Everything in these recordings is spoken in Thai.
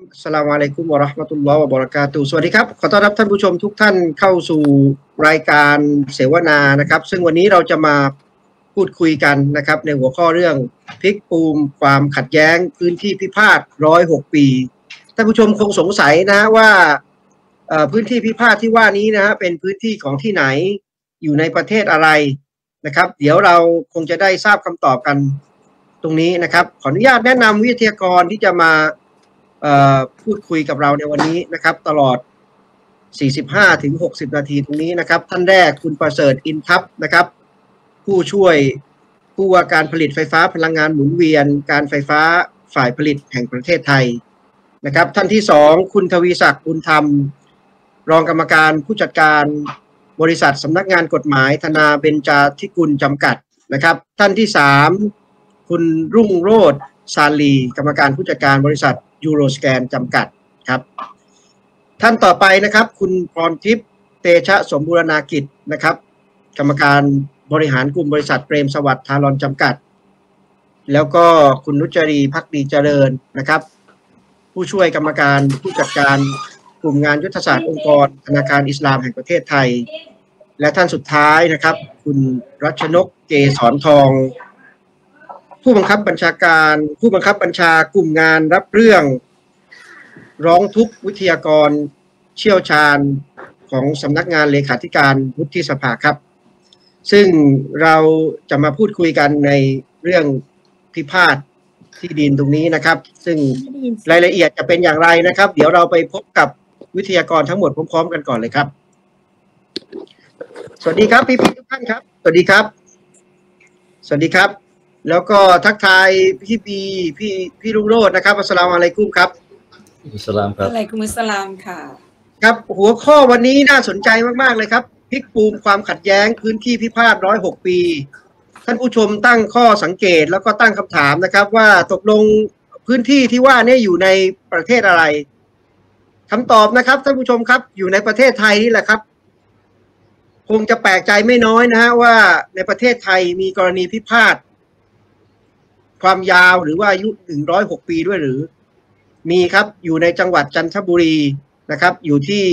อัสสลามุอะลัยกุมวะเราะห์มะตุลลอฮ์วะบะเราะกาตุฮ์สวัสดีครับขอต้อนรับท่านผู้ชมทุกท่านเข้าสู่รายการเสวนานะครับซึ่งวันนี้เราจะมาพูดคุยกันนะครับในหัวข้อเรื่องพลิกปูมความขัดแย้งพื้นที่พิพาท106 ปีท่านผู้ชมคงสงสัยนะว่าพื้นที่พิพาทที่ว่านี้นะเป็นพื้นที่ของที่ไหนอยู่ในประเทศอะไรนะครับเดี๋ยวเราคงจะได้ทราบคำตอบกันตรงนี้นะครับขออนุญาตแนะนำวิทยากรที่จะมาพูดคุยกับเราในวันนี้นะครับตลอด 45-60 นาทีตรงนี้นะครับท่านแรกคุณประเสริฐอินทัพนะครับผู้ช่วยผู้ว่าการผลิตไฟฟ้าพลังงานหมุนเวียนการไฟฟ้าฝ่ายผลิตแห่งประเทศไทยนะครับท่านที่สองคุณทวีศักดิ์บุญธรรมรองกรรมการผู้จัดการบริษัทสำนักงานกฎหมายธนาเบญจาธิกุลจำกัดนะครับท่านที่สามคุณรุ่งโรจน์ซาลีกรรมการผู้จัดการบริษัทยูโรสแกนจำกัดครับท่านต่อไปนะครับคุณพรทิพย์เตชะสมบูรณากิจนะครับกรรมการบริหารกลุ่มบริษัทเปรมสวัสดิ์ทารอนจำกัดแล้วก็คุณนุจรีภักดีเจริญนะครับผู้ช่วยกรรมการผู้จัดการกลุ่มงานยุทธศาสตร์องค์กรธนาคารอิสลามแห่งประเทศไทยและท่านสุดท้ายนะครับคุณรัชนกเกษรทองผู้บังคับบัญชากลุ่มงานรับเรื่องร้องทุกข์วิทยากรเชี่ยวชาญของสำนักงานเลขาธิการวุฒิสภาครับซึ่งเราจะมาพูดคุยกันในเรื่องพิพาทที่ดินตรงนี้นะครับซึ่งรายละเอียดจะเป็นอย่างไรนะครับเดี๋ยวเราไปพบกับวิทยากรทั้งหมดพร้อมๆกันก่อนเลยครับสวัสดีครับพี่ทุกท่านครับสวัสดีครับสวัสดีครับแล้วก็ทักทายพี่บีพี่รุ่งโรจน์นะครับอัสสลามุอะลัยกุมครับอัสสลามครับอะลัยกุมุสสลามค่ะครับหัวข้อวันนี้น่าสนใจมากๆเลยครับพลิกปูมความขัดแย้งพื้นที่พิพาท106 ปีท่านผู้ชมตั้งข้อสังเกตแล้วก็ตั้งคำถามนะครับว่าตกลงพื้นที่ที่ว่านี่อยู่ในประเทศอะไรคำตอบนะครับท่านผู้ชมครับอยู่ในประเทศไทยนี่แหละครับคงจะแปลกใจไม่น้อยนะฮะว่าในประเทศไทยมีกรณีพิพาทความยาวหรือว่าอายุ106 ปีด้วยหรือมีครับอยู่ในจังหวัดจันทบุรีนะครับอยู่ที่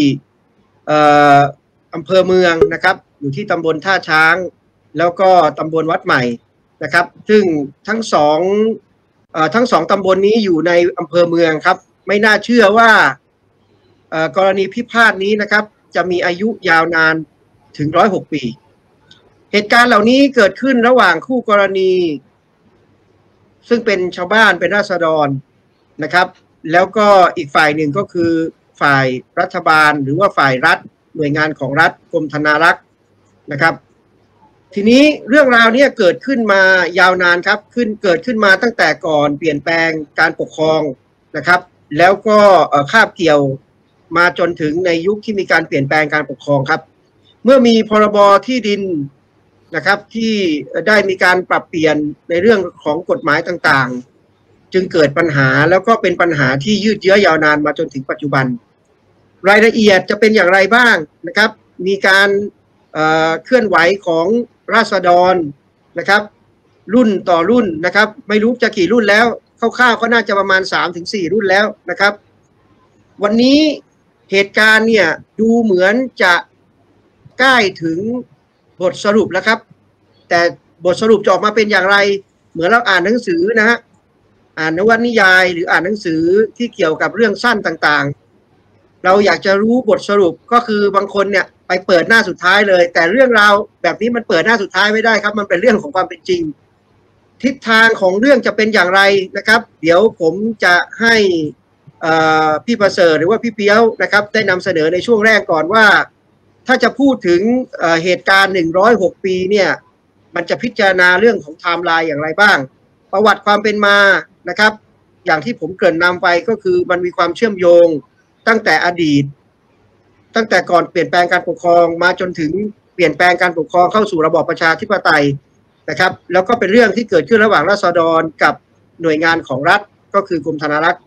อำเภอเมืองนะครับอยู่ที่ตำบลท่าช้างแล้วก็ตำบลวัดใหม่นะครับซึ่งทั้งสองตำบลนี้อยู่ในอำเภอเมืองครับไม่น่าเชื่อว่ากรณีพิพาทนี้นะครับจะมีอายุยาวนานถึง106 ปีเหตุการณ์เหล่านี้เกิดขึ้นระหว่างคู่กรณีซึ่งเป็นชาวบ้านเป็นราษฎรนะครับแล้วก็อีกฝ่ายหนึ่งก็คือฝ่ายรัฐบาลหรือว่าฝ่ายรัฐหน่วยงานของรัฐกรมธนารักษ์นะครับทีนี้เรื่องราวนี้เกิดขึ้นมายาวนานครับเกิดขึ้นมาตั้งแต่ก่อนเปลี่ยนแปลงการปกครองนะครับแล้วก็คาบเกี่ยวมาจนถึงในยุคที่มีการเปลี่ยนแปลงการปกครองครับเมื่อมีพรบที่ดินนะครับที่ได้มีการปรับเปลี่ยนในเรื่องของกฎหมายต่างๆจึงเกิดปัญหาแล้วก็เป็นปัญหาที่ยืดเยื้อยาวนานมาจนถึงปัจจุบันรายละเอียดจะเป็นอย่างไรบ้างนะครับมีการเคลื่อนไหวของราษฎรนะครับรุ่นต่อรุ่นนะครับไม่รู้จะกี่รุ่นแล้วคร่าวๆก็น่าจะประมาณ 3-4 รุ่นแล้วนะครับวันนี้เหตุการณ์เนี่ยดูเหมือนจะใกล้ถึงบทสรุปแล้วครับแต่บทสรุปจะออกมาเป็นอย่างไรเหมือนเราอ่านหนังสือนะฮะอ่านนวนิยายหรืออ่านหนังสือที่เกี่ยวกับเรื่องสั้นต่างๆเราอยากจะรู้บทสรุปก็คือบางคนเนี่ยไปเปิดหน้าสุดท้ายเลยแต่เรื่องราวแบบนี้มันเปิดหน้าสุดท้ายไม่ได้ครับมันเป็นเรื่องของความเป็นจริงทิศทางของเรื่องจะเป็นอย่างไรนะครับเดี๋ยวผมจะให้พี่ประเสริฐหรือว่าพี่เปี๊ยวนะครับได้นำเสนอในช่วงแรกก่อนว่าถ้าจะพูดถึงเหตุการณ์106 ปีเนี่ยมันจะพิจารณาเรื่องของไทม์ไลน์อย่างไรบ้างประวัติความเป็นมานะครับอย่างที่ผมเกริ่นนำไปก็คือมันมีความเชื่อมโยงตั้งแต่อดีตตั้งแต่ก่อนเปลี่ยนแปลงการปกครองมาจนถึงเปลี่ยนแปลงการปกครองเข้าสู่ระบอบประชาธิปไตยนะครับแล้วก็เป็นเรื่องที่เกิดขึ้นระหว่างราษฎรกับหน่วยงานของรัฐก็คือกรมธนารักษ์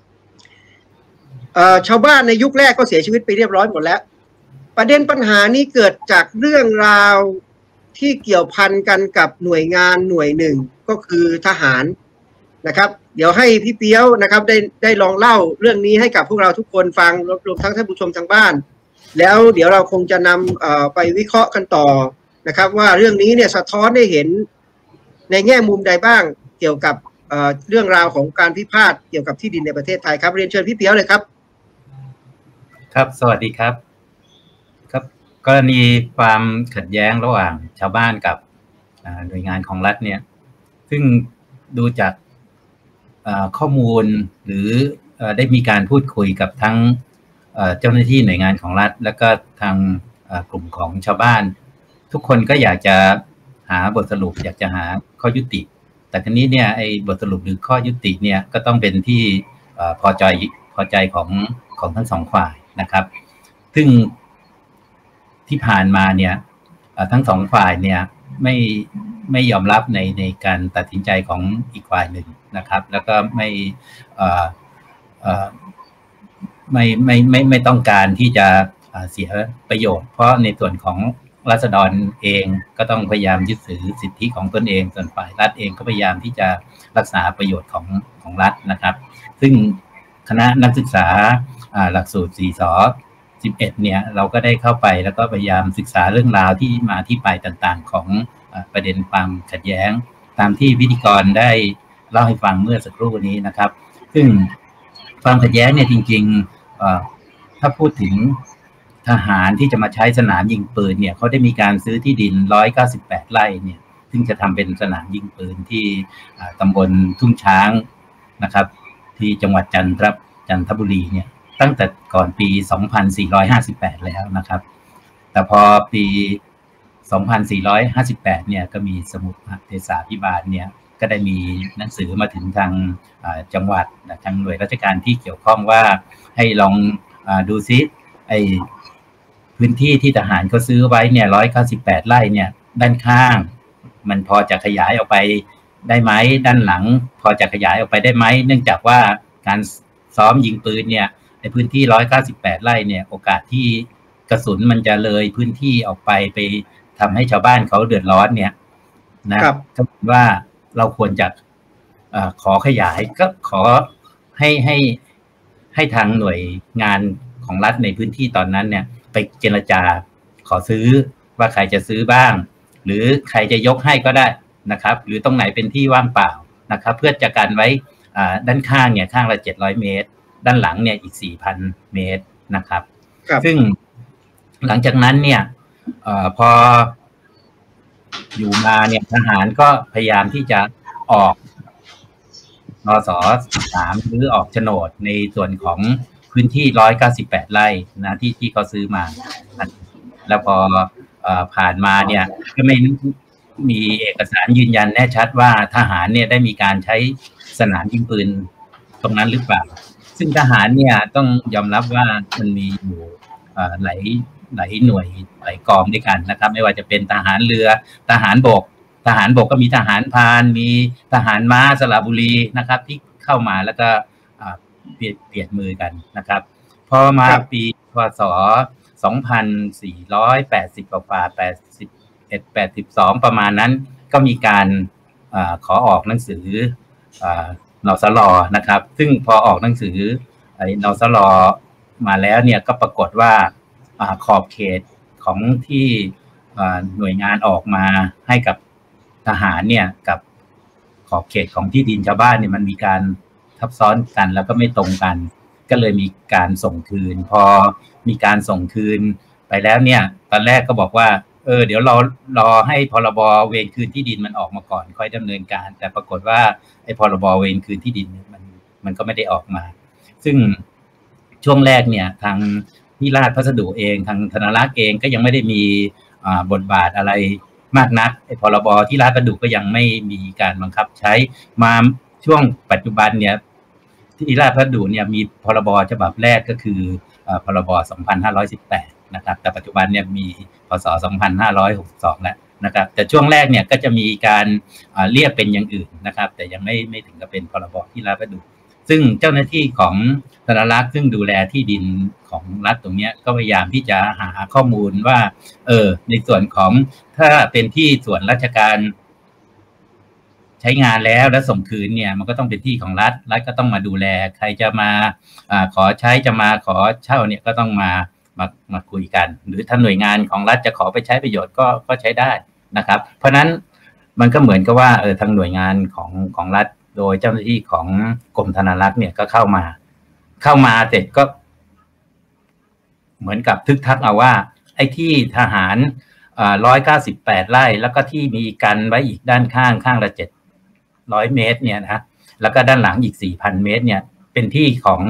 ชาวบ้านในยุคแรกก็เสียชีวิตไปเรียบร้อยหมดแล้วประเด็นปัญหานี้เกิดจากเรื่องราวที่เกี่ยวพันกันกับหน่วยงานหน่วยหนึ่งก็คือทหารนะครับเดี๋ยวให้พี่เปี๊ยวนะครับได้ลองเล่าเรื่องนี้ให้กับพวกเราทุกคนฟังรวมทั้งท่านผู้ชมทางบ้านแล้วเดี๋ยวเราคงจะนำไปวิเคราะห์กันต่อนะครับว่าเรื่องนี้เนี่ยสะท้อนให้เห็นในแง่มุมใดบ้างเกี่ยวกับเรื่องราวของการพิพาทเกี่ยวกับที่ดินในประเทศไทยครับเรียนเชิญพี่เปี๊ยวเลยครับครับสวัสดีครับครับกรณีความขัดแย้งระหว่างชาวบ้านกับหน่วยงานของรัฐเนี่ยซึ่งดูจากข้อมูลหรือได้มีการพูดคุยกับทั้งเจ้าหน้าที่หน่วยงานของรัฐแล้วก็ทางกลุ่มของชาวบ้านทุกคนก็อยากจะหาบทสรุปอยากจะหาข้อยุติแต่ทีนี้เนี่ยไอ้บทสรุปหรือข้อยุติเนี่ยก็ต้องเป็นที่พอใจของทั้งสองฝ่ายนะครับซึ่งที่ผ่านมาเนี่ยทั้งสองฝ่ายเนี่ยไม่ยอมรับในการตัดสินใจของอีกฝ่ายหนึ่งนะครับแล้วก็ไม่ต้องการที่จะเสียประโยชน์เพราะในส่วนของราษฎรเองก็ต้องพยายามยึดถือสิทธิของตนเองส่วนฝ่ายรัฐเองก็พยายามที่จะรักษาประโยชน์ของรัฐนะครับซึ่งคณะนักศึกษาหลักสูตร4 ส11เนี่ยเราก็ได้เข้าไปแล้วก็พยายามศึกษาเรื่องราวที่มาที่ไปต่างๆของประเด็นความขัดแย้งตามที่พิธีกรได้เล่าให้ฟังเมื่อสักครู่นี้นะครับซึ่งความขัดแย้งเนี่ยจริงๆถ้าพูดถึงทหารที่จะมาใช้สนามยิงปืนเนี่ยเขาได้มีการซื้อที่ดิน198 ไร่เนี่ยซึ่งจะทำเป็นสนามยิงปืนที่ตำบลทุ่งช้างนะครับที่จังหวัดจันทบุรีเนี่ยตั้งแต่ก่อนปี 2458 แล้วนะครับแต่พอปี 2458 เนี่ยก็มีสมุดเทศาภิบาลเนี่ยก็ได้มีหนังสือมาถึงทางจังหวัดทางหน่วยราชการที่เกี่ยวข้องว่าให้ลองดูซิไอ้พื้นที่ที่ทหารเขาซื้อไว้เนี่ย198 ไร่เนี่ยด้านข้างมันพอจะขยายออกไปได้ไหมด้านหลังพอจะขยายออกไปได้ไหมเนื่องจากว่าการซ้อมยิงปืนเนี่ยในพื้นที่198 ไร่เนี่ยโอกาสที่กระสุนมันจะเลยพื้นที่ออกไปทำให้ชาวบ้านเขาเดือดร้อนเนี่ยนะก็ว่าเราควรจะขอขยายก็ขอให้ทางหน่วยงานของรัฐในพื้นที่ตอนนั้นเนี่ยไปเจรจาขอซื้อว่าใครจะซื้อบ้างหรือใครจะยกให้ก็ได้นะครับหรือตรงไหนเป็นที่ว่างเปล่านะครับเพื่อจะกันไว้ด้านข้างเนี่ยข้างละ700 เมตรด้านหลังเนี่ยอีก 4,000 เมตรนะครับซึ่งหลังจากนั้นเนี่ยพออยู่มาเนี่ยทหารก็พยายามที่จะออกนส.3 หรือออกโฉนดในส่วนของพื้นที่198 ไร่นะที่เขาซื้อมาแล้วพอผ่านมาเนี่ยก็ไม่มีเอกสารยืนยันแน่ชัดว่าทหารเนี่ยได้มีการใช้สนามยิงปืนตรงนั้นหรือเปล่าซึ่งทหารเนี่ยต้องยอมรับว่ามันมีอยู่หลายหน่วยหลายกองด้วยกันนะครับไม่ว่าจะเป็นทหารเรือทหารบกก็มีทหารพรานมีทหารม้าสระบุรีนะครับที่เข้ามาแล้วก็เปลี่ยนมือกันนะครับพอมาปีพ.ศ. 2480 กว่า81 82ประมาณนั้นก็มีการขอออกหนังสือนสล.นะครับซึ่งพอออกหนังสือนสล.มาแล้วเนี่ยก็ปรากฏว่าขอบเขตของที่หน่วยงานออกมาให้กับทหารเนี่ยกับขอบเขตของที่ดินชาวบ้านเนี่ยมันมีการทับซ้อนกันแล้วก็ไม่ตรงกันก็เลยมีการส่งคืนพอมีการส่งคืนไปแล้วเนี่ยตอนแรกก็บอกว่าเดี๋ยวเรารอให้พรบเวรคืนที่ดินมันออกมาก่อนค่อยดำเนินการแต่ปรากฏว่าไอ้พรบเวรคืนที่ดินมันก็ไม่ได้ออกมาซึ่งช่วงแรกเนี่ยทางที่ราชพัสดุเองทางธนรักษ์เองก็ยังไม่ได้มีบทบาทอะไรมากนักไอ้พรบที่ราชพัสดุก็ยังไม่มีการบังคับใช้มาช่วงปัจจุบันเนี่ยที่ราชพัสดุเนี่ยมีพรบฉบับแรกก็คือพรบ 2518 นะครับแต่ปัจจุบันเนี่ยมีพศ 2562 แล้วนะครับแต่ช่วงแรกเนี่ยก็จะมีการเรียกเป็นอย่างอื่นนะครับแต่ยังไม่ถึงกับเป็นพรบที่ราชพัสดุซึ่งเจ้าหน้าที่ของธนรักษ์ซึ่งดูแลที่ดินของรัฐตรงนี้ก็พยายามที่จะหาข้อมูลว่าในส่วนของถ้าเป็นที่ส่วนราชการใช้งานแล้วส่งคืนเนี่ยมันก็ต้องเป็นที่ของรัฐก็ต้องมาดูแลใครจะมาขอใช้จะมาขอเช่าเนี่ยก็ต้องมาคุยกันหรือถ้าหน่วยงานของรัฐจะขอไปใช้ประโยชน์ก็ใช้ได้นะครับเพราะนั้นมันก็เหมือนกับว่าทางหน่วยงานของรัฐโดยเจ้าหน้าที่ของกรมธนารักษ์เนี่ยก็เข้ามาเสร็จก็เหมือนกับทึกทักเอาว่าไอ้ที่ทหาร198 ไร่แล้วก็ที่มีกันไว้อีกด้านข้างละ700 เมตรเนี่ยนะแล้วก็ด้านหลังอีก 4,000 เมตรเนี่ยเป็นที่ของ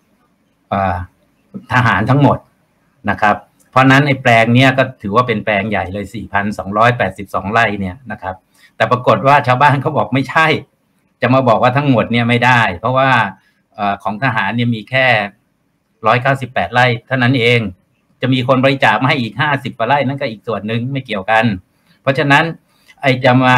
ทหารทั้งหมดนะครับเพราะนั้นไอ้แปลงเนี้ยก็ถือว่าเป็นแปลงใหญ่เลย 4,282 ไร่เนี่ยนะครับแต่ปรากฏว่าชาวบ้านเขาบอกไม่ใช่จะมาบอกว่าทั้งหมดเนี่ยไม่ได้เพราะว่าของทหารเนี่ยมีแค่198 ไร่เท่านั้นเองจะมีคนบริจาคมาให้อีก50 กว่าไร่นั่นก็อีกส่วนหนึ่งไม่เกี่ยวกันเพราะฉะนั้นไอ้จะมา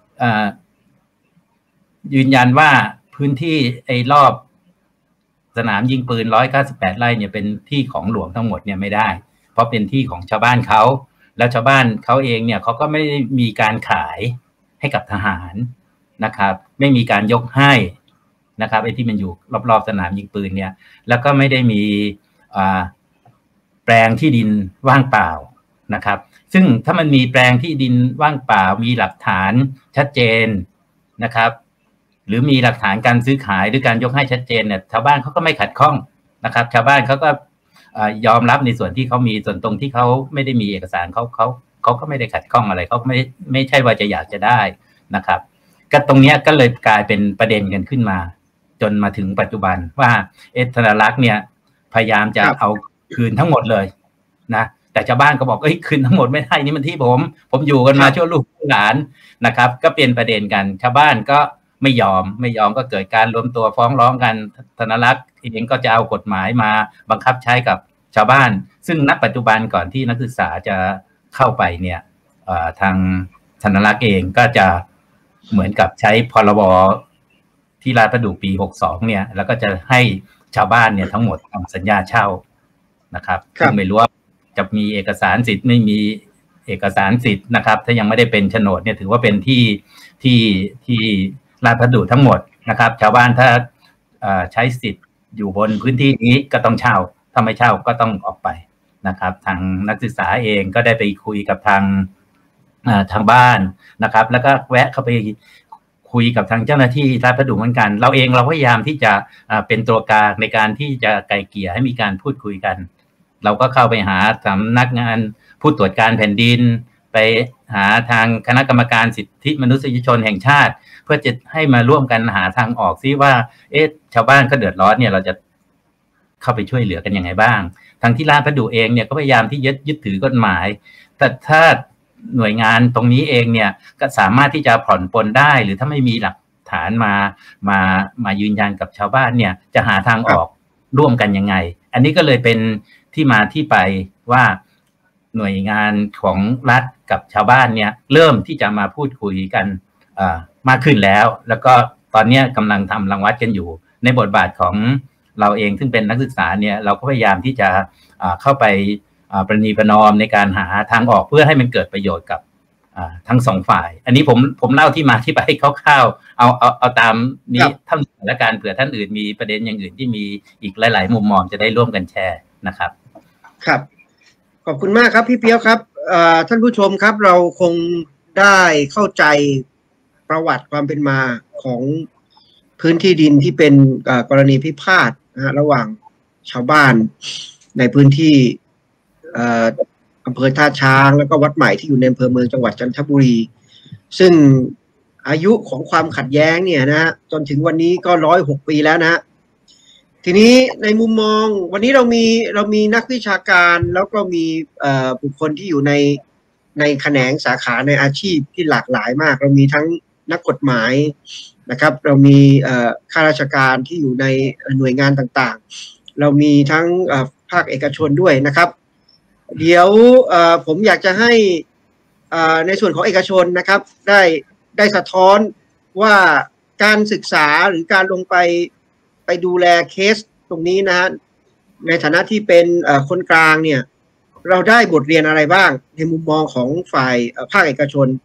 ยืนยันว่าพื้นที่ไอ้รอบสนามยิงปืน198 ไร่เนี่ยเป็นที่ของหลวงทั้งหมดเนี่ยไม่ได้เพราะเป็นที่ของชาวบ้านเขาแล้วชาวบ้านเขาเองเนี่ยเขาก็ไม่ได้มีการขายให้กับทหารนะครับไม่มีการยกให้นะครับไอ้ที่มันอยู่รอบๆสนามยิงปืนเนี่ยแล้วก็ไม่ได้มีแปลงที่ดินว่างเปล่านะครับซึ่งถ้ามันมีแปลงที่ดินว่างเปล่ามีหลักฐานชัดเจนนะครับหรือมีหลักฐานการซื้อขายหรือการยกให้ชัดเจนเนี่ยชาวบ้านเขาก็ไม่ขัดข้องนะครับชาวบ้านเขาก็ยอมรับในส่วนที่เขามีส่วนตรงที่เขาไม่ได้มีเอกสารเขาก็ไม่ได้ขัดข้องอะไรเขาไม่ใช่ว่าจะอยากจะได้นะครับก็ตรงนี้ก็เลยกลายเป็นประเด็นกันขึ้นมาจนมาถึงปัจจุบันว่าธนารักษ์เนี่ยพยายามจะเอาคืนทั้งหมดเลยนะแต่ชาวบ้านก็บอกคืนทั้งหมดไม่ได้นี่มันที่ผมอยู่กันมาชั่วลูกหลานนะครับก็เป็นประเด็นกันชาวบ้านก็ไม่ยอมก็เกิดการรวมตัวฟ้องร้องกันธนารักษ์เองก็จะเอากฎหมายมาบังคับใช้กับชาวบ้านซึ่งณปัจจุบันก่อนที่นักศึกษาจะเข้าไปเนี่ยทางธนารักษ์เองก็จะเหมือนกับใช้พรบที่ราชประดู่ปี62เนี่ยแล้วก็จะให้ชาวบ้านเนี่ยทั้งหมดทำสัญญาเช่านะครับซึ่งไม่รู้ว่าจะมีเอกสารสิทธิ์ไม่มีเอกสารสิทธิ์นะครับถ้ายังไม่ได้เป็นโฉนดเนี่ยถือว่าเป็นที่ราชประดู่ทั้งหมดนะครับชาวบ้านถ้าใช้สิทธิ์อยู่บนพื้นที่นี้ก็ต้องเช่าถ้าไม่เช่าก็ต้องออกไปนะครับทางนักศึกษาเองก็ได้ไปคุยกับทางบ้านนะครับแล้วก็แวะเข้าไปคุยกับทางเจ้าหน้าที่ราชประดู่เหมือนกันเราพยายามที่จะเป็นตัวกลางในการที่จะไกล่เกลี่ยให้มีการพูดคุยกันเราก็เข้าไปหาสำนักงานผู้ตรวจการแผ่นดินไปหาทางคณะกรรมการสิทธิมนุษยชนแห่งชาติเพื่อจะให้มาร่วมกันหาทางออกซิว่าชาวบ้านก็เดือดร้อนเนี่ยเราจะเข้าไปช่วยเหลือกันยังไงบ้างทางที่ราชประดู่เองเนี่ยก็พยายามที่ยึดถือกฎหมายแต่ถ้าหน่วยงานตรงนี้เองเนี่ยก็สามารถที่จะผ่อนปลนได้หรือถ้าไม่มีหลักฐานมายืนยันกับชาวบ้านเนี่ยจะหาทางออกร่วมกันยังไงอันนี้ก็เลยเป็นที่มาที่ไปว่าหน่วยงานของรัฐกับชาวบ้านเนี่ยเริ่มที่จะมาพูดคุยกันมากขึ้นแล้วก็ตอนนี้กำลังทำรังวัดกันอยู่ในบทบาทของเราเองซึ่งเป็นนักศึกษาเนี่ยเราก็พยายามที่จะเข้าไปประนีประนอมในการหาทางออกเพื่อให้มันเกิดประโยชน์กับทั้งสองฝ่ายอันนี้ผมเล่าที่มาที่ไปคร่าวๆเอาตามนี้ท่านและการเผื่อท่านอื่นมีประเด็นอย่างอื่นที่มีอีกหลายๆมุมมองจะได้ร่วมกันแชร์นะครับครับขอบคุณมากครับพี่เปี๊ยกครับท่านผู้ชมครับเราคงได้เข้าใจประวัติความเป็นมาของพื้นที่ดินที่เป็นกรณีพิพาทระหว่างชาวบ้านในพื้นที่อำเภอท่าช้างแล้วก็วัดใหม่ที่อยู่ในอำเภอเมืองจังหวัดจันทบุรีซึ่งอายุของความขัดแย้งเนี่ยนะจนถึงวันนี้ก็106 ปีแล้วนะทีนี้ในมุมมองวันนี้เรามีนักวิชาการแล้วก็มีบุคคลที่อยู่ในแขนงสาขาในอาชีพที่หลากหลายมากเรามีทั้งนักกฎหมายนะครับเรามีข้าราชการที่อยู่ในหน่วยงานต่างๆเรามีทั้งภาคเอกชนด้วยนะครับเดี๋ยวผมอยากจะให้ในส่วนของเอกชนนะครับได้สะท้อนว่าการศึกษาหรือการลงไปดูแลเคสตรงนี้นะฮะในฐานะที่เป็นคนกลางเนี่ยเราได้บทเรียนอะไรบ้างในมุมมองของฝ่ายภาคเอกชน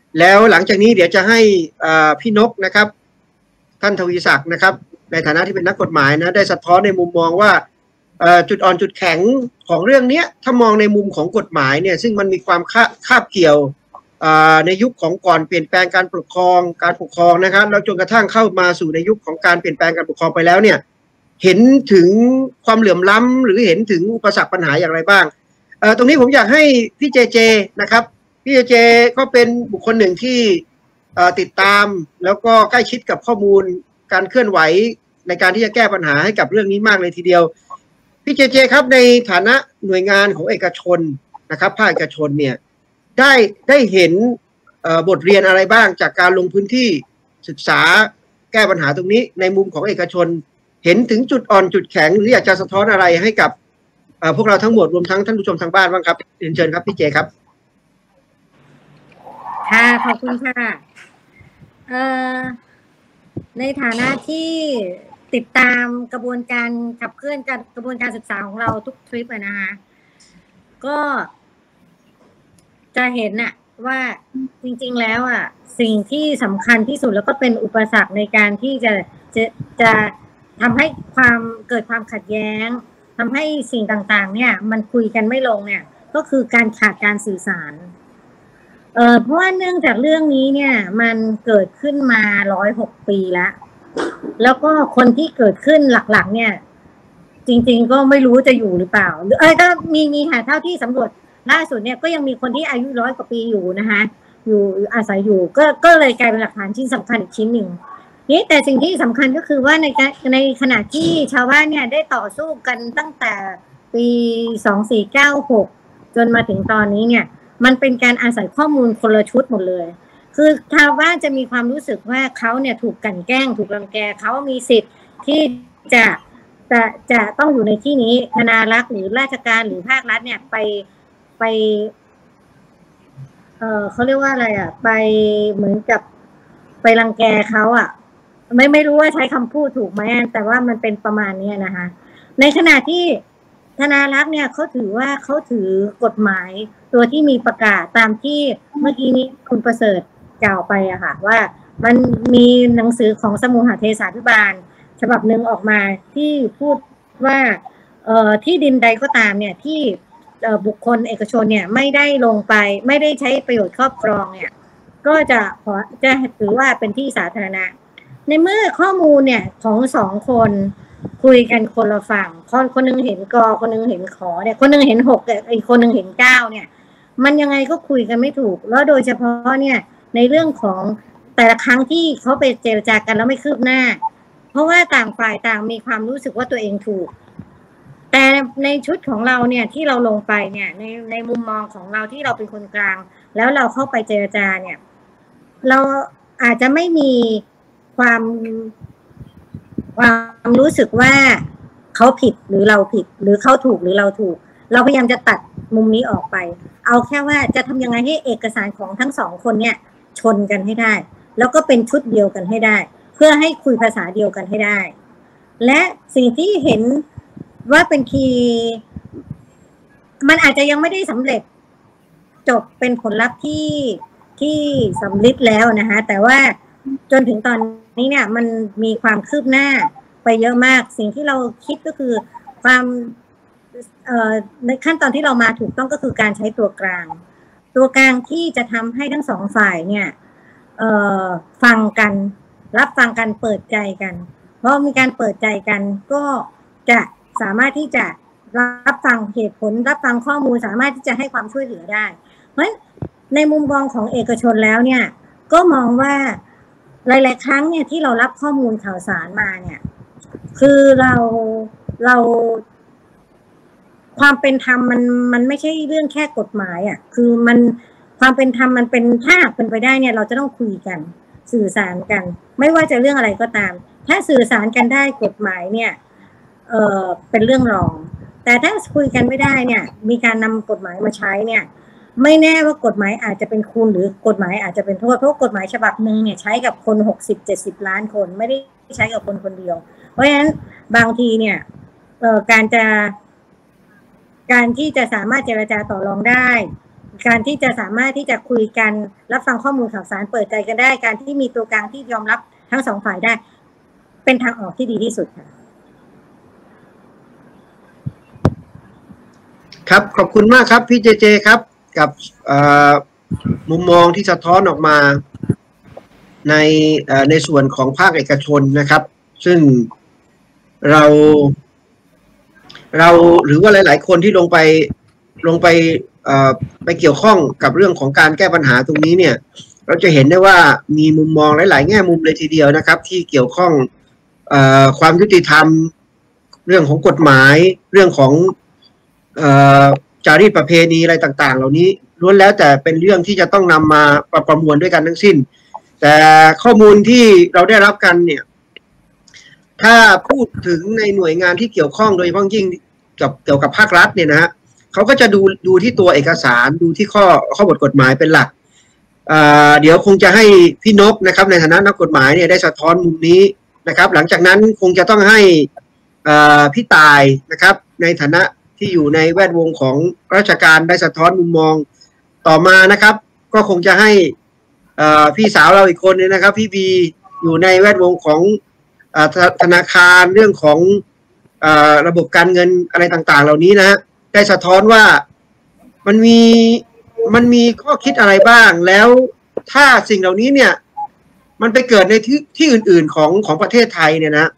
แล้วหลังจากนี้เดี๋ยวจะให้พี่นกนะครับท่านทวีศักดิ์นะครับในฐานะที่เป็นนักกฎหมายนะได้สะท้อนในมุมมองว่าจุดอ่อนจุดแข็งของเรื่องนี้ถ้ามองในมุมของกฎหมายเนี่ยซึ่งมันมีความคาบเกี่ยวในยุคของก่อนเปลี่ยนแปลงการปกครองนะครับแล้วจนกระทั่งเข้ามาสู่ในยุคของการเปลี่ยนแปลงการปกครองไปแล้วเนี่ยเห็นถึงความเหลื่อมล้ำหรือเห็นถึงอุปสรรคปัญหาอย่างไรบ้างตรงนี้ผมอยากให้พี่เจนะครับพี่เจก็เป็นบุคคลหนึ่งที่ติดตามแล้วก็ใกล้ชิดกับข้อมูลการเคลื่อนไหวในการที่จะแก้ปัญหาให้กับเรื่องนี้มากเลยทีเดียวพี่เจครับในฐานะหน่วยงานของเอกชนนะครับภาคเอกชนเนี่ยได้เห็นบทเรียนอะไรบ้างจากการลงพื้นที่ศึกษาแก้ปัญหาตรงนี้ในมุมของเอกชนเห็นถึงจุดอ่อนจุดแข็งหรืออยากจะสะท้อนอะไรให้กับพวกเราทั้งหมดรวมทั้งท่านผู้ชมทางบ้านบ้างครับเรียนเชิญครับพี่เจครับค่ะขอบคุณค่ะในฐานะที่ติดตามกระบวนการขับเคลื่อนกระบวนการศึกษาของเราทุกทริปนะคะก็จะเห็นน่ะว่าจริงๆแล้วอ่ะสิ่งที่สำคัญที่สุดแล้วก็เป็นอุปสรรคในการที่จะทำให้เกิดความขัดแย้งทำให้สิ่งต่างๆเนี่ยมันคุยกันไม่ลงเนี่ยก็คือการขาดการสื่อสารเพราะว่าเนื่องจากเรื่องนี้เนี่ยมันเกิดขึ้นมา106 ปีแล้วก็คนที่เกิดขึ้นหลักๆเนี่ยจริงๆก็ไม่รู้จะอยู่หรือเปล่าก็มีค่ะเท่าที่สำรวจล่าสุดเนี่ยก็ยังมีคนที่อายุ100 กว่าปีอยู่นะคะอยู่อาศัยอยู่ก็เลยกลายเป็นหลักฐานชิ้นสำคัญอีกชิ้นหนึ่งนี่แต่สิ่งที่สำคัญก็คือว่าในขณะที่ชาวบ้านเนี่ยได้ต่อสู้กันตั้งแต่ปี2496จนมาถึงตอนนี้เนี่ยมันเป็นการอาศัยข้อมูลคนละชุดหมดเลยคือชาวบ้านจะมีความรู้สึกว่าเขาเนี่ยถูกกลั่นแกล้งถูกรังแกเขามีสิทธิ์ที่จะต้องอยู่ในที่นี้ธนารักษ์หรือราชการหรือภาครัฐเนี่ยไปเขาเรียกว่าอะไรอ่ะไปเหมือนกับไปรังแกเขาอ่ะไม่รู้ว่าใช้คำพูดถูกไหมแต่ว่ามันเป็นประมาณนี้นะคะในขณะที่ธนารักษ์เนี่ยเขาถือกฎหมายตัวที่มีประกาศตามที่เมื่อกี้นี้คุณประเสริฐกล่าวไปอะค่ะว่ามันมีหนังสือของสมุหเทศาภิบาลฉบับหนึ่งออกมาที่พูดว่าที่ดินใดก็ตามเนี่ยที่บุคคลเอกชนเนี่ยไม่ได้ลงไปไม่ได้ใช้ประโยชน์ครอบครองเนี่ยก็จะถือว่าเป็นที่สาธารณะในเมื่อข้อมูลเนี่ยของ2 คนคุยกันคนละฝั่งคนนึงเห็นกคนนึงเห็นขอเนี่ยคนนึงเห็น6อีกคนนึงเห็น9เนี่ยมันยังไงก็คุยกันไม่ถูกแล้วโดยเฉพาะเนี่ยในเรื่องของแต่ละครั้งที่เขาไปเจรจากันแล้วไม่คืบหน้าเพราะว่าต่างฝ่ายต่างมีความรู้สึกว่าตัวเองถูกแต่ในชุดของเราเนี่ยที่เราลงไปเนี่ยในมุมมองของเราที่เราเป็นคนกลางแล้วเราเข้าไปเจรจาเนี่ยเราอาจจะไม่มีความรู้สึกว่าเขาผิดหรือเราผิดหรือเขาถูกหรือเราถูกเราพยายามจะตัดมุมนี้ออกไปเอาแค่ว่าจะทำยังไงให้เอกสารของทั้ง2 คนเนี่ยชนกันให้ได้แล้วก็เป็นชุดเดียวกันให้ได้เพื่อให้คุยภาษาเดียวกันให้ได้และสิ่งที่เห็นว่าเป็นคีย์มันอาจจะยังไม่ได้สำเร็จจบเป็นผลลัพธ์ที่สำลิดแล้วนะคะแต่ว่าจนถึงตอนนี้เนี่ยมันมีความคืบหน้าไปเยอะมากสิ่งที่เราคิดก็คือความในขั้นตอนที่เรามาถูกต้องก็คือการใช้ตัวกลางที่จะทำให้ทั้ง2 ฝ่ายเนี่ยฟังกันรับฟังกันเปิดใจกันเพราะมีการเปิดใจกันก็จะสามารถที่จะรับฟังเหตุผลรับฟังข้อมูลสามารถที่จะให้ความช่วยเหลือได้เพราะฉะนั้นในมุมมองของเอกชนแล้วเนี่ยก็มองว่าหลายๆครั้งเนี่ยที่เรารับข้อมูลข่าวสารมาเนี่ยคือเราความเป็นธรรมมันไม่ใช่เรื่องแค่กฎหมายอ่ะคือมันความเป็นธรรมมันเป็นถ้าเป็นไปได้เนี่ยเราจะต้องคุยกันสื่อสารกันไม่ว่าจะเรื่องอะไรก็ตามถ้าสื่อสารกันได้กฎหมายเนี่ยเป็นเรื่องรองแต่ถ้าคุยกันไม่ได้เนี่ยมีการนำกฎหมายมาใช้เนี่ยไม่แน่ว่ากฎหมายอาจจะเป็นคุณหรือกฎหมายอาจจะเป็นโทษเพราะกฎหมายฉบับนึงเนี่ยใช้กับคน60-70 ล้านคนไม่ได้ใช้กับคนคนเดียวเพราะฉะนั้นบางทีเนี่ยการที่จะสามารถเจรจาต่อรองได้การที่จะสามารถที่จะคุยกันรับฟังข้อมูลข่าวสารเปิดใจกันได้การที่มีตัวกลางที่ยอมรับทั้งสองฝ่ายได้เป็นทางออกที่ดีที่สุดค่ะครับขอบคุณมากครับพี่เจเจครับกับมุมมองที่สะท้อนออกมาในส่วนของภาคเอกชนนะครับซึ่งเราหรือว่าหลายๆคนที่ลงไปไปเกี่ยวข้องกับเรื่องของการแก้ปัญหาตรงนี้เนี่ยเราจะเห็นได้ว่ามีมุมมองหลายๆแง่มุมเลยทีเดียวนะครับที่เกี่ยวข้องความยุติธรรมเรื่องของกฎหมายเรื่องของจารีตประเพณีอะไรต่างๆเหล่านี้ล้วนแล้วแต่เป็นเรื่องที่จะต้องนำมาประมวลด้วยกันทั้งสิ้นแต่ข้อมูลที่เราได้รับกันเนี่ยถ้าพูดถึงในหน่วยงานที่เกี่ยวข้องโดยเฉพาะยิ่งเกี่ยวกับภาครัฐเนี่ยนะฮะเขาก็จะดูที่ตัวเอกสารดูที่ข้อบทกฎหมายเป็นหลักเดี๋ยวคงจะให้พี่นพนะครับในฐานะนักกฎหมายเนี่ยได้สะท้อนมุมนี้นะครับหลังจากนั้นคงจะต้องให้พี่ตายนะครับในฐานะที่อยู่ในแวดวงของราชการได้สะท้อนมุมมองต่อมานะครับก็คงจะให้พี่สาวเราอีกคนนึงนะครับพี่บีอยู่ในแวดวงของธนาคารเรื่องของระบบการเงินอะไรต่างๆเหล่านี้นะฮะได้สะท้อนว่ามันมีข้อคิดอะไรบ้างแล้วถ้าสิ่งเหล่านี้เนี่ยมันไปเกิดในที่อื่นๆของประเทศไทยเนี่ยนะ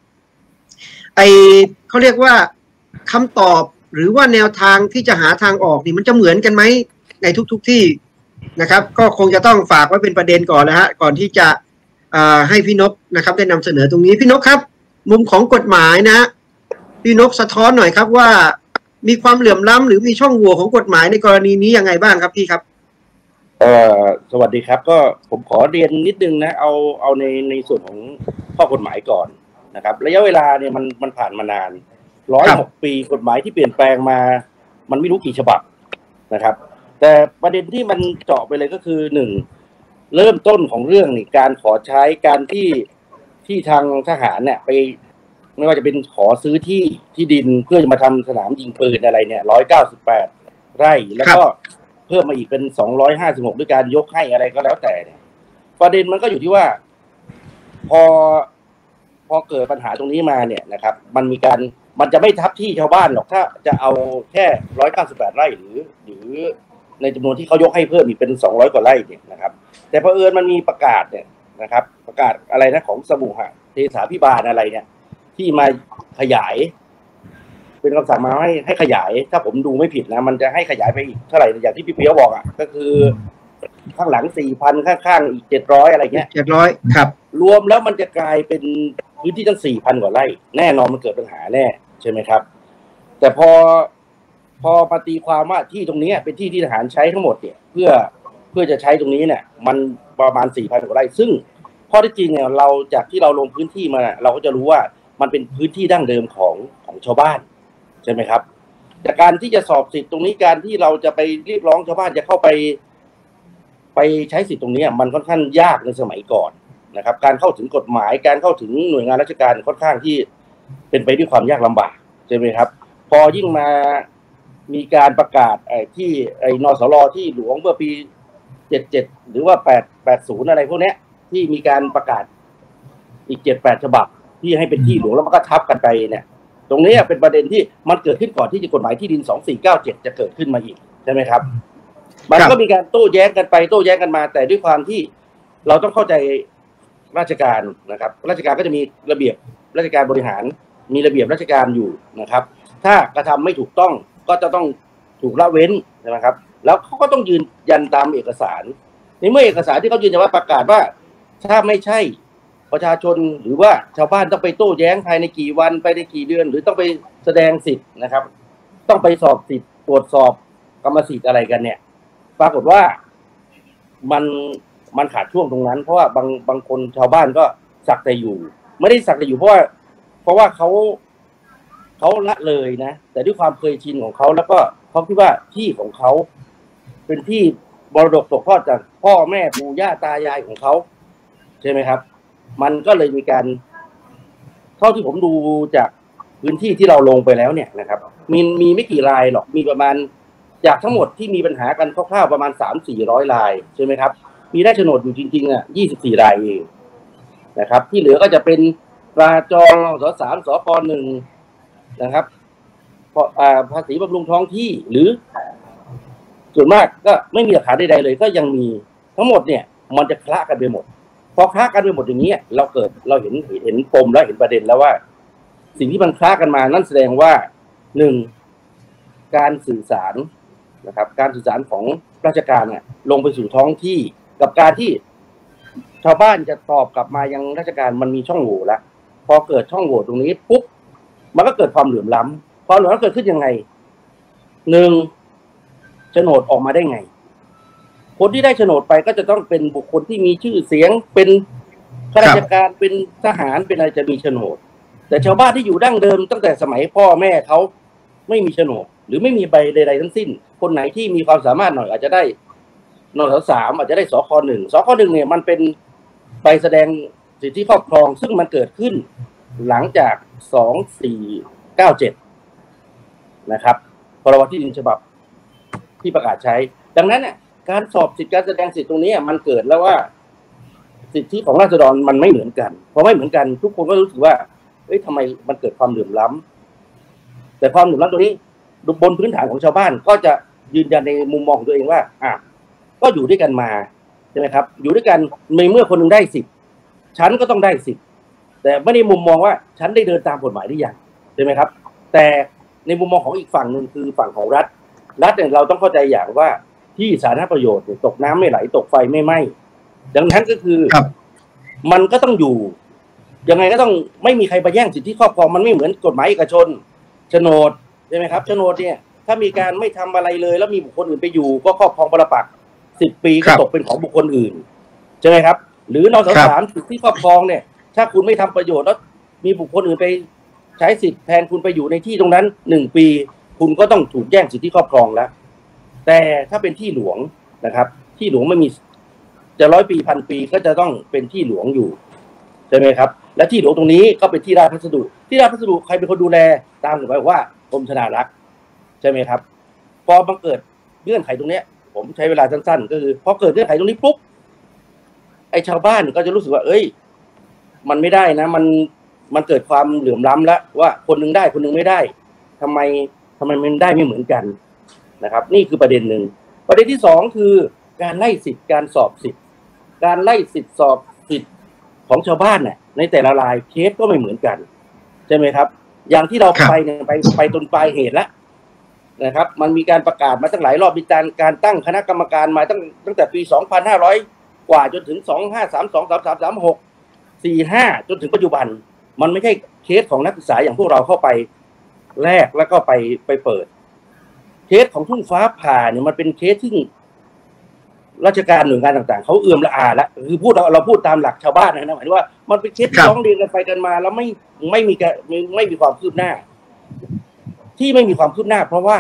เขาเรียกว่าคำตอบหรือว่าแนวทางที่จะหาทางออกนี่มันจะเหมือนกันไหมในทุกที่นะครับก็คงจะต้องฝากไว้เป็นประเด็นก่อนนะฮะก่อนที่จะให้พี่นพนะครับได้นำเสนอตรงนี้พี่นพครับมุมของกฎหมายนะพี่นพสะท้อนหน่อยครับว่ามีความเหลื่อมล้ำหรือมีช่องโหว่ของกฎหมายในกรณีนี้ยังไงบ้างครับพี่ครับสวัสดีครับก็ผมขอเรียนนิดนึงนะเอาในส่วนของข้อกฎหมายก่อนนะครับระยะเวลาเนี่ยมันผ่านมานาน106 ปีกฎหมายที่เปลี่ยนแปลงมามันไม่รู้กี่ฉบับนะครับแต่ประเด็นที่มันเจาะไปเลยก็คือ1เริ่มต้นของเรื่องนี่การขอใช้การที่ทางทหารเนี่ยไปไม่ว่าจะเป็นขอซื้อที่ดินเพื่อจะมาทำสนามยิงปืนอะไรเนี่ย198 ไร่แล้วก็เพิ่มมาอีกเป็น256ด้วยการยกให้อะไรก็แล้วแต่เนี่ยประเด็นมันก็อยู่ที่ว่าพอเกิดปัญหาตรงนี้มาเนี่ยนะครับมันจะไม่ทับที่ชาวบ้านหรอกถ้าจะเอาแค่198 ไร่หรือในจำนวนที่เขายกให้เพิ่มอีกเป็น200 กว่าไร่เนี่ยนะครับแต่เผอิญมันมีประกาศเนี่ยนะครับประกาศอะไรนะของสมุหเทศาภิบาลอะไรเนี่ยที่มาขยายเป็นคำสั่งมาให้ขยายถ้าผมดูไม่ผิดนะมันจะให้ขยายไปอีกเท่าไหร่อย่างที่พี่เปียวบอกอ่ะก็คือข้างหลัง 4,000 ข้างๆอีก700อะไรเงี้ย 700ครับรวมแล้วมันจะกลายเป็นพื้นที่ตั้ง 4,000 กว่าไร่แน่นอนมันเกิดปัญหาแน่ใช่ไหมครับแต่พอมาตีความว่าที่ตรงนี้เป็นที่ทหารใช้ทั้งหมดเนี่ยเพื่อจะใช้ตรงนี้เนี่ยมันประมาณ 4,000 กว่าไร่ซึ่งข้อที่จริงเนี่ยเราจากที่เราลงพื้นที่มาเราก็จะรู้ว่ามันเป็นพื้นที่ดั้งเดิมของชาวบ้านใช่ไหมครับแต่การที่จะสอบสิทธิ์ตรงนี้การที่เราจะไปเรียกร้องชาวบ้านจะเข้าไปใช้สิทธิ์ตรงนี้มันค่อนข้างยากในสมัยก่อนนะครับการเข้าถึงกฎหมายการเข้าถึงหน่วยงานราชการค่อนข้างที่เป็นไปด้วยความยากลำบากใช่ไหมครับพอยิ่งมามีการประกาศที่นสรที่หลวงเมื่อปี77หรือว่า880อะไรพวกนี้ที่มีการประกาศอีก7-8 ฉบับที่ให้เป็นที่หลวงแล้วมันก็ทับกันไปเนี่ยตรงนี้เป็นประเด็นที่มันเกิดขึ้นก่อนที่กฎหมายที่ดิน2497จะเกิดขึ้นมาอีกใช่ไหมครับมันก็มีการโต้แย้งกันไปโต้แย้งกันมาแต่ด้วยความที่เราต้องเข้าใจราชการนะครับราชการก็จะมีระเบียบราชการบริหารมีระเบียบราชการอยู่นะครับถ้ากระทำไม่ถูกต้องก็จะต้องถูกละเว้นใช่ไหมครับแล้วเขาก็ต้องยืนยันตามเอกสารในเมื่อเอกสารที่เขายืนยันว่าประกาศว่าถ้าไม่ใช่ประชาชนหรือว่าชาวบ้านต้องไปโต้แย้งภายในกี่วันไปในกี่เดือนหรือต้องไปแสดงสิทธิ์นะครับต้องไปสอบสิทธิ์ตรวจสอบกรรมสิทธิ์อะไรกันเนี่ยปรากฏว่ามันขาดช่วงตรงนั้นเพราะว่าบางคนชาวบ้านก็สักแต่อยู่ไม่ได้สักแต่อยู่เพราะว่าเขาละเลยนะแต่ด้วยความเคยชินของเขาแล้วก็เขาคิดว่าที่ของเขาเป็นที่มรดกตกทอดจากพ่อแม่ปู่ย่าตายายของเขาใช่ไหมครับมันก็เลยมีการเท่าที่ผมดูจากพื้นที่ที่เราลงไปแล้วเนี่ยนะครับมีไม่กี่รายหรอกมีประมาณจากทั้งหมดที่มีปัญหากันคร่าวๆประมาณ300-400 รายใช่ไหมครับมีได้โฉนดอยู่จริงๆ24 รายเองนะครับที่เหลือก็จะเป็นตราจองส.3 ส.ป.1นะครับภาษีบำรุงท้องที่หรือส่วนมากก็ไม่มีหลักฐานใดๆเลยก็ยังมีทั้งหมดเนี่ยมันจะคละกันไปหมดพอคละกันไปหมดอย่างนี้เราเห็นปมแล้วเห็นประเด็นแล้วว่าสิ่งที่มันคละกันมานั่นแสดงว่า1การสื่อสารนะครับการสื่อสารของราชการเนี่ยลงไปสู่ท้องที่กับการที่ชาวบ้านจะตอบกลับมายังราชการมันมีช่องโหว่แล้วพอเกิดช่องโหว่ตรงนี้ปุ๊บมันก็เกิดความเหลื่อมล้ำความเหลื่อมล้ำเกิดขึ้นยังไงโฉนดออกมาได้ไงคนที่ได้โฉนดไปก็จะต้องเป็นบุคคลที่มีชื่อเสียงเป็นข้าราชการเป็นทหารเป็นอะไรจะมีโฉนดแต่ชาวบ้านที่อยู่ดั้งเดิมตั้งแต่สมัยพ่อแม่เขาไม่มีโฉนดหรือไม่มีใบใดๆทั้งสิ้นคนไหนที่มีความสามารถหน่อยอาจจะได้นส.3อาจจะได้สค.1 สค.1เนี่ยมันเป็นใบแสดงสิทธิครอบครองซึ่งมันเกิดขึ้นหลังจาก2497นะครับพรบที่ดินฉบับที่ประกาศใช้ดังนั้นเนี่ยการสอบสิทธิการแสดงสิทธิตรงนี้มันเกิดแล้วว่าสิทธิของราษฎรมันไม่เหมือนกันพอไม่เหมือนกันทุกคนก็รู้สึกว่าเอ้ยทำไมมันเกิดความเหลื่อมล้ำแต่ความเหลื่อมล้ำตรงนี้บนพื้นฐานของชาวบ้านก็จะยืนยันในมุมมองของตัวเองว่าก็อยู่ด้วยกันมาใช่ไหมครับอยู่ด้วยกันในเมื่อคนหนึ่งได้สิทธิ์ฉันก็ต้องได้สิทธิ์แต่ไม่ได้มุมมองว่าฉันได้เดินตามกฎหมายหรือยังใช่ไหมครับแต่ในมุมมองของอีกฝั่งหนึ่งคือฝั่งของรัฐเนี่ยเราต้องเข้าใจอย่างว่าที่สาธารณประโยชน์ตกน้ำไม่ไหลตกไฟไม่ไหม้ดังนั้นก็คือมันก็ต้องอยู่ยังไงก็ต้องไม่มีใครไปแย่งสิทธิครอบครองมันไม่เหมือนกฎหมายเอกชนโฉนดใช่ไหมครับโฉนดเนี่ยถ้ามีการไม่ทำอะไรเลยแล้วมีบุคคลอื่นไปอยู่ก็ครอบครองปรปักษ์10 ปีก็ตกเป็นของบุคคลอื่นใช่ไหมครับหรือนส.3สิทธิครอบครองเนี่ยถ้าคุณไม่ทำประโยชน์แล้วมีบุคคลอื่นไปใช้สิทธิ์แทนคุณไปอยู่ในที่ตรงนั้น1 ปีคุณก็ต้องถูกแย่งสิทธิครอบครองแล้วแต่ถ้าเป็นที่หลวงนะครับที่หลวงไม่มีจะ100 ปี1,000 ปีก็จะต้องเป็นที่หลวงอยู่ใช่ไหมครับและที่หลวงตรงนี้ก็เป็นที่ราชพัสดุที่ราชพัสดุใครเป็นคนดูแลตามกฎหมายว่ากรมธนารักษ์ใช่ไหมครับพอบังเกิดเงื่อนไขตรงนี้ผมใช้เวลาสั้นๆก็คือพอเกิดเงื่อนไขตรงนี้ปุ๊บไอ้ชาวบ้านก็จะรู้สึกว่าเอ้ยมันไม่ได้นะมันเกิดความเหลื่อมล้ำแล้วว่าคนนึงได้คนนึงไม่ได้ทำไมมันได้ไม่เหมือนกันนะครับนี่คือประเด็นหนึ่งประเด็นที่2คือการไล่สิทธิ์การสอบสิทธิ์การไล่สิทธิ์สอบสิทธิ์ของชาวบ้านเนี่ยในแต่ละรายเคสก็ไม่เหมือนกันใช่ไหมครับอย่างที่เราไปเนี่ยไปจนปลายเหตุแล้วนะครับมันมีการประกาศมาตั้งหลายรอบมีการตั้งคณะกรรมการมาตั้งแต่ปี 2,500 กว่าจนถึง 2532 3336 45จนถึงปัจจุบันมันไม่ใช่เคสของนักศึกษาอย่างพวกเราเข้าไปแรกแล้วก็ไปเปิดเคสของทุ่งฟ้าผ่าเนี่ยมันเป็นเคสที่ราชการหน่วยงานต่างๆเขาเอื้อมละอาแล้วคือเราพูดตามหลักชาวบ้านนะหมายถึงว่ามันเป็นเคสที่ร้องเรียนกันไปกันมาแล้วไม่มีความคืบหน้าที่ไม่มีความคืบหน้าเพราะว่า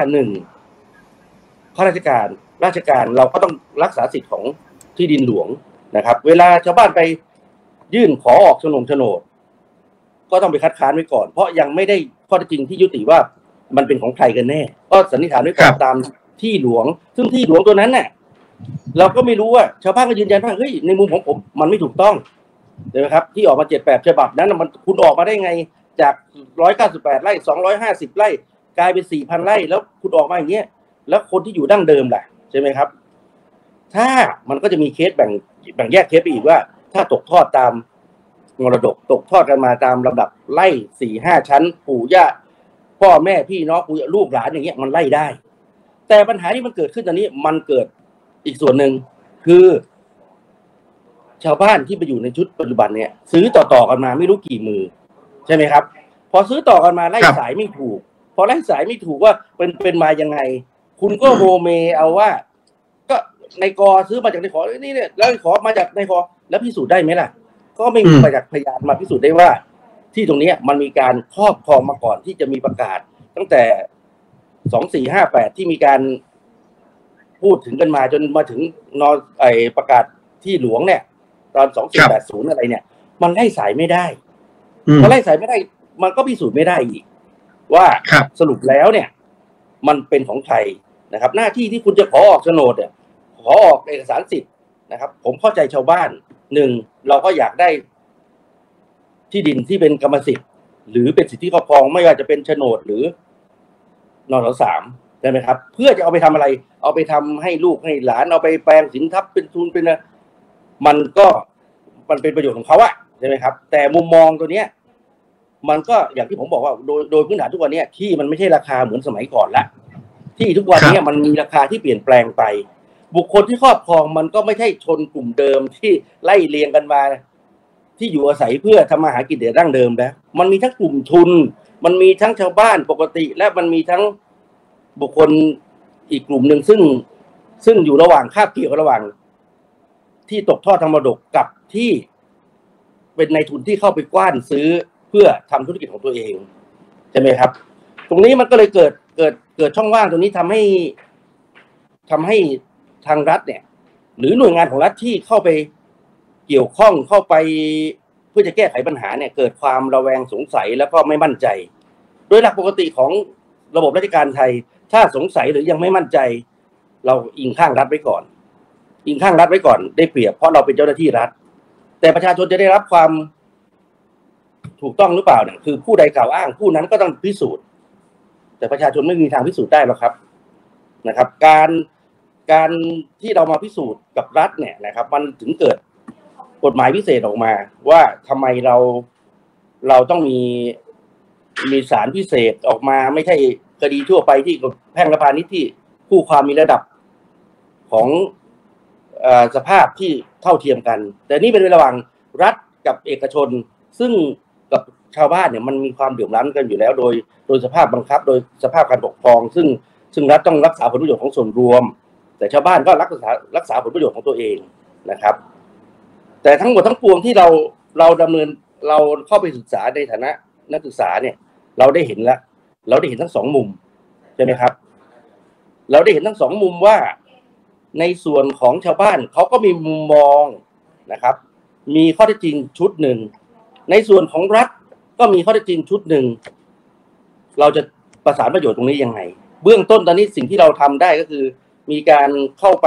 1ข้าราชการเราก็ต้องรักษาสิทธิ์ของที่ดินหลวงนะครับเวลาชาวบ้านไปยื่นขอออกโฉนดก็ต้องไปคัดค้านไว้ก่อนเพราะยังไม่ได้ข้อเท็จจริงที่ยุติว่ามันเป็นของใครกันแน่ก็สันนิษฐานไว้ก่อนตามที่หลวงซึ่งที่หลวงตัวนั้นเนี่ยเราก็ไม่รู้ว่าชาวบ้านก็ยืนยันว่าเฮ้ยในมุมของผมมันไม่ถูกต้องใช่ไหมครับที่ออกมา7-8 ฉบับนั้นมันคุณออกมาได้ไงจาก198 ไร่250 ไร่กลายเป็น 4,000 ไร่แล้วคุณออกมาอย่างเงี้ยแล้วคนที่อยู่ดั้งเดิมล่ะใช่ไหมครับถ้ามันก็จะมีเคสแบ่งแยกเคสไปอีกว่าถ้าตกทอดตามมรดกตกทอดกันมาตามลำดับไล่ 4-5 ชั้นปู่ย่าพ่อแม่พี่น้องลูกหลานอย่างเงี้ยมันไล่ได้แต่ปัญหาที่มันเกิดขึ้นตอนนี้มันเกิดอีกส่วนหนึ่งคือชาวบ้านที่ไปอยู่ในชุดปัจจุบันเนี่ยซื้อต่อกันมาไม่รู้กี่มือใช่ไหมครับพอซื้อต่อกันมาไล่สายไม่ถูกพอไล่สายไม่ถูกว่าเป็นมายังไงคุณก็โมเมเอาว่าก็ในกอซื้อมาจากในขอนี่เนี่ยแล้วขอมาจากในขอแล้วพิสูจน์ได้ไหมล่ะก็ไม่มีประจักษ์พยานมาพิสูจน์ได้ว่าที่ตรงนี้มันมีการครอบครองมาก่อนที่จะมีประกาศตั้งแต่2458ที่มีการพูดถึงกันมาจนมาถึงประกาศที่หลวงเนี่ยตอน2480อะไรเนี่ยมันไล่สายไม่ได้พอไล่สายไม่ได้มันก็พิสูจน์ไม่ได้อีกว่าสรุปแล้วเนี่ยมันเป็นของใครนะครับหน้าที่ที่คุณจะขอออกโฉนดเนี่ยขอออกเอกสารสิทธิ์นะครับผมเข้าใจชาวบ้านหนึ่งเราก็อยากได้ที่ดินที่เป็นกรรมสิทธิ์หรือเป็นสิทธิครอบครองไม่ว่าจะเป็นโฉนดหรือนสสามใช่ไหมครับเพื่อจะเอาไปทำอะไรเอาไปทำให้ลูกให้หลานเอาไปแปลงสินทรัพย์เป็นทุนเป็นมันเป็นประโยชน์ของเขาอะใช่ไหมครับแต่มุมมองตัวเนี้ยมันก็อย่างที่ผมบอกว่าโดยพื้นฐานทุกวันนี้ที่มันไม่ใช่ราคาเหมือนสมัยก่อนละที่ทุกวันนี้มันมีราคาที่เปลี่ยนแปลงไปบุคคลที่ครอบครองมันก็ไม่ใช่ชนกลุ่มเดิมที่ไล่เรียงกันมาที่อยู่อาศัยเพื่อทำมาหากินแต่ดั้งเดิมแล้วมันมีทั้งกลุ่มทุนมันมีทั้งชาวบ้านปกติและมันมีทั้งบุคคลอีกกลุ่มหนึ่งซึ่งอยู่ระหว่างคาบเกี่ยวระหว่างที่ตกทอดทางมรดกกับที่เป็นนายทุนที่เข้าไปกว้านซื้อเพื่อทำธุรกิจของตัวเองใช่ไหมครับตรงนี้มันก็เลยเกิดช่องว่างตรงนี้ทำให้ทางรัฐเนี่ยหรือหน่วยงานของรัฐที่เข้าไปเกี่ยวข้องเข้าไปเพื่อจะแก้ไขปัญหาเนี่ยเกิดความระแวงสงสัยแล้วก็ไม่มั่นใจโดยหลักปกติของระบบราชการไทยถ้าสงสัยหรือยังไม่มั่นใจเราอิงข้างรัฐไว้ก่อนได้เปรียบเพราะเราเป็นเจ้าหน้าที่รัฐแต่ประชาชนจะได้รับความถูกต้องหรือเปล่าเนี่ยคือผู้ใดกล่าวอ้างผู้นั้นก็ต้องพิสูจน์แต่ประชาชนไม่มีทางพิสูจน์ได้หรอกครับนะครับการที่เรามาพิสูจน์กับรัฐเนี่ยนะครับมันถึงเกิดกฎหมายพิเศษออกมาว่าทำไมเราต้องมีศาลพิเศษออกมาไม่ใช่คดีทั่วไปที่แพ่งและพาณิชย์ที่คู่ความมีระดับของสภาพที่เท่าเทียมกันแต่นี่เป็นระหว่างรัฐกับเอกชนซึ่งกับชาวบ้านเนี่ยมันมีความเดือดร้อนกันอยู่แล้วโดยสภาพบังคับโดยสภาพการปกครองซึ่งรัฐต้องรักษาผลประโยชน์ของส่วนรวมแต่ชาวบ้านก็รักษาผลประโยชน์ของตัวเองนะครับแต่ทั้งหมดทั้งปวงที่เราดำเนินเราเข้าไปศึกษาในฐานะนักศึกษาเนี่ยเราได้เห็นแล้วเราได้เห็นทั้งสองมุมใช่ไหมครับเราได้เห็นทั้งสองมุมว่าในส่วนของชาวบ้านเขาก็มีมุมมองนะครับมีข้อเท็จจริงชุดหนึ่งในส่วนของรัฐก็มีข้อเท็จจริงชุดหนึ่งเราจะประสานประโยชน์ตรงนี้ยังไงเบื้องต้นตอนนี้สิ่งที่เราทำได้ก็คือมีการเข้าไป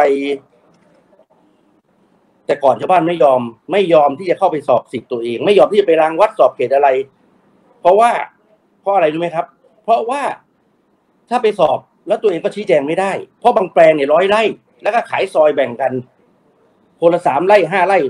แต่ก่อนชาวบ้านไม่ยอมที่จะเข้าไปสอบสิทธิ์ตัวเองไม่ยอมที่จะไปรางวัดสอบเขตอะไรเพราะอะไรรู้ไหมครับเพราะว่าถ้าไปสอบแล้วตัวเองก็ชี้แจงไม่ได้เพราะบางแปลงเนี่ย100 ไร่แล้วก็ขายซอยแบ่งกันคนละ3 ไร่5 ไร่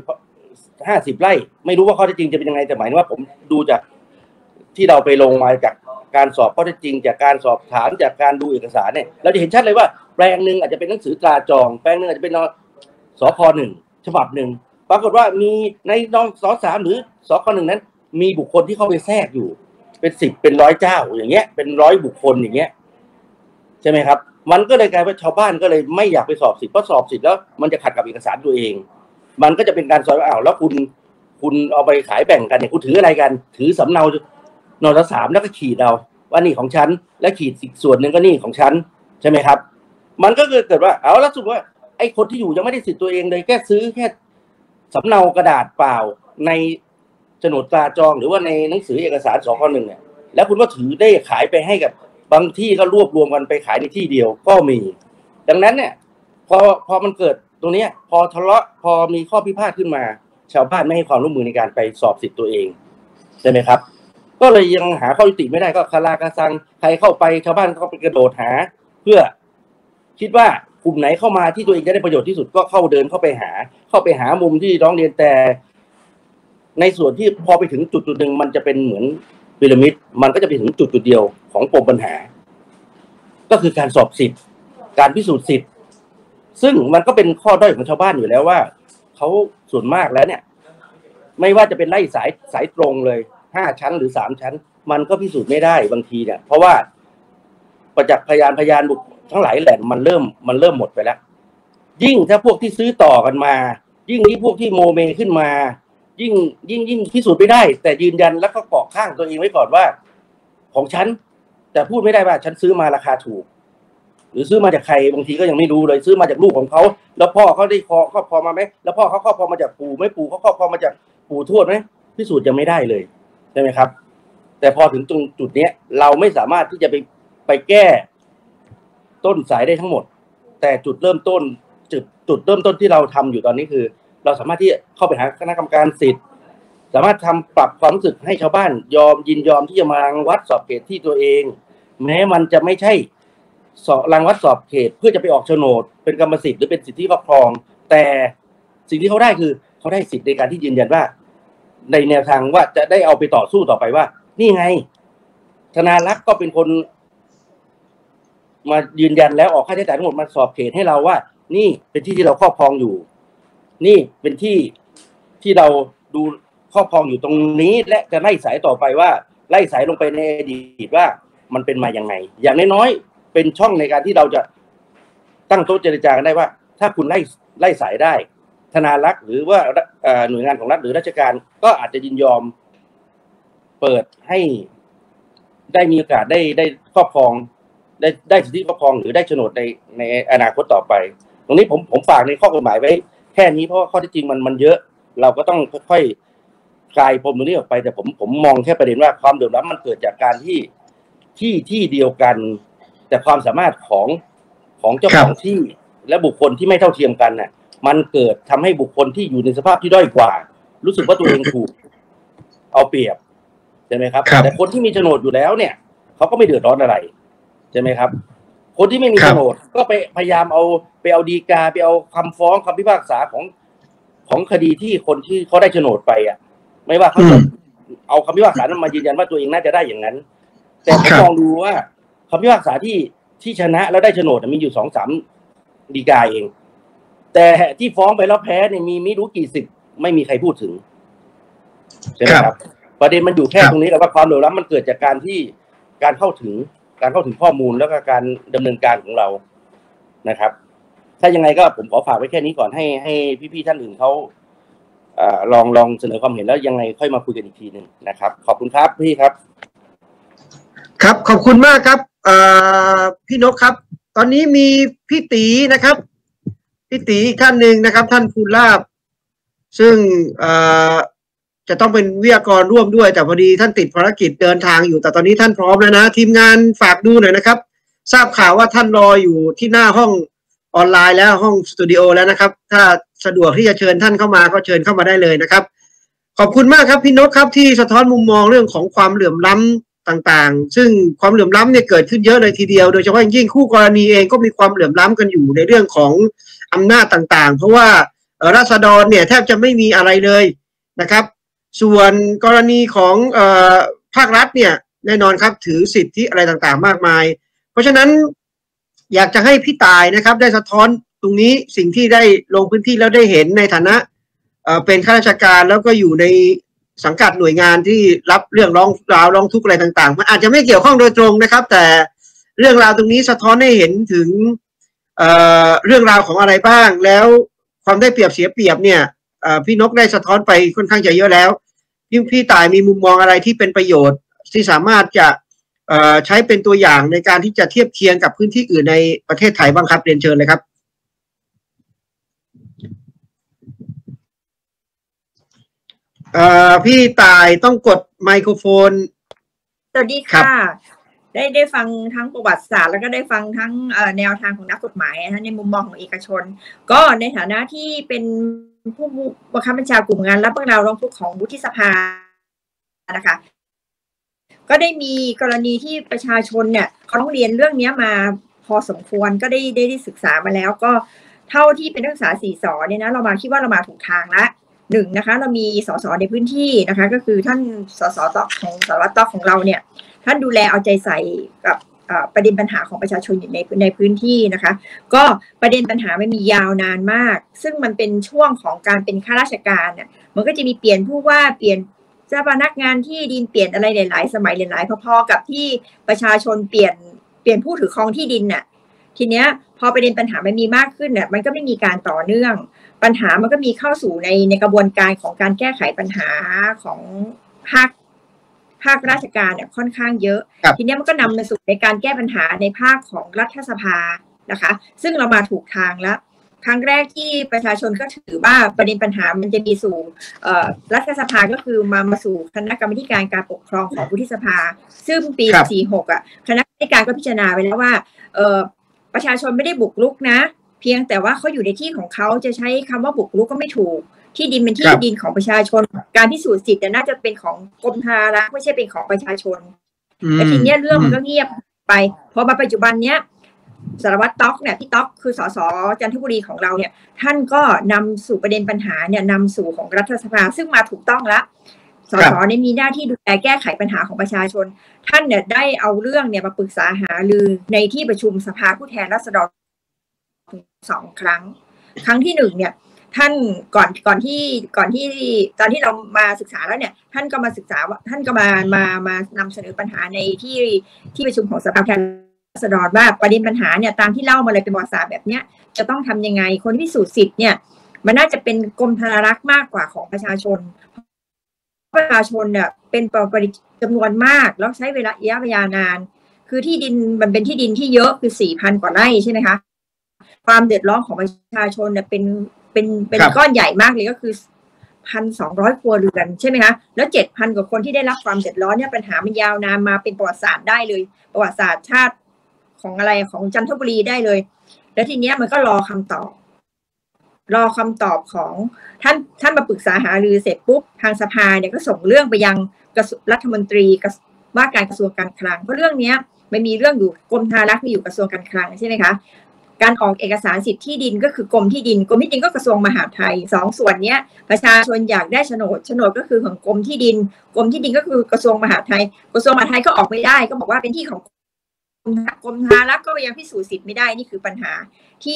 50 ไร่ไม่รู้ว่าข้อเท็จจริงจะเป็นยังไงแต่หมายถึงว่าผมดูจากที่เราไปลงมาจากการสอบข้อเท็จจริงจากการสอบถามจากการดูเอกสารเนี่ยเราจะเห็นชัดเลยว่าแปลงหนึ่งอาจจะเป็นหนังสือตราจองแปลงหนึ่งอาจจะเป็นสค.1 ฉบับหนึ่งปรากฏว่ามีในนส.3 หรือสค.1 นั้นมีบุคคลที่เข้าไปแทรกอยู่เป็น10เป็น100 เจ้าอย่างเงี้ยเป็น100 บุคคลอย่างเงี้ยใช่ไหมครับมันก็เลยกลายเป็นชาวบ้านก็เลยไม่อยากไปสอบสิทธิ์เพราะสอบสิทธิ์แล้วมันจะขัดกับเอกสารตัวเองมันก็จะเป็นการซอยว่าแล้วคุณเอาไปขายแบ่งกันเนี่ยคุณถืออะไรกันถือสำเนานส.3แล้วก็ขีดเอาว่านี่ของฉันและขีดอีกส่วนหนึ่งก็นี่ของฉันใช่ไหมครับมันก็เกิดว่าเอาแล้วสมมติว่าไอ้คนที่อยู่ยังไม่ได้สิทธิ์ตัวเองเลยแค่ซื้อแค่สำเนากระดาษเปล่าในโฉนดตราจองหรือว่าในหนังสือเอกสารสค.1เนี่ยแล้วคุณก็ถือได้ขายไปให้กับบางที่ก็รวบรวมกันไปขายในที่เดียวก็มีดังนั้นเนี่ยพอมันเกิดตรงนี้พอทะเลาะพอมีข้อพิพาทขึ้นมาชาวบ้านไม่ให้ความร่วมมือในการไปสอบสิทธิ์ตัวเองใช่ไหมครับก็เลยยังหาข้อยุติไม่ได้ก็คาราคาซังใครเข้าไปชาวบ้านก็ไปกระโดดหาเพื่อคิดว่ากลุ่มไหนเข้ามาที่ตัวเองจะได้ประโยชน์ที่สุดก็เข้าเดินเข้าไปหามุมที่ร้องเรียนแต่ในส่วนที่พอไปถึงจุดหนึ่งมันจะเป็นเหมือนพีระมิดมันก็จะไปถึงจุดเดียวของปมปัญหาก็คือการสอบสิทธิ์การพิสูจน์สิทธิ์ซึ่งมันก็เป็นข้อด้อยของชาวบ้านอยู่แล้วว่าเขาส่วนมากแล้วเนี่ยไม่ว่าจะเป็นไร่สายตรงเลย5 ชั้นหรือ3 ชั้นมันก็พิสูจน์ไม่ได้บางทีเนี่ยเพราะว่าประจักษ์พยานบุคทั้งหลายแหล่มันเริ่มหมดไปแล้วยิ่งถ้าพวกที่ซื้อต่อกันมายิ่งนี้พวกที่โมเมขึ้นมายิ่งพิสูจน์ไม่ได้แต่ยืนยันแล้วก็เกาะข้างตัวเองไว้ก่อนว่าของฉันแต่พูดไม่ได้ว่าฉันซื้อมาราคาถูกหรือซื้อมาจากใครบางทีก็ยังไม่รู้เลยซื้อมาจากลูกของเขาแล้วพ่อเขาได้ครอบครองมาไหมแล้วพ่อเขาครอบครองมาจากปู่ไม่ปู่เขาครอบครองมาจากปู่ทวดไหมพิสูจน์ยังไม่ได้เลยใช่ไหมครับแต่พอถึงตรงจุดนี้เราไม่สามารถที่จะไปแก้ต้นสายได้ทั้งหมดแต่จุดเริ่มต้นที่เราทำอยู่ตอนนี้คือเราสามารถที่เข้าไปหาคณะกรรมการสิทธิ์สามารถทำปรับความรู้สึกให้ชาวบ้านยินยอมที่จะมารังวัดสอบเขตที่ตัวเองแม้มันจะไม่ใช่รังวัดสอบเขตเพื่อจะไปออกโฉนดเป็นกรรมสิทธิ์หรือเป็นสิทธิครอบครองแต่สิ่งที่เขาได้คือเขาได้สิทธิ์ในการที่ยืนยันว่าในแนวทางว่าจะได้เอาไปต่อสู้ต่อไปว่านี่ไงธนารักษ์ก็เป็นคนมายืนยันแล้วออกค่าใช้จ่ายทั้งหมดมาสอบเขตให้เราว่านี่เป็นที่ที่เราครอบครองอยู่นี่เป็นที่เราดูครอบครองอยู่ตรงนี้และจะไล่สายต่อไปว่าไล่สายลงไปในอดีตว่ามันเป็นมาอย่างไงอย่างน้อยๆเป็นช่องในการที่เราจะตั้งโต๊ะเจรจากันได้ว่าถ้าคุณไล่สายได้ธนารักษ์หรือว่าหน่วยงานของรัฐหรือราชการก็อาจจะยินยอมเปิดให้ได้มีโอกาสได้ครอบครองได้สิทธิครอบครองหรือได้โฉนดในอนาคตต่อไปตรงนี้ผมฝากในข้อกฎหมายไว้แค่นี้เพราะข้อที่จริงมันเยอะเราก็ต้องค่อยๆคลายปมตรงนี้ออกไปแต่ผมมองแค่ประเด็นว่าความเดือดร้อนมันเกิดจากการที่เดียวกันแต่ความสามารถของเจ้าของที่และบุคคลที่ไม่เท่าเทียมกันน่ะมันเกิดทำให้บุคคลที่อยู่ในสภาพที่ด้อยกว่ารู้สึกว่าตัวเองถูกเอาเปรียบใช่ไหมครับแต่คนที่มีโฉนดอยู่แล้วเนี่ยเขาก็ไม่เดือดร้อนอะไรใช่ไหมครับคนที่ไม่มีโฉนดก็ไปพยายามเอาฎีกาไปเอาคำฟ้องคำพิพากษาของคดีที่คนที่เขาได้โฉนดไปอ่ะไม่ว่าเขาจะเอาคำพิพากษานั้นมายืนยันว่าตัวเองน่าจะได้อย่างนั้นแต่ผมมองดูว่าคำพิพากษาที่ชนะแล้วได้โฉนดมีอยู่2-3 ฎีกาเองแต่ที่ฟ้องไปแล้วแพ้เนี่ยมีไม่รู้กี่สิบไม่มีใครพูดถึงใช่ไหมครับประเด็นมันอยู่แค่ตรงนี้แล้วว่าความเหลื่อมล้ำมันเกิดจากการเข้าถึงข้อมูลแล้วก็การดำเนินการของเรานะครับถ้ายังไงก็ผมขอฝากไว้แค่นี้ก่อนให้พี่ๆท่านอื่นเขาลองเสนอความเห็นแล้วยังไงค่อยมาคุยกันอีกทีนึงนะครับขอบคุณครับพี่ครับครับขอบคุณมากครับพี่นกครับตอนนี้มีพี่ตีนะครับพี่ตีอีกท่านหนึ่งนะครับท่านภูลาภซึ่งจะต้องเป็นวิทยากรร่วมด้วยแต่พอดีท่านติดภารกิจเดินทางอยู่แต่ตอนนี้ท่านพร้อมแล้วนะทีมงานฝากดูหน่อยนะครับทราบข่าวว่าท่านรออยู่ที่หน้าห้องออนไลน์แล้วห้องสตูดิโอแล้วนะครับถ้าสะดวกที่จะเชิญท่านเข้ามาก็เชิญเข้ามาได้เลยนะครับขอบคุณมากครับพี่นกครับที่สะท้อนมุมมองเรื่องของความเหลื่อมล้ำต่างๆซึ่งความเหลื่อมล้ำเนี่ยเกิดขึ้นเยอะเลยทีเดียวโดยเฉพาะยิ่งคู่กรณีเองก็มีความเหลื่อมล้ำกันอยู่ในเรื่องของอำนาจต่างๆเพราะว่าราษฎรเนี่ยแทบจะไม่มีอะไรเลยนะครับส่วนกรณีของภาครัฐเนี่ยแน่นอนครับถือสิทธิอะไรต่างๆมากมายเพราะฉะนั้นอยากจะให้พี่ตายนะครับได้สะท้อนตรงนี้สิ่งที่ได้ลงพื้นที่แล้วได้เห็นในฐานะเป็นข้าราชการแล้วก็อยู่ในสังกัดหน่วยงานที่รับเรื่องร้องทุกข์อะไรต่างๆมันอาจจะไม่เกี่ยวข้องโดยตรงนะครับแต่เรื่องราวตรงนี้สะท้อนให้เห็นถึงเรื่องราวของอะไรบ้างแล้วความได้เปรียบเสียเปรียบเนี่ยพี่นกได้สะท้อนไปค่อนข้างจะเยอะแล้วพี่ตายมีมุมมองอะไรที่เป็นประโยชน์ที่สามารถจะใช้เป็นตัวอย่างในการที่จะเทียบเคียงกับพื้นที่อื่นในประเทศไทยบ้างครับเรียนเชิญเลยครับพี่ตายต้องกดไมโครโฟนสวัสดีค่ะได้ฟังทั้งประวัติศาสตร์แล้วก็ได้ฟังทั้งแนวทางของนักกฎหมายในมุมมองของเอกชนก็ในฐานะที่เป็นผู้บังคับบัญชากลุ่มงานรับเรื่องราวร้องทุกข์ของวุฒิสภานะคะก็ได้มีกรณีที่ประชาชนเนี่ยเขาต้องเรียนเรื่องนี้มาพอสมควรก็ได้ศึกษามาแล้วก็เท่าที่เป็นนักศึกษา4 ส.เนี่ยนะเรามาคิดว่าเรามาถูกทางละ1นะคะเรามีส.ส.ในพื้นที่นะคะก็คือท่านส.ส.ของสารวัตรต๊อกของเราเนี่ยท่านดูแลเอาใจใส่กับประเด็นปัญหาของประชาชนอยู่ในพื้นที่นะคะก็ประเด็นปัญหาไม่มียาวนานมากซึ่งมันเป็นช่วงของการเป็นข้าราชการเนี่ยมันก็จะมีเปลี่ยนผู้ว่าเปลี่ยนเจ้าพนักงานที่ดินเปลี่ยนอะไรหลายๆสมัยหลายๆพอๆกับที่ประชาชนเปลี่ยนผู้ถือครองที่ดินน่ะทีเนี้ยพอประเด็นปัญหามันมีมากขึ้นเนี่ยมันก็ไม่มีการต่อเนื่องปัญหามันก็มีเข้าสู่ในกระบวนการของการแก้ไขปัญหาของภาคราชการเนี่ยค่อนข้างเยอะทีนี้มันก็นำมาสู่ในการแก้ปัญหาในภาคของรัฐสภานะคะซึ่งเรามาถูกทางแล้วครั้งแรกที่ประชาชนก็ถือว่าประเด็นปัญหามันจะมีสู่รัฐสภาก็คือมาสู่คณะกรรมการการปกครองของวุฒิสภาซึ่งปี46คณะกรรมการก็พิจารณาไว้แล้วว่าประชาชนไม่ได้บุกรุกนะเพียงแต่ว่าเขาอยู่ในที่ของเขาจะใช้คำว่าบุกรุกก็ไม่ถูกที่ดินเป็นที่ดินของประชาชนการพิสูจน์สิทธิ์น่าจะเป็นของกรมธนารักษ์ไม่ใช่เป็นของประชาชนแต่ทีนี้เรื่องมันก็เงียบไปพอมาปัจจุบันเนี้ยสารวัตรต๊อกเนี่ยพี่ต๊อกคือสสจันทบุรีของเราเนี่ยท่านก็นำสู่ประเด็นปัญหาเนี่ยนำสู่ของรัฐสภาซึ่งมาถูกต้องแล้วสสเนี่ยมีหน้าที่ดูแลแก้ไขปัญหาของประชาชนท่านเนี่ยได้เอาเรื่องเนี่ยมาปรึกษาหารือในที่ประชุมสภาผู้แทนราษฎร2 ครั้งที่1เนี่ยท่านก่อนที่ตอนที่เรามาศึกษาแล้วเนี่ยท่านก็มาศึกษาว่าท่านก็มานำเสนอปัญหาในที่ประชุมของสภาผู้แทนราษฎรว่าประเด็นปัญหาเนี่ยตามที่เล่ามาเลยเป็นประวัติศาสตร์แบบเนี้ยจะต้องทำยังไงคนที่พิสูจน์สิทธิ์เนี่ยมันน่าจะเป็นกรมธนารักษ์มากกว่าของประชาชนเนี่ยเป็นจำนวนมากแล้วใช้ระยะเวลานานคือที่ดินมันเป็นที่ดินที่เยอะคือ 4,000 กว่าไร่ใช่ไหมคะความเดือดร้อนของประชาชนเนี่ยเป็นก้อนใหญ่มากเลยก็คือ 1,200 ครัวเรือนใช่ไหมคะแล้ว 7,000 กว่าคนที่ได้รับความเดือดร้อนเนี่ยปัญหามันยาวนานมาเป็นประวัติศาสตร์ได้เลยประวัติศาสตร์ชาติของอะไรของจันทบุรีได้เลยแล้วทีเนี้ยมันก็รอคำตอบของท่านมาปรึกษาหารือเสร็จปุ๊บทางสภาเนี่ยก็ส่งเรื่องไปยังรัฐมนตรีว่าการกระทรวงการคลังเพราะเรื่องนี้ไม่มีเรื่องอยู่กรมธนารักษ์มีอยู่กระทรวงการคลังใช่ไหมคะการออกเอกสารสิทธิที่ดินก็คือกรมที่ดินก็กระทรวงมหาดไทย2 ส่วนนี้ประชาชนอยากได้โฉนดก็คือของกรมที่ดินก็คือกระทรวงมหาดไทยกระทรวงมหาดไทยก็ออกไม่ได้ก็บอกว่าเป็นที่ของกรมธนารักษ์ก็ยังพิสูจน์สิทธิ์ไม่ได้นี่คือปัญหาที่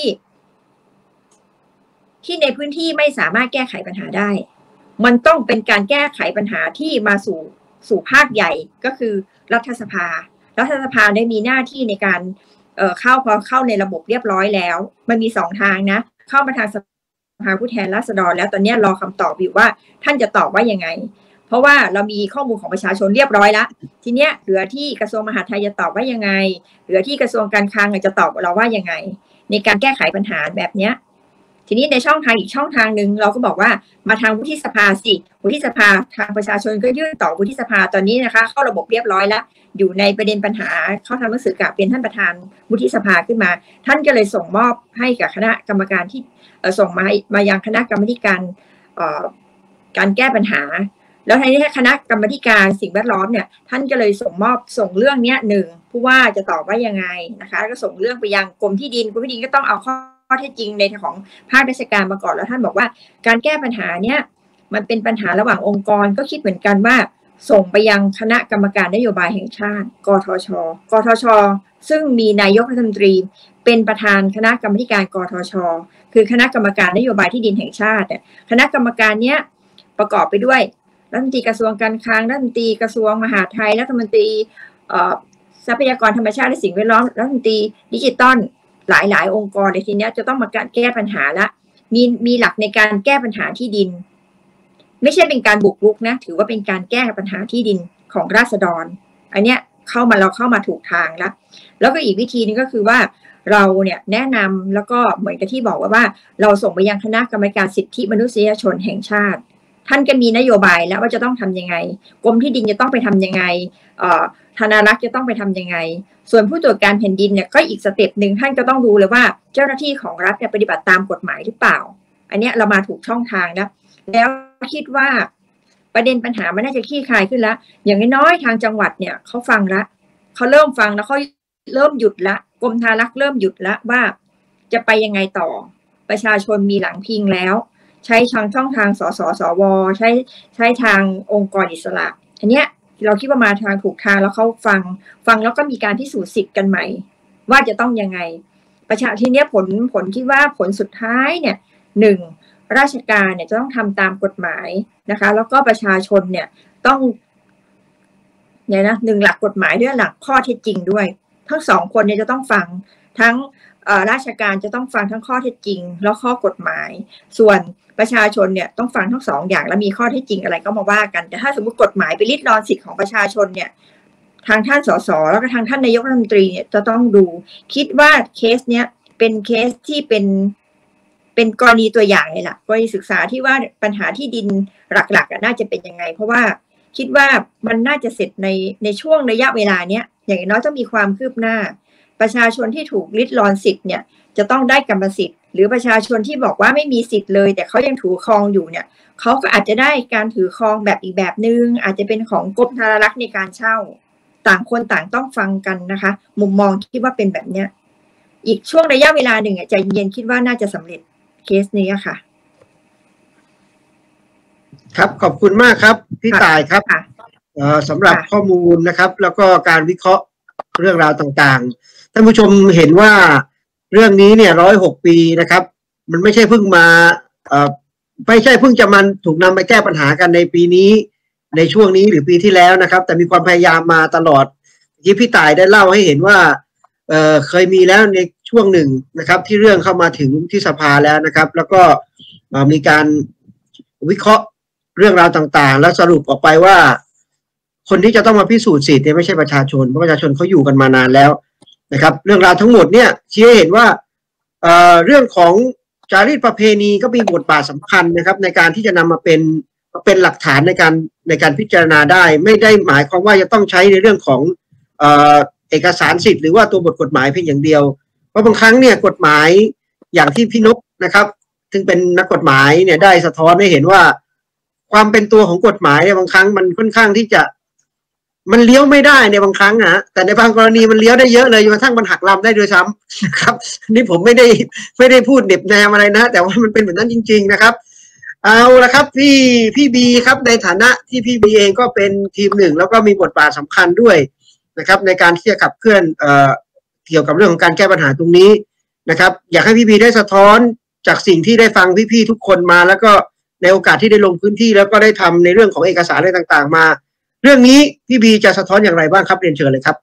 ในพื้นที่ไม่สามารถแก้ไขปัญหาได้มันต้องเป็นการแก้ไขปัญหาที่มาสู่ภาคใหญ่ก็คือรัฐสภาได้มีหน้าที่ในการพอเข้าในระบบเรียบร้อยแล้วมันมี2 ทางนะเข้ามาทางสภาผู้แทนราษฎรแล้วตอนนี้รอคำตอบอยู่ว่าท่านจะตอบว่ายังไงเพราะว่าเรามีข้อมูลของประชาชนเรียบร้อยแล้วทีเนี้ยเหลือที่กระทรวงมหาดไทยจะตอบว่ายังไงเหลือที่กระทรวงการคลังจะตอบเราว่ายังไงในการแก้ไขปัญหาแบบเนี้ยทีนี้ในช่องทางอีกช่องทางนึงเราก็บอกว่ามาทางวุฒิสภาสิวุฒิสภาทางประชาชนก็ยื่นต่อวุฒิสภาตอนนี้นะคะเข้าระบบเรียบร้อยแล้วอยู่ในประเด็นปัญหาเขาทำหนังสือกลับเป็นท่านประธานวุฒิสภาขึ้นมาท่านก็เลยส่งมอบให้กับคณะกรรมการที่ส่งมายังคณะกรรมการการแก้ปัญหาแล้วทีนี้คณะกรรมการสิ่งแวดล้อมเนี่ยท่านก็เลยส่งเรื่องนี้1ผู้ว่าจะตอบว่ายังไงนะคะแล้วก็ส่งเรื่องไปยังกรมที่ดินก็ต้องเอาข้อเท็จจริงในของภาคราชการมาก่อนแล้วท่านบอกว่าการแก้ปัญหาเนี้ยมันเป็นปัญหาระหว่างองค์กรก็คิดเหมือนกันว่าส่งไปยังคณะกรรมการนโยบายแห่งชาติกทช.ซึ่งมีนายกรัฐมนตรีเป็นประธานคณะกรรมการกทช.คือคณะกรรมการนโยบายที่ดินแห่งชาติคณะกรรมการเนี้ยประกอบไปด้วยรัฐมนตรีกระทรวงการคลังรัฐมนตรีกระทรวงมหาดไทยรัฐมนตรีทรัพยากรธรรมชาติและสิ่งแวดล้อมรัฐมนตรีดิจิทัลหลายองค์กรในทีนี้จะต้องมาแก้ปัญหาละมีหลักในการแก้ปัญหาที่ดินไม่ใช่เป็นการบุกรุกนะถือว่าเป็นการแก้ปัญหาที่ดินของราษฎรอันเนี้ยเราเข้ามาถูกทางแล้วก็อีกวิธีนึงก็คือว่าเราเนี่ยแนะนำแล้วก็เหมือนกับที่บอกว่าเราส่งไปยังคณะกรรมการสิทธิมนุษยชนแห่งชาติท่านก็มีนโยบายแล้วว่าจะต้องทำยังไงกรมที่ดินจะต้องไปทำยังไงธนารักษ์จะต้องไปทำยังไงส่วนผู้ตรวจการแผ่นดินเนี่ยก็อีกสเต็ปหนึ่งท่านก็ต้องดูเลยว่าเจ้าหน้าที่ของรัฐเนี่ยปฏิบัติตามกฎหมายหรือเปล่าอันนี้เรามาถูกช่องทางนะแล้วคิดว่าประเด็นปัญหามันน่าจะคลี่คลายขึ้นแล้วอย่างน้อยทางจังหวัดเนี่ยเขาฟังละเขาเริ่มฟังแล้วเขาเริ่มหยุดละกรมธนารักษ์เริ่มหยุดละว่าจะไปยังไงต่อประชาชนมีหลังพิงแล้วใช้ช่องทางสสสวใช้ทางองค์กรอิสระอันเนี้ยเราคิดว่ามาทางถูกทางแล้วเขาฟังแล้วก็มีการพิสูจน์สิทธิ์กันใหม่ว่าจะต้องยังไงทีเนี้ยผลคิดว่าผลสุดท้ายเนี่ย1ราชการเนี่ยจะต้องทำตามกฎหมายนะคะแล้วก็ประชาชนเนี่ยต้องเนี่ยนะ1หลักกฎหมายด้วยหลักข้อเท็จจริงด้วยทั้ง2คนเนี่ยจะต้องฟังทั้งราชการจะต้องฟังทั้งข้อเท็จจริงแล้วข้อกฎหมายส่วนประชาชนเนี่ยต้องฟังทั้ง2อย่างแล้วมีข้อเท็จจริงอะไรก็มาว่ากันแต่ถ้าสมมติกฎหมายไปริดรอนสิทธิของประชาชนเนี่ยทางท่านสสแล้วก็ทางท่านนายกรัฐมนตรีเนี่ยจะต้องดูคิดว่าเคสเนี้ยเป็นเคสที่เป็นกรณีตัวอย่างเลยล่ะกรณีศึกษาที่ว่าปัญหาที่ดินหลักๆน่าจะเป็นยังไงเพราะว่าคิดว่ามันน่าจะเสร็จในช่วงระยะเวลาเนี้ยอย่างน้อยต้องมีความคืบหน้าประชาชนที่ถูกริดรอนสิทธิ์เนี่ยจะต้องได้กรรมสิทธิ์หรือประชาชนที่บอกว่าไม่มีสิทธิ์เลยแต่เขายังถือครองอยู่เนี่ยเขาก็อาจจะได้การถือครองแบบอีกแบบนึงอาจจะเป็นของกรมธนารักษ์ในการเช่าต่างคนต่างต้องฟังกันนะคะมุมมองคิดว่าเป็นแบบเนี้ยอีกช่วงระยะเวลาหนึ่งใจเย็นคิดว่าน่าจะสำเร็จเคสนี้ค่ะครับขอบคุณมากครับพี่ต่ายครับสำหรับข้อมูลนะครับแล้วก็การวิเคราะห์เรื่องราวต่างๆท่านผู้ชมเห็นว่าเรื่องนี้เนี่ย106 ปีนะครับมันไม่ใช่เพิ่งมาไม่ใช่เพิ่งจะมันถูกนำไปแก้ปัญหากันในปีนี้ในช่วงนี้หรือปีที่แล้วนะครับแต่มีความพยายามมาตลอดที่พี่ต่ายได้เล่าให้เห็นว่าเคยมีแล้วในช่วงหนึ่งนะครับที่เรื่องเข้ามาถึงที่สภาแล้วนะครับแล้วก็มีการวิเคราะห์เรื่องราวต่างๆแล้วสรุปออกไปว่าคนที่จะต้องมาพิสูจน์สิทธิ์เนี่ยไม่ใช่ประชาชนเพราะประชาชนเขาอยู่กันมานานแล้วนะครับเรื่องราวทั้งหมดเนี่ยชี้ให้เห็นว่าเรื่องของจารีตประเพณีก็มีบทบาทสำคัญนะครับในการที่จะนำมาเป็นหลักฐานในการพิจารณาได้ไม่ได้หมายความว่าจะต้องใช้ในเรื่องของเอกสารสิทธิ์หรือว่าตัวบทกฎหมายเพียงอย่างเดียวเพราะบางครั้งเนี่ยกฎหมายอย่างที่พี่นกนะครับซึ่งเป็นนักกฎหมายเนี่ยได้สะท้อนให้เห็นว่าความเป็นตัวของกฎหมายเนี่ยบางครั้งมันค่อนข้างที่จะมันเลี้ยวไม่ได้ในบางครั้งนะแต่ในบางกรณีมันเลี้ยวได้เยอะเลยจนกระทั่งมันหักลำได้ด้วยซ้ำนะครับนี่ผมไม่ได้พูดเน็บแนมอะไรนะแต่ว่ามันเป็นแบบนั้นจริงๆนะครับเอาละครับพี่บีครับในฐานะที่พี่บีเองก็เป็นทีมหนึ่งแล้วก็มีบทบาทสำคัญด้วยนะครับในการที่จะขับเคลื่อนเกี่ยวกับเรื่องของการแก้ปัญหาตรงนี้นะครับอยากให้พี่บีได้สะท้อนจากสิ่งที่ได้ฟังพี่ๆทุกคนมาแล้วก็ในโอกาสที่ได้ลงพื้นที่แล้วก็ได้ทำในเรื่องของเอกสารอะไรต่างๆมาเรื่องนี้พี่บีจะสะท้อนอย่างไรบ้างครับเรียนเชิญเลยครับ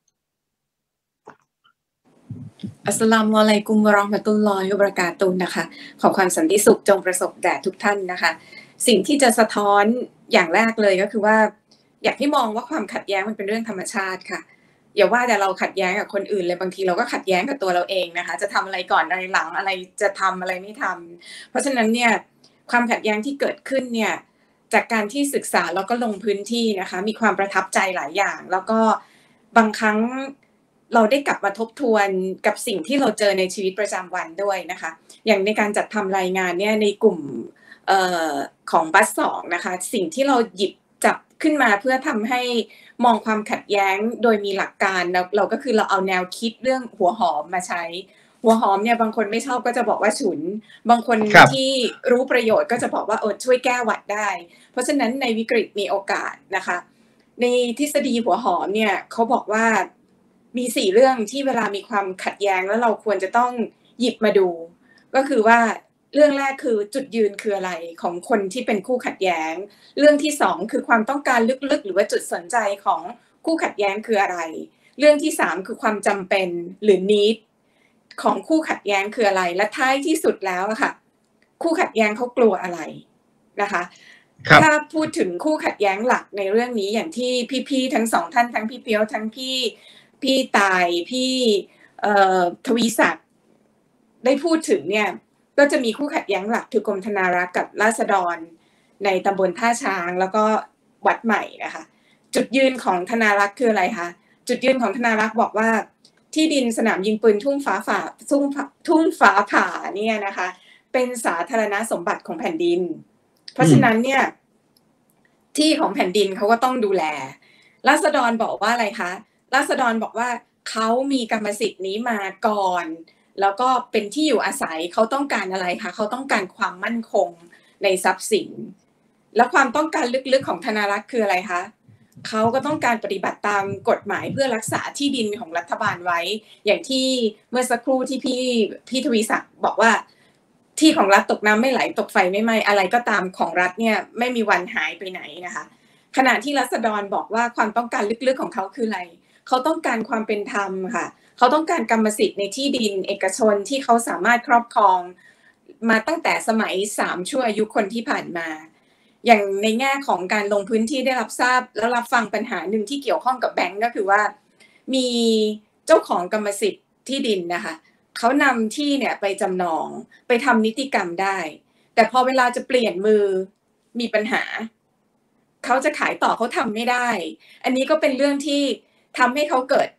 อัสสลามุอะลัยกุมวะเราะห์มะตุลลอฮิวะบะเราะกาตุฮ์นะคะขอความสันติสุขจงประสบแด่ทุกท่านนะคะสิ่งที่จะสะท้อนอย่างแรกเลยก็คือว่าอยากให้มองว่าความขัดแย้งมันเป็นเรื่องธรรมชาติค่ะอย่าว่าแต่เราขัดแย้งกับคนอื่นเลยบางทีเราก็ขัดแย้งกับตัวเราเองนะคะจะทำอะไรก่อนอะไรหลังอะไรจะทำอะไรไม่ทำเพราะฉะนั้นเนี่ยความขัดแย้งที่เกิดขึ้นเนี่ยจากการที่ศึกษาแล้วก็ลงพื้นที่นะคะมีความประทับใจหลายอย่างแล้วก็บางครั้งเราได้กลับมาทบทวนกับสิ่งที่เราเจอในชีวิตประจำวันด้วยนะคะอย่างในการจัดทำรายงานเนี่ยในกลุ่มของบัส2นะคะสิ่งที่เราหยิบจับขึ้นมาเพื่อทำให้มองความขัดแย้งโดยมีหลักการเราก็คือเราเอาแนวคิดเรื่องหัวหอมมาใช้หัวหอมเนี่ยบางคนไม่ชอบก็จะบอกว่าฉุนบางคนที่รู้ประโยชน์ก็จะบอกว่าช่วยแก้หวัดได้เพราะฉะนั้นในวิกฤตมีโอกาสนะคะในทฤษฎีหัวหอมเนี่ยเขาบอกว่ามี4เรื่องที่เวลามีความขัดแย้งแล้วเราควรจะต้องหยิบมาดูก็คือว่าเรื่องแรกคือจุดยืนคืออะไรของคนที่เป็นคู่ขัดแย้งเรื่องที่2คือความต้องการลึกๆหรือว่าจุดสนใจของคู่ขัดแย้งคืออะไรเรื่องที่3คือความจำเป็นหรือ need ของคู่ขัดแย้งคืออะไรและท้ายที่สุดแล้วค่ะคู่ขัดแย้งเขากลัวอะไรนะคะถ้าพูดถึงคู่ขัดแย้งหลักในเรื่องนี้อย่างที่พี่ๆทั้งสองท่านทั้งพี่เปียวทั้งพี่ตายพี่ทวีศักดิ์ได้พูดถึงเนี่ยก็จะมีคู่ขัดแย้งหลักคือกรมธนารักษ์กับราษฎรในตำบลท่าช้างแล้วก็วัดใหม่นะคะจุดยืนของธนารักษ์คืออะไรคะจุดยืนของธนารักษ์บอกว่าที่ดินสนามยิงปืนทุ่งฟ้าผ่าเนี่ยนะคะเป็นสาธารณสมบัติของแผ่นดินเพราะฉะนั้นเนี่ยที่ของแผ่นดินเขาก็ต้องดูแลราษฎรบอกว่าอะไรคะราษฎรบอกว่าเขามีกรรมสิทธิ์นี้มาก่อนแล้วก็เป็นที่อยู่อาศัยเขาต้องการอะไรคะเขาต้องการความมั่นคงในทรัพย์สินและความต้องการลึกๆของธนารักษ์คืออะไรคะเขาก็ต้องการปฏิบัติตามกฎหมายเพื่อรักษาที่ดินของรัฐบาลไว้อย่างที่เมื่อสักครู่ที่พี่ทวีศักดิ์บอกว่าที่ของรัฐตกน้ำไม่ไหลตกไฟไม่ไหม้อะไรก็ตามของรัฐเนี่ยไม่มีวันหายไปไหนนะคะขณะที่ราษฎรบอกว่าความต้องการลึกๆของเขาคืออะไรเขาต้องการความเป็นธรรมค่ะเขาต้องการกรรมสิทธิ์ในที่ดินเอกชนที่เขาสามารถครอบครองมาตั้งแต่สมัย3ชั่วอายุคนที่ผ่านมาอย่างในแง่ของการลงพื้นที่ได้รับทราบแล้วรับฟังปัญหาหนึ่งที่เกี่ยวข้องกับแบงก์ก็คือว่ามีเจ้าของกรรมสิทธิ์ที่ดินนะคะเขานำที่เนี่ยไปจำนองไปทำนิติกรรมได้แต่พอเวลาจะเปลี่ยนมือมีปัญหาเขาจะขายต่อเขาทำไม่ได้อันนี้ก็เป็นเรื่องที่ทำให้เขาเกิด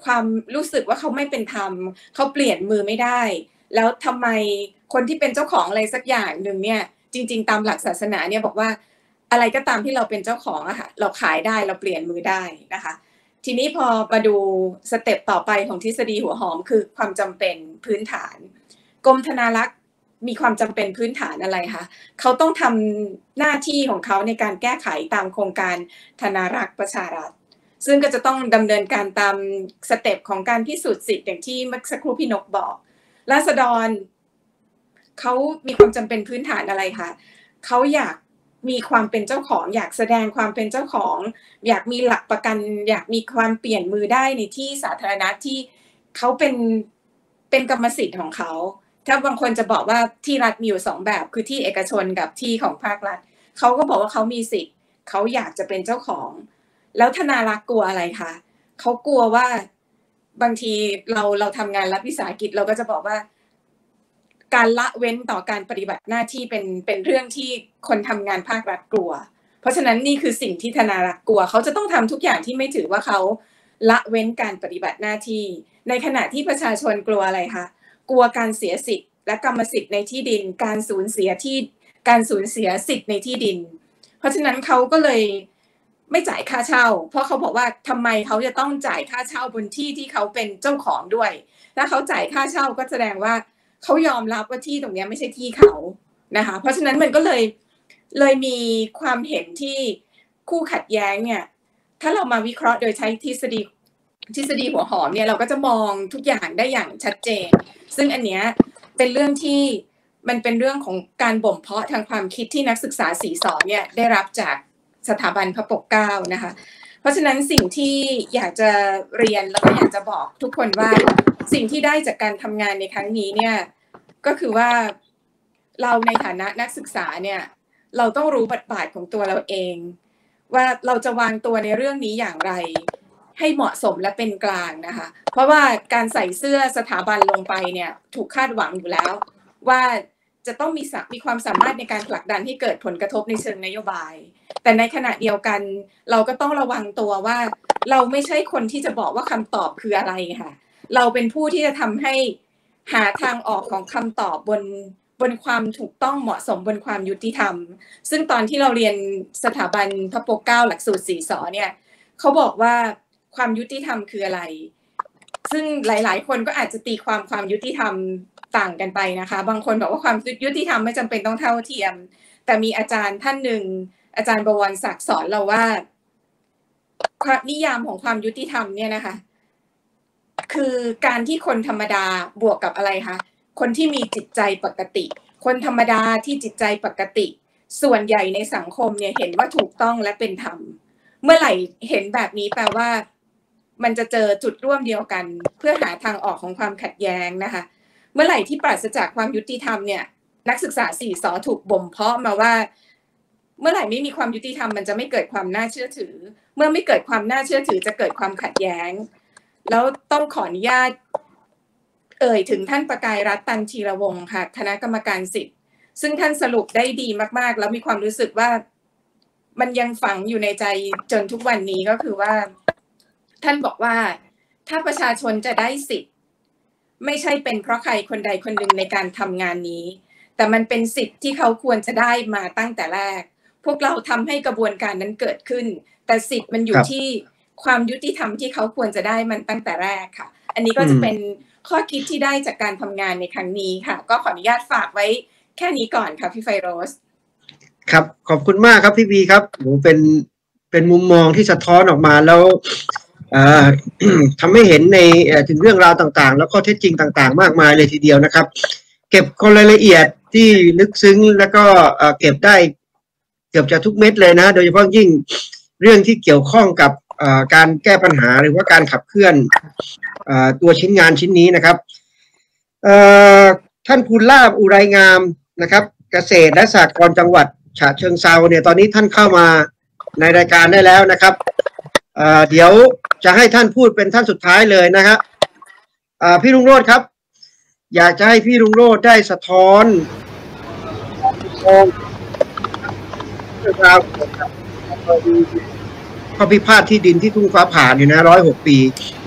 ความรู้สึกว่าเขาไม่เป็นธรรมเขาเปลี่ยนมือไม่ได้แล้วทำไมคนที่เป็นเจ้าของอะไรสักอย่างหนึ่งเนี่ยจริงๆตามหลักศาสนาเนี่ยบอกว่าอะไรก็ตามที่เราเป็นเจ้าของอะค่ะเราขายได้เราเปลี่ยนมือได้นะคะทีนี้พอมาดูสเต็ปต่อไปของทฤษฎีหัวหอมคือความจำเป็นพื้นฐานกรมธนารักษ์มีความจำเป็นพื้นฐานอะไรคะเขาต้องทำหน้าที่ของเขาในการแก้ไขตามโครงการธนารักษ์ประชารัฐซึ่งก็จะต้องดำเนินการตามสเต็ปของการพิสูจน์สิทธิ์อย่างที่เมื่อสักครู่พี่นกบอกราษฎรเขามีความจำเป็นพื้นฐานอะไรคะเขาอยากมีความเป็นเจ้าของอยากแสดงความเป็นเจ้าของอยากมีหลักประกันอยากมีความเปลี่ยนมือได้ในที่สาธารณะที่เขาเป็นกรรมสิทธิ์ของเขาถ้าบางคนจะบอกว่าที่รัฐมีอยู่2แบบคือที่เอกชนกับที่ของภาครัฐเขาก็บอกว่าเขามีสิทธิ์เขาอยากจะเป็นเจ้าของแล้วธนารักษ์กลัวอะไรคะเขากลัวว่าบางทีเราทำงานรัฐวิสาหกิจเราก็จะบอกว่าการละเว้นต่อการปฏิบัติหน้าที่เป็นเรื่องที่คนทำงานภาครัฐกลัวเพราะฉะนั้นนี่คือสิ่งที่ธนารักษ์กลัวเขาจะต้องทำทุกอย่างที่ไม่ถือว่าเขาละเว้นการปฏิบัติหน้าที่ในขณะที่ประชาชนกลัวอะไรคะกลัวการเสียสิทธิ์และกรรมสิทธิ์ในที่ดินการสูญเสียสิทธิ์ในที่ดินเพราะฉะนั้นเขาก็เลยไม่จ่ายค่าเช่าเพราะเขาบอกว่าทำไมเขาจะต้องจ่ายค่าเช่าบนที่ที่เขาเป็นเจ้าของด้วยถ้าเขาจ่ายค่าเช่าก็แสดงว่าเขายอมรับว่าที่ตรงนี้ไม่ใช่ที่เขานะคะเพราะฉะนั้นมันก็เลยมีความเห็นที่คู่ขัดแย้งเนี่ยถ้าเรามาวิเคราะห์โดยใช้ทฤษฎีหัวหอมเนี่ยเราก็จะมองทุกอย่างได้อย่างชัดเจนซึ่งอันเนี้ยเป็นเรื่องที่มันเป็นเรื่องของการบ่มเพาะทางความคิดที่นักศึกษาศรีสอนเนี่ยได้รับจากสถาบันพระปกเกล้านะคะเพราะฉะนั้นสิ่งที่อยากจะเรียนแล้วก็อยากจะบอกทุกคนว่าสิ่งที่ได้จากการทำงานในครั้งนี้เนี่ยก็คือว่าเราในฐานะนักศึกษาเนี่ยเราต้องรู้บทบาทของตัวเราเองว่าเราจะวางตัวในเรื่องนี้อย่างไรให้เหมาะสมและเป็นกลางนะคะเพราะว่าการใส่เสื้อสถาบันลงไปเนี่ยถูกคาดหวังอยู่แล้วว่าจะต้องมีความสามารถในการผลักดันให้เกิดผลกระทบในเชิงนโยบายแต่ในขณะเดียวกันเราก็ต้องระวังตัวว่าเราไม่ใช่คนที่จะบอกว่าคำตอบคืออะไรค่ะเราเป็นผู้ที่จะทำให้หาทางออกของคำตอบบนความถูกต้องเหมาะสมบนความยุติธรรมซึ่งตอนที่เราเรียนสถาบันพระปกเกล้าหลักสูตร4 ส.เนี่ยเขาบอกว่าความยุติธรรมคืออะไรซึ่งหลายๆคนก็อาจจะตีความยุติธรรมต่างกันไปนะคะบางคนบอกว่าความยุติธรรมไม่จำเป็นต้องเท่าเทียมแต่มีอาจารย์ท่านหนึ่งอาจารย์บวรศักดิ์สอนเราว่านิยามของความยุติธรรมเนี่ยนะคะคือการที่คนธรรมดาบวกกับอะไรคะคนที่มีจิตใจปกติคนธรรมดาที่จิตใจปกติส่วนใหญ่ในสังคมเนี่ยเห็นว่าถูกต้องและเป็นธรรมเมื่อไหร่เห็นแบบนี้แปลว่ามันจะเจอจุดร่วมเดียวกันเพื่อหาทางออกของความขัดแย้งนะคะเมื่อไหร่ที่ปราศจากความยุติธรรมเนี่ยนักศึกษา4 ส.ถูกบ่มเพาะมาว่าเมื่อไหร่ไม่มีความยุติธรรมมันจะไม่เกิดความน่าเชื่อถือเมื่อไม่เกิดความน่าเชื่อถือจะเกิดความขัดแย้งแล้วต้องขออนุญาตถึงท่านประกายรัตน์ตันธีรวงศ์ค่ะคณะกรรมการสิทธิ์ซึ่งท่านสรุปได้ดีมากๆแล้วมีความรู้สึกว่ามันยังฝังอยู่ในใจจนทุกวันนี้ก็คือว่าท่านบอกว่าถ้าประชาชนจะได้สิทธิ์ไม่ใช่เป็นเพราะใครคนใดคนหนึ่งในการทำงานนี้แต่มันเป็นสิทธิ์ที่เขาควรจะได้มาตั้งแต่แรกพวกเราทำให้กระบวนการนั้นเกิดขึ้นแต่สิทธิ์มันอยู่ที่ความยุติธรรมที่เขาควรจะได้มันตั้งแต่แรกค่ะอันนี้ก็จะเป็นข้อคิดที่ได้จากการทำงานในครั้งนี้ค่ะก็ขออนุญาตฝากไว้แค่นี้ก่อนค่ะพี่ไฟโรสครับขอบคุณมากครับพี่บีครับโหเป็นมุมมองที่สะท้อนออกมาแล้วทำให้เห็นในถึงเรื่องราวต่างๆแล้วก็เท็จจริงต่างๆมากมายเลยทีเดียวนะครับเก็บรายละเอียดที่ลึกซึ้งแล้วก็เก็บได้เกือบจะทุกเม็ดเลยนะโดยเฉพาะยิ่งเรื่องที่เกี่ยวข้องกับการแก้ปัญหาหรือว่าการขับเคลื่อนตัวชิ้นงานชิ้นนี้นะครับท่านภูลาภอุไรงามนะครับเกษตรและสหกรณ์จังหวัดฉะเชิงเทราเนี่ยตอนนี้ท่านเข้ามาในรายการได้แล้วนะครับเดี๋ยวจะให้ท่านพูดเป็นท่านสุดท้ายเลยนะครับพี่รุ่งโรจน์ครับอยากจะให้พี่รุ่งโรจน์ได้สะท้อนเรื่องราวข้อพิพาทที่ดินที่ทุ่งฟ้าผ่าอยู่นะ106 ปี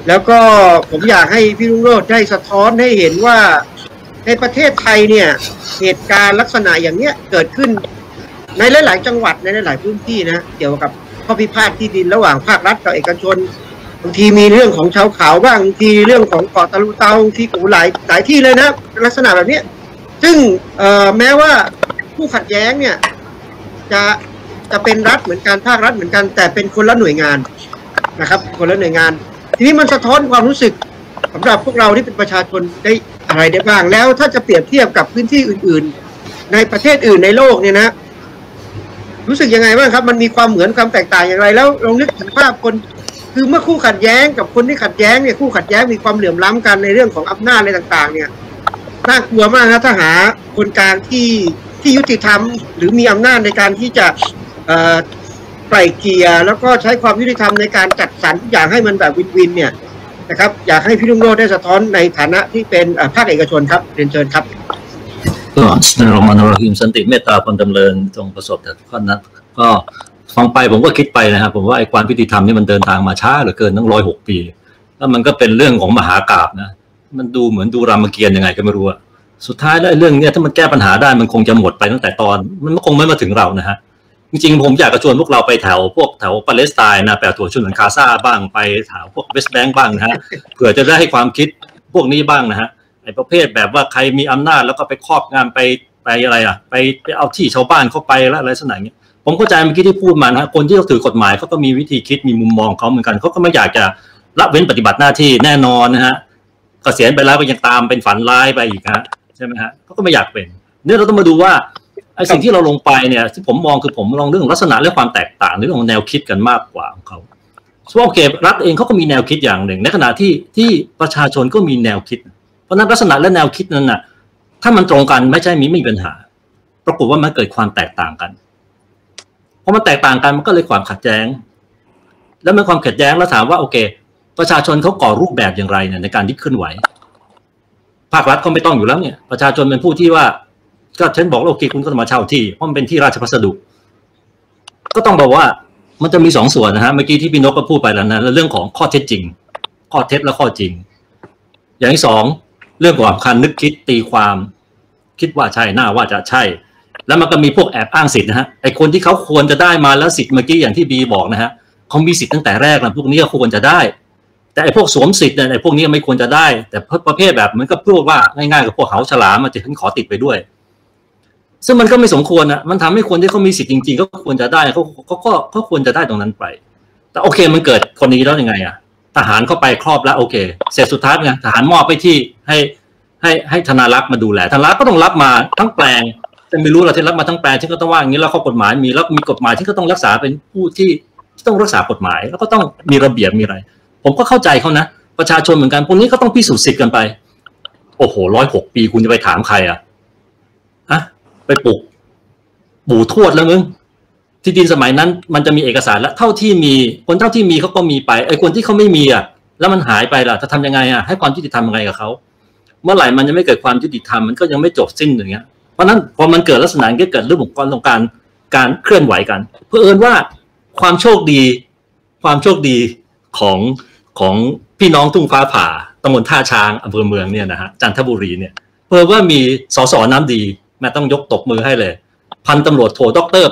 แล้วก็ผมอยากให้พี่รุ่งโรจน์ได้สะท้อนให้เห็นว่าในประเทศไทยเนี่ยเหตุการณ์ลักษณะอย่างเนี้ยเกิดขึ้นในหลายๆจังหวัดในหลายๆพื้นที่นะเกี่ยวกับข้อพิพาทที่ดินระหว่างภาครัฐกับเอกชนบางทีมีเรื่องของชาวเขาบ้างบางทีเรื่องของเกาะตะลุเตาบางทีหลายที่เลยนะลักษณะแบบนี้ซึ่งแม้ว่าผู้ขัดแย้งเนี่ยจะเป็นรัฐเหมือนกันภาครัฐเหมือนกันแต่เป็นคนละหน่วยงานนะครับคนละหน่วยงานทีนี้มันสะท้อนความรู้สึกสำหรับพวกเราที่เป็นประชาชนได้อะไรได้บ้างแล้วถ้าจะเปรียบเทียบกับพื้นที่อื่นๆในประเทศอื่นในโลกเนี่ยนะรู้สึกยังไงบ้างครับมันมีความเหมือนความแตกต่างอย่างไรแล้วลองนึกถึงภาพคนคือเมื่อคู่ขัดแย้งกับคนที่ขัดแย้งเนี่ยคู่ขัดแย้งมีความเหลื่อมล้ำกันในเรื่องของอำนาจอะไรต่างๆเนี่ยน่ากลัวมากนะถ้าหาคนกลางที่ยุติธรรมหรือมีอำนาจในการที่จะไกล่เกลี่ยแล้วก็ใช้ความยุติธรรมในการจัดสรรทุกอย่างให้มันแบบวินเนี่ยนะครับอยากให้พี่รุ่งโรจน์ได้สะท้อนในฐานะที่เป็นภาคเอกชนครับเรียนเชิญครับก็บิสมิลลาฮิรเราะห์มานิรเราะฮีมสันติเมตตาความดำเนินจงประสบแต่ทุกท่านนะก็ฟังไปผมก็คิดไปนะครับผมว่าไอ้ความยุติธรรมนี่มันเดินทางมาช้าเหลือเกินตั้ง106 ปีแล้วมันก็เป็นเรื่องของมหากาพย์นะมันดูเหมือนดูรามเกียรติ์ยังไงก็ไม่รู้อะสุดท้ายแล้วเรื่องนี้ถ้ามันแก้ปัญหาได้มันคงจะหมดไปตั้งแต่ตอนมันคงไม่มาถึงเรานะฮะจริงๆผมอยากจะชวนพวกเราไปแถวปาเลสไตน์นะไปตัวชุนเหมือนคาซาบ้างไปแถวพวกเวสต์แบงก์บ้างนะฮะเผื่อจะได้ให้ความคิดพวกนี้บ้างนะฮะไอ้ประเภทแบบว่าใครมีอำนาจแล้วก็ไปครอบงำไปอะไรอ่ะไปเอาที่ชาวบ้านเข้าไปแล้วอะไรสักอย่างเงี้ยผมเข้าใจเมื่อกี้ที่พูดมานะคนที่เขาถือกฎหมายเขาก็มีวิธีคิดมีมุมมองเขาเหมือนกันเขาก็ไม่อยากจะละเว้นปฏิบัติหน้าที่แน่นอนนะฮะเกษียณไปแล้วก็ยังตามเป็นฝันร้ายไปอีกฮะใช่ไหมฮะเขาก็ไม่อยากเป็นเนี่ยเราต้องมาดูว่าไอ้สิ่งที่เราลงไปเนี่ยที่ผมมองคือผมมองเรื่องลักษณะและความแตกต่างในเรื่องของแนวคิดกันมากกว่าของเขาส่วนโอเครัฐเองเขาก็มีแนวคิดอย่างหนึ่งในขณะที่ประชาชนก็มีแนวคิดเพราะนั้นลักษณะและแนวคิดนั้นน่ะถ้ามันตรงกันไม่ใช่ไม่มีปัญหาปรากฏว่ามันเกิดความแตกต่างกันพอมันแตกต่างกันมันก็เลยความขัดแย้งแล้วเมื่อความขัดแย้งแล้วถามว่าโอเคประชาชนเขาก่อรูปแบบอย่างไรเนี่ยในการที่เคลื่อนไหวภาครัฐก็ไม่ต้องอยู่แล้วเนี่ยประชาชนเป็นผู้ที่ว่าก็ฉันบอกโอเคคุณก็มาเช่าที่เพราะมันเป็นที่ราชพัสดุก็ต้องบอกว่ามันจะมี2 ส่วนนะฮะเมื่อกี้ที่พี่นกก็พูดไปแล้วนะเรื่องของข้อเท็จจริงข้อเท็จและข้อจริงอย่างที่2เรื่องของการนึกคิดตีความคิดว่าใช่น่าว่าจะใช่แล้วมันก็มีพวกแอบอ้างสิทธิ์นะฮะไอ้คนที่เขาควรจะได้มาแล้วสิทธิ์เมื่อกี้อย่างที่บีบอกนะฮะเขามีสิทธิ์ตั้งแต่แรกนะพวกนี้ก็ควรจะได้แต่ไอ้พวกสวมสิทธิ์เนี่ยไอ้พวกนี้ไม่ควรจะได้แต่ประเภทแบบเหมือนกับพูดว่าง่ายๆกับพวกเหาฉลามมันจะขอติดไปด้วยซึ่งมันก็ไม่สมควรนะมันทำให้คนที่เขามีสิทธิ์จริงๆก็ควรจะได้เขาควรจะได้ตรงนั้นไปแต่โอเคมันเกิดคนนี้แล้วยังไงอะทหารเข้าไปครอบแล้วโอเคเสร็จสุดท้ายไงทหารมอบไปที่ให้ธนารักษ์มาดูแลธนารักษ์ก็ต้องรับมาทั้งแปลงแต่ไม่รู้เราที่รับมาทั้งแปลงที่ก็ต้องว่าอย่างนี้แล้วข้อกฎหมายมีแล้วมีกฎหมายที่ก็ต้องรักษาเป็นผู้ที่ต้องรักษากฎหมายแล้วก็ต้องมีระเบียบมีอะไรผมก็เข้าใจเขานะประชาชนเหมือนกันพวกนี้ก็ต้องพิสูจน์สิทธิ์กันไปโอ้โห106 ปีคุณจะไปถามใครอะไปปลูกปู่ทวดแล้วมึงที่ดินสมัยนั้นมันจะมีเอกสารแล้วเท่าที่มีคนเท่าที่มีเขาก็มีไปไอ้คนที่เขาไม่มีอ่ะแล้วมันหายไปล่ะจะทำยังไงอ่ะให้ความยุติธรรมยังไงกับเขาเมื่อไหร่มันยังไม่เกิดความยุติธรรมมันก็ยังไม่จบสิ้นอย่างเงี้ยเพราะนั้นพอมันเกิดลักษณะก็เกิดเรื่องของการเคลื่อนไหวกันเพื่อเอิญว่าความโชคดีของพี่น้องทุ่งฟ้าผ่าตำบลท่าช้างอำเภอเมืองเนี่ยนะฮะจันทบุรีเนี่ยเพื่อว่ามีสสน้ำดีแม่ต้องยกตบมือให้เลยพันตำรวจโทด็อกเตอร์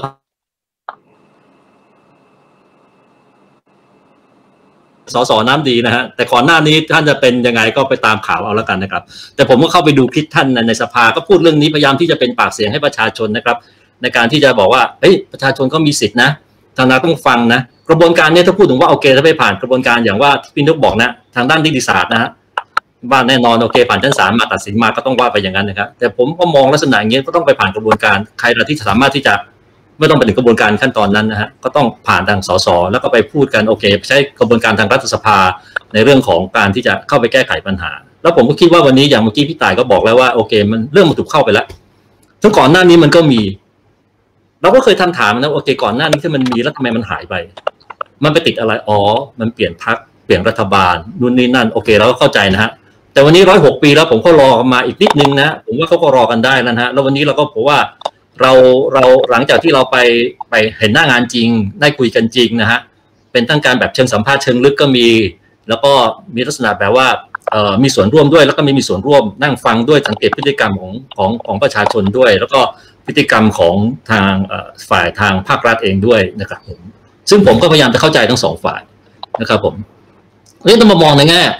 สสน้ำดีนะฮะแต่ก่อนหน้านี้ท่านจะเป็นยังไงก็ไปตามข่าวเอาแล้วกันนะครับแต่ผมก็เข้าไปดูคลิปท่านในสภาก็พูดเรื่องนี้พยายามที่จะเป็นปากเสียงให้ประชาชนนะครับในการที่จะบอกว่าเฮ้ยประชาชนก็มีสิทธินะทางนั้นต้องฟังนะกระบวนการนี้ถ้าพูดถึงว่าโอเคถ้าไม่ผ่านกระบวนการอย่างว่าพี่นกบอกนะทางด้านนิติศาสตร์นะฮะว่าแน่นอนโอเคผ่านชั้นศาลมาตัดสินมาก็ต้องว่าไปอย่างนั้นนะครับแต่ผมก็มองลักษณะอย่างนี้ก็ต้องไปผ่านกระบวนการใครที่สามารถที่จะไม่ต้องไปถึงกระบวนการขั้นตอนนั้นนะฮะก็ต้องผ่านทางสสแล้วก็ไปพูดกันโอเคใช้กระบวนการทางรัฐสภาในเรื่องของการที่จะเข้าไปแก้ไขปัญหาแล้วผมก็คิดว่าวันนี้อย่างเมื่อกี้พี่ต่ายก็บอกแล้วว่าโอเคมันเรื่องมันถูกเข้าไปแล้วทั้งก่อนหน้านี้มันก็มีเราก็เคยถามนะโอเคก่อนหน้านี้ที่มันมีแล้วทำไมมันหายไปมันไปติดอะไรอ๋อมันเปลี่ยนพรรคเปลี่ยนรัฐบาลนู่นนี่นั่นโอเคเราก็เข้าใจนะฮะแต่วันนี้106 ปีแล้วผมก็รอมาอีกนิดนึงนะผมว่าเขาก็รอกันได้แล้วนะฮะแล้ววันนี้เราก็ผมว่าเราหลังจากที่เราไปเห็นหน้างานจริงได้คุยกันจริงนะฮะเป็นทั้งการแบบเชิงสัมภาษณ์เชิงลึกก็มีแล้วก็มีลักษณะแบบว่ามีส่วนร่วมด้วยแล้วก็ไม่มีส่วนร่วมนั่งฟังด้วยสังเกตพฤติกรรมของประชาชนด้วยแล้วก็พฤติกรรมของทางฝ่ายทางภาครัฐเองด้วยนะครับผมซึ่งผมก็พยายามจะเข้าใจทั้งสองฝ่ายนะครับผมนี่ต้องมามองในแง่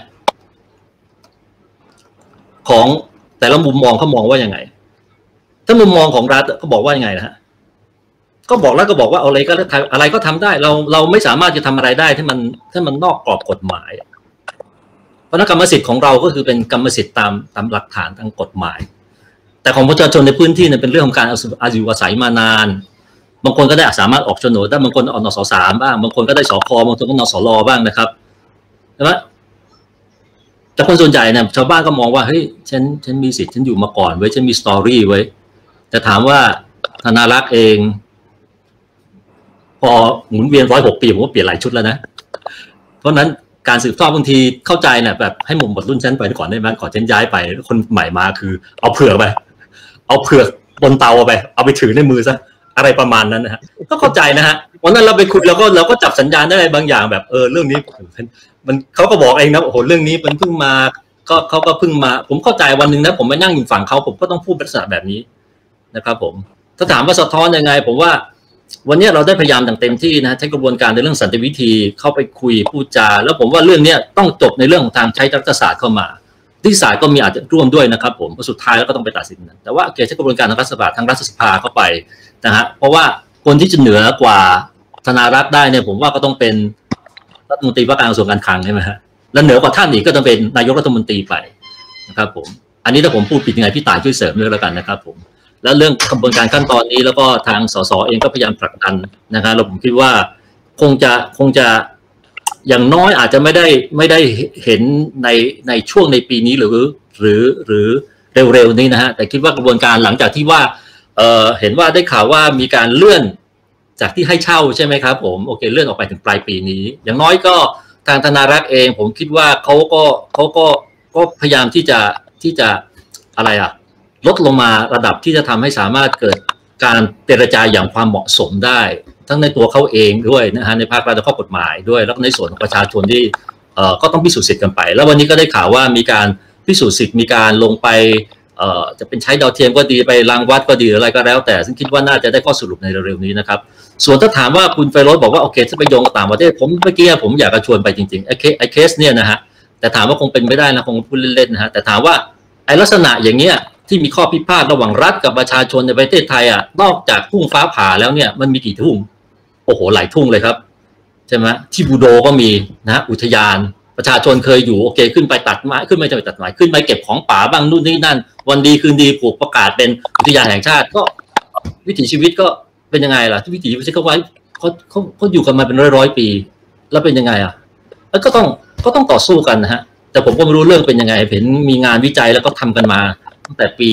ของแต่ละมุมมองเขามองว่ายังไงถ้ามุมมองของรัฐเขาบอกว่ายังไงนะฮะก็บอกแล้วก็บอกว่าอะไรก็ทำได้เราไม่สามารถจะทำอะไรได้ที่มันนอกกรอบกฎหมายเพราะกรรมสิทธิ์ของเราก็คือเป็นกรรมสิทธิ์ตามหลักฐานทางกฎหมายแต่ของประชาชนในพื้นที่เนี่ยเป็นเรื่องของการอาศัยอาศัยมานานบางคนก็ได้สามารถออกโฉนดได้บางคนออกนสสบ้างบางคนก็ได้สคบางคนก็นสลบ้างนะครับใช่ไหมแต่คนส่วนใหญ่เนี่ยชาวบ้านก็มองว่าเฮ้ยฉันมีสิทธิ์ฉันอยู่มาก่อนไว้ฉันมีสตอรี่ไว้แต่ถามว่าธนารักษ์เองพอหมุนเวียน106 ปีผมก็เปลี่ยนหลายชุดแล้วนะเพราะนั้นการสืบทอดบางทีเข้าใจเนี่ยแบบให้หมุนบทรุ่นฉันไปก่อนได้ไหมขอฉันย้ายไปคนใหม่มาคือเอาเผือกไปเอาเผือกบนเตาเอาไปถือในมือซะอะไรประมาณนั้นนะฮะก็เข้าใจนะฮะวันนั้นเราไปคุยเราก็จับสัญญาณได้บางอย่างแบบเรื่องนี้มันเขาก็บอกเองนะโอ้โหเรื่องนี้มันเพิ่งมาเขาก็เพิ่งมาผมเข้าใจวันนึงนะผมไปนั่งอยู่ฝั่งเขาผมก็ต้องพูดลักษณะแบบนี้นะครับผมถ้าถามว่าสะท้อนยังไงผมว่าวันนี้เราได้พยายามอย่างเต็มที่นะใช้กระบวนการในเรื่องสันติวิธีเข้าไปคุยพูดจาแล้วผมว่าเรื่องนี้ต้องจบในเรื่องของทางใช้รัฐศาสตร์เข้ามาที่ศาสตร์ก็มีอาจจะร่วมด้วยนะครับผมสุดท้ายแล้วก็ต้องไปตัดสินนั้นแต่ว่าใช้กระบวนการทางรัฐศาสตร์ทางรัฐสภาเข้าไปนะฮะเพราะว่าคนที่จะเหนือกว่าธนารักษ์ได้เนี่ยผมว่าก็ต้องเป็นรัฐมนตรีว่าการกระทรวงการคลังใช่ไหมฮะแล้วเหนือกว่าท่านอีกก็ต้องเป็นนายกรัฐมนตรีไปนะครับผมอันนี้ถ้าผมพูดผิดยังไงพี่ต่ายช่วยเสริมด้วยแล้วกันนะครับผมแล้วเรื่องกระบวนการขั้นตอนนี้แล้วก็ทางสสเองก็พยายามผลักดันนะครับเราผมคิดว่าคงจะอย่างน้อยอาจจะไม่ได้เห็นในช่วงในปีนี้หรือเร็วๆนี้นะฮะแต่คิดว่ากระบวนการหลังจากที่ว่าเห็นว่าได้ข่าวว่ามีการเลื่อนจากที่ให้เช่าใช่ไหมครับผมโอเคเลื่อนออกไปถึงปลายปีนี้อย่างน้อยก็ทางธนารักษ์เองผมคิดว่าเขาก็พยายามที่จะอะไรลดลงมาระดับที่จะทำให้สามารถเกิดการเจรจาอย่างความเหมาะสมได้ทั้งในตัวเขาเองด้วยนะฮะในภาครัฐและข้อกฎหมายด้วยแล้วก็ในส่วนของประชาชนที่ก็ต้องพิสูจน์สิทธิ์กันไปแล้ววันนี้ก็ได้ข่าวว่ามีการพิสูจน์สิทธิ์มีการลงไปจะเป็นใช้ดาวเทียมก็ดีไปรังวัดก็ดีอะไรก็แล้วแต่ซึ่งคิดว่าน่าจะได้ข้อสรุปในเร็วๆนี้นะครับส่วนถ้าถามว่าคุณไฟโรจน์บอกว่าโอเคถ้าไปโยงกับต่างประเทศผมเมื่อกี้ผมอยากจะชวนไปจริงๆไอ้เคสเนี่ยนะฮะแต่ถามว่าคงเป็นไม่ได้นะคงพูดเล่นๆนะฮะแต่ถามว่าไอ้ลักษณะอย่างเงี้ยที่มีข้อพิพาทระหว่างรัฐกับประชาชนในประเทศไทยนอกจากทุ่งฟ้าผ่าแล้วเนี่ยมันมีกี่ทุ่งโอ้โหหลายทุ่งเลยครับใช่ไหมที่บูโดก็มีนะอุทยานประชาชนเคยอยู่โอเคขึ้นไปตัดไม้ขึ้นไปจะไปตัดไม้ขึ้นไปเก็บของป่าบ้างนู่นนี่นั่นวันดีคืนดีผูกประกาศเป็นอุทยานแห่งชาติก็วิถีชีวิตก็เป็นยังไงล่ะที่วิถีชีวิตเขาไว้เขาอยู่กันมาเป็นร้อยปีแล้วเป็นยังไงแล้วก็ต้องต่อสู้กันนะฮะแต่ผมก็ไม่รู้เรื่องเป็นยังไงเห็นมีงานวิจัยแล้วก็ทำกันมาตั้งแต่ปี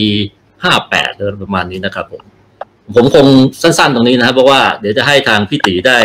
58เลยประมาณนี้นะครับผมคงสั้นๆตรงนี้นะครับเพราะว่าเดี๋ยวจะให้ทางพี่ตีได้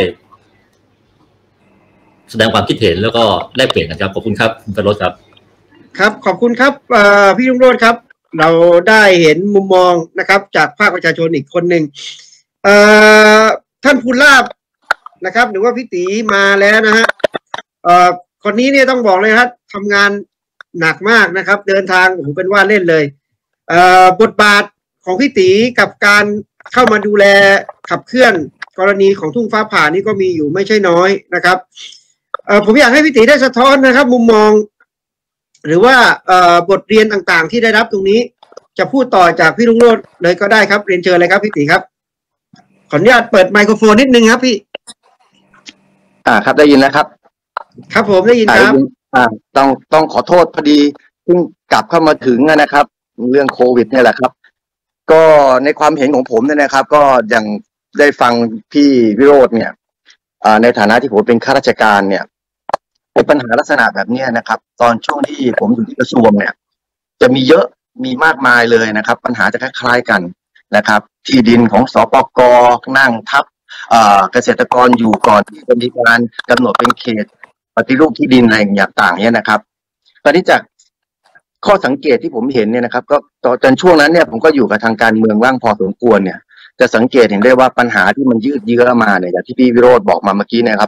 แสดงความคิดเห็นแล้วก็แลกเปลี่ยนกันครับขอบคุณครับคุณไพโรจน์ครับครับขอบคุณครับพี่รุ่งโรจน์ครับเราได้เห็นมุมมองนะครับจากภาคประชาชนอีกคนหนึ่งท่านภูลาภนะครับหรือว่าพี่ตีมาแล้วนะฮะคนนี้เนี่ยต้องบอกเลยครับทำงานหนักมากนะครับเดินทางโอ้โหเป็นว่าเล่นเลยบทบาทของพี่ตีกับการเข้ามาดูแลขับเคลื่อนกรณีของทุ่งฟ้าผ่านี่ก็มีอยู่ไม่ใช่น้อยนะครับผมอยากให้พี่ตีได้สะท้อนนะครับมุมมองหรือว่าบทเรียนต่างๆที่ได้รับตรงนี้จะพูดต่อจากพี่รุ่งโรจน์เลยก็ได้ครับเรียนเชิญเลยครับพี่ตีครับขออนุญาตเปิดไมโครโฟนนิดนึงครับพี่ครับได้ยินนะครับครับผมได้ยินครับต้องขอโทษพอดีเพิ่งกลับเข้ามาถึงนะครับเรื่องโควิดเนี่ยแหละครับก็ในความเห็นของผมเนี่ยนะครับก็อย่างได้ฟังพี่วิโรจน์เนี่ยในฐานะที่ผมเป็นข้าราชการเนี่ยปัญหาลักษณะแบบนี้นะครับตอนช่วงที่ผมอยู่ที่กระทรวงเนี่ยจะมีเยอะมีมากมายเลยนะครับปัญหาจะคล้ายๆกันนะครับที่ดินของสปก.นั่งทับเกษตรกรอยู่ก่อนที่จะมีการกำหนดเป็นเขตปฏิรูปที่ดินอะไรอย่างต่างๆเนี่ยนะครับตอนนี้จากข้อสังเกตที่ผมเห็นเนี่ยนะครับก็ตอนช่วงนั้นเนี่ยผมก็อยู่กับทางการเมืองบ้างพอสมควรเนี่ยจะสังเกตเห็นได้ว่าปัญหาที่มันยืดเยื้อมาเนี่ยอย่างที่พี่วิโรจน์บอกมาเมื่อกี้นะครับ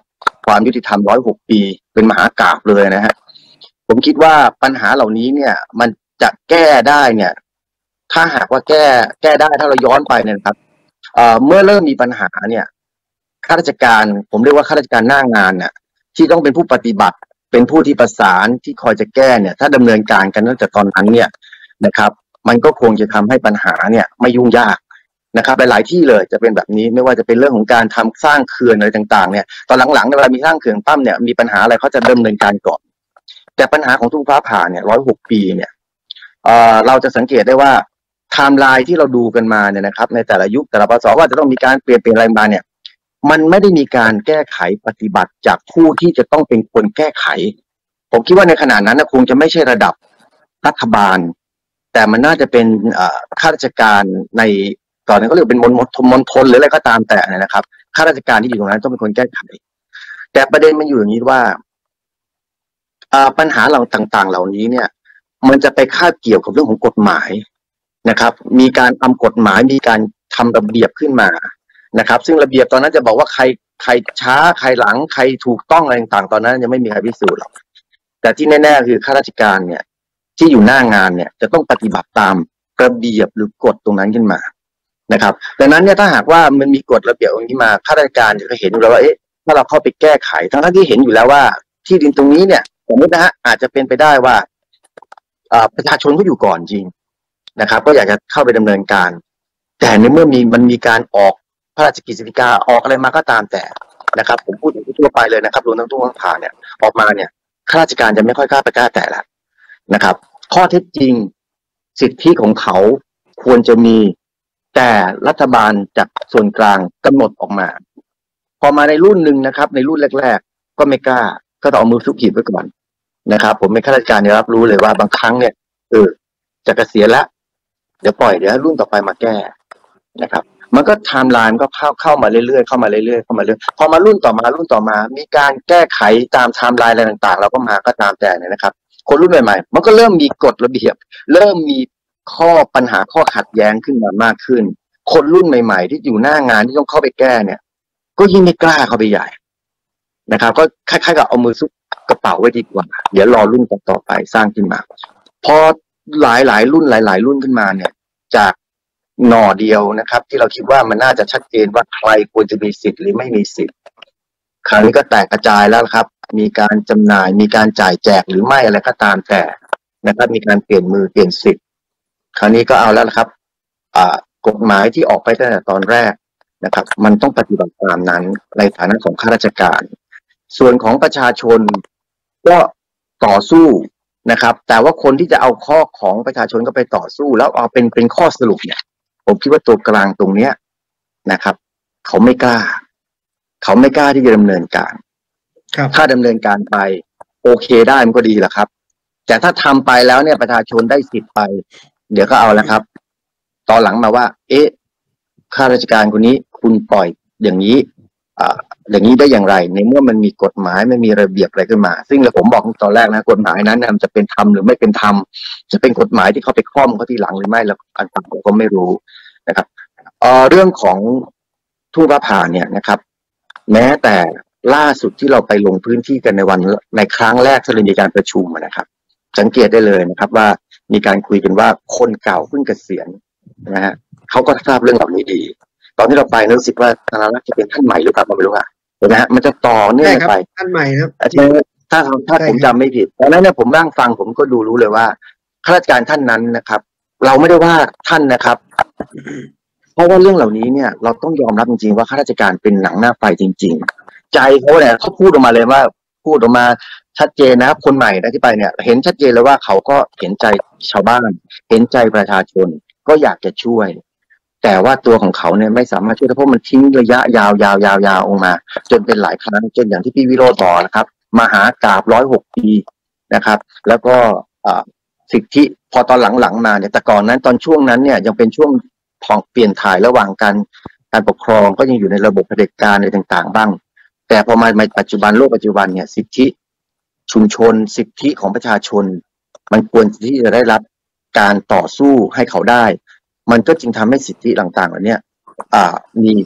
ความยุติธรรม106 ปีเป็นมหากาพย์เลยนะฮะผมคิดว่าปัญหาเหล่านี้เนี่ยมันจะแก้ได้เนี่ยถ้าหากว่าแก้ได้ถ้าเราย้อนไปเนี่ยครับเมื่อเริ่มมีปัญหาเนี่ยข้าราชการผมเรียกว่าข้าราชการหน้างานเนี่ยที่ต้องเป็นผู้ปฏิบัติเป็นผู้ที่ประสานที่คอยจะแก้เนี่ยถ้าดำเนินการกันตั้งแต่ตอนนั้นเนี่ยนะครับมันก็คงจะทำให้ปัญหาเนี่ยไม่ยุ่งยากนะครับหลายๆที่เลยจะเป็นแบบนี้ไม่ว่าจะเป็นเรื่องของการทำสร้างเขื่อนอะไรต่างๆเนี่ยตอนหลังๆเวลามีสร้างเขื่อนปั้มเนี่ยมีปัญหาอะไรเขาจะดำเนินการก่อนแต่ปัญหาของทุ่งฟ้าผ่าเนี่ย106 ปีเนี่ยเราจะสังเกตได้ว่าไทม์ไลน์ที่เราดูกันมาเนี่ยนะครับในแต่ละยุคแต่ละพศว่าจะต้องมีการเปลี่ยนอะไรมาเนี่ยมันไม่ได้มีการแก้ไขปฏิบัติจากผู้ที่จะต้องเป็นคนแก้ไขผมคิดว่าในขณะนั้นคงจะไม่ใช่ระดับรัฐบาลแต่มันน่าจะเป็นข้าราชการในตอนนั้นก็เรียกเป็นมณฑลหรืออะไรก็ตามแต่นะครับข้าราชการที่อยู่ตรงนั้นต้องเป็นคนแก้ไขแต่ประเด็นมันอยู่อย่างนี้ว่าปัญหาเราต่างๆเหล่านี้เนี่ยมันจะไปคาบเกี่ยวกับเรื่องของกฎหมายนะครับมีการทำกฎหมายมีการทำระเบียบขึ้นมานะครับซึ่งระเบียบตอนนั้นจะบอกว่าใครช้าใครหลังใครถูกต้องอะไรต่างๆตอนนั้นยังไม่มีใครพิสูจน์หรอกแต่ที่แน่ๆคือข้าราชการเนี่ยที่อยู่หน้างานเนี่ยจะต้องปฏิบัติตามระเบียบหรือกฎตรงนั้นขึ้นมานะครับดังนั้นเนี่ยถ้าหากว่ามันมีกฎระเบียบอย่างนี้มาข้าราชการจะเห็นอยู่แล้วว่าถ้าเราเข้าไปแก้ไขทั้งที่เห็นอยู่แล้วว่าที่ดินตรงนี้เนี่ยสมมตินะฮะอาจจะเป็นไปได้ว่าประชาชนก็อยู่ก่อนจริงนะครับก็อยากจะเข้าไปดำเนินการแต่ในเมื่อมันมีการออกพระราชกฤษฎีกาออกอะไรมาก็ตามแต่นะครับผมพูดทั่วไปเลยนะครับรวมทั้งทุ่งผ่าเนี่ยออกมาเนี่ยข้าราชการจะไม่ค่อยกล้าไปกล้าแตะแล้วนะครับข้อเท็จจริงสิทธิของเขาควรจะมีแต่รัฐบาลจากส่วนกลางกำหนดออกมาพอมาในรุ่นหนึ่งนะครับในรุ่นแรกๆก็ไม่กล้าก็ต้องเอามือซุกหีบไว้ก่อนนะครับผมเป็นข้าราชการเนี่ยรับรู้เลยว่าบางครั้งเนี่ยจะเกษียณแล้วเดี๋ยวให้รุ่นต่อไปมาแก้นะครับมันก็ไทม์ไลน์มันก็เข้ามาเรื่อยๆพอมารุ่นต่อมามีการแก้ไขตามไทม์ไลน์อะไรต่างๆเราก็มาก็ตามแต่เนี่ยนะครับคนรุ่นใหม่ๆมันก็เริ่มมีกฎระเบียบเริ่มมีปัญหาข้อขัดแย้งขึ้นมามากขึ้นคนรุ่นใหม่ๆที่อยู่หน้างานที่ต้องเข้าไปแก้เนี่ยก็ยิ่งไม่กล้าเข้าไปใหญ่นะครับก็คล้ายๆกับเอามือซุกกระเป๋าไว้ดีกว่าเดี๋ยวรอรุ่นต่อไปสร้างขึ้นมาพอหลายรุ่นขึ้นมาเนี่ยจากหน่อเดียวนะครับที่เราคิดว่ามันน่าจะชัดเจนว่าใครควรจะมีสิทธิ์หรือไม่มีสิทธิ์คราวนี้ก็แตกกระจายแล้วครับมีการจำหน่ายมีการจ่ายแจกหรือไม่อะไรก็ตามแต่นะครับมีการเปลี่ยนมือเปลี่ยนสิทธิ์คราวนี้ก็เอาแล้วครับกฎหมายที่ออกไปตั้งแต่ตอนแรกนะครับมันต้องปฏิบัติตามนั้นในฐานะของข้าราชการส่วนของประชาชนก็ต่อสู้นะครับแต่ว่าคนที่จะเอาข้อของประชาชนก็ไปต่อสู้แล้วเอาเป็นข้อสรุปเนี่ยผมคิดว่าตัวกลางตรงเนี้ยนะครับเขาไม่กล้าที่จะดำเนินการถ้าดำเนินการไปโอเคได้มันก็ดีแหละครับแต่ถ้าทำไปแล้วเนี่ยประชาชนได้สิทธิ์ไปเดี๋ยวก็เอาแล้วครับตอนหลังมาว่าข้าราชการคนนี้คุณปล่อยอย่างนี้ได้อย่างไรในเมื่อมันมีกฎหมายไม่มีระเบียบอะไรขึ้นมาซึ่งผมบอกตอนแรกนะกฎหมายนั้นมันจะเป็นธรรมหรือไม่เป็นธรรมจะเป็นกฎหมายที่เขาไปคล่อมเขาทีหลังหรือไม่แล้วอันต่างผมก็ไม่รู้นะครับเรื่องของทุ่งฟ้าผ่าเนี่ยนะครับแม้แต่ล่าสุดที่เราไปลงพื้นที่กันในครั้งแรกที่เรามีการประชุมนะครับสังเกตได้เลยนะครับว่ามีการคุยกันว่าคนเก่าเพิ่งเกษียณนะฮะเขาก็ทราบเรื่องเหล่านี้ดีตอนที่เราไปรู้สึกว่าธนารักษ์จะเป็นท่านใหม่หรือเปล่าไม่รู้เห็นไหมฮะมันจะต่อเนื่องไปท่านใหม่ครับถ้าผมจำไม่ผิดตอนนั้นเนี่ยผมนั่งฟังผมก็รู้เลยว่าข้าราชการท่านนั้นนะครับเราไม่ได้ว่าท่านนะครับเพราะว่าเรื่องเหล่านี้เนี่ยเราต้องยอมรับจริงๆว่าข้าราชการเป็นหนังหน้าไฟจริงๆใจเขาเนี่ยเขาพูดออกมาเลยว่าพูดออกมาชัดเจนนะครับคนใหม่ที่ไปเนี่ยเห็นชัดเจนเลยว่าเขาก็เห็นใจชาวบ้านเห็นใจประชาชนก็อยากจะช่วยแต่ว่าตัวของเขาเนี่ยไม่สามารถช่วยได้เพราะมันทิ้งระยะยาวออกมาจนเป็นหลายครั้งจนอย่างที่พี่วิโรจน์บอกนะครับมหากาพย์106 ปีนะครับแล้วก็สิทธิพอตอนหลังๆมาเนี่ยแต่ก่อนนั้นตอนช่วงนั้นเนี่ยยังเป็นช่วงเปลี่ยนถ่ายระหว่างการปกครองก็ยังอยู่ในระบบเผด็จการอะไรต่างๆบ้างแต่พอมาในปัจจุบันโลกปัจจุบันเนี่ยสิทธิชุมชนสิทธิของประชาชนมันควรที่จะได้รับการต่อสู้ให้เขาได้มันก็จึงทำให้สิทธิต่างๆเหล่านี้มี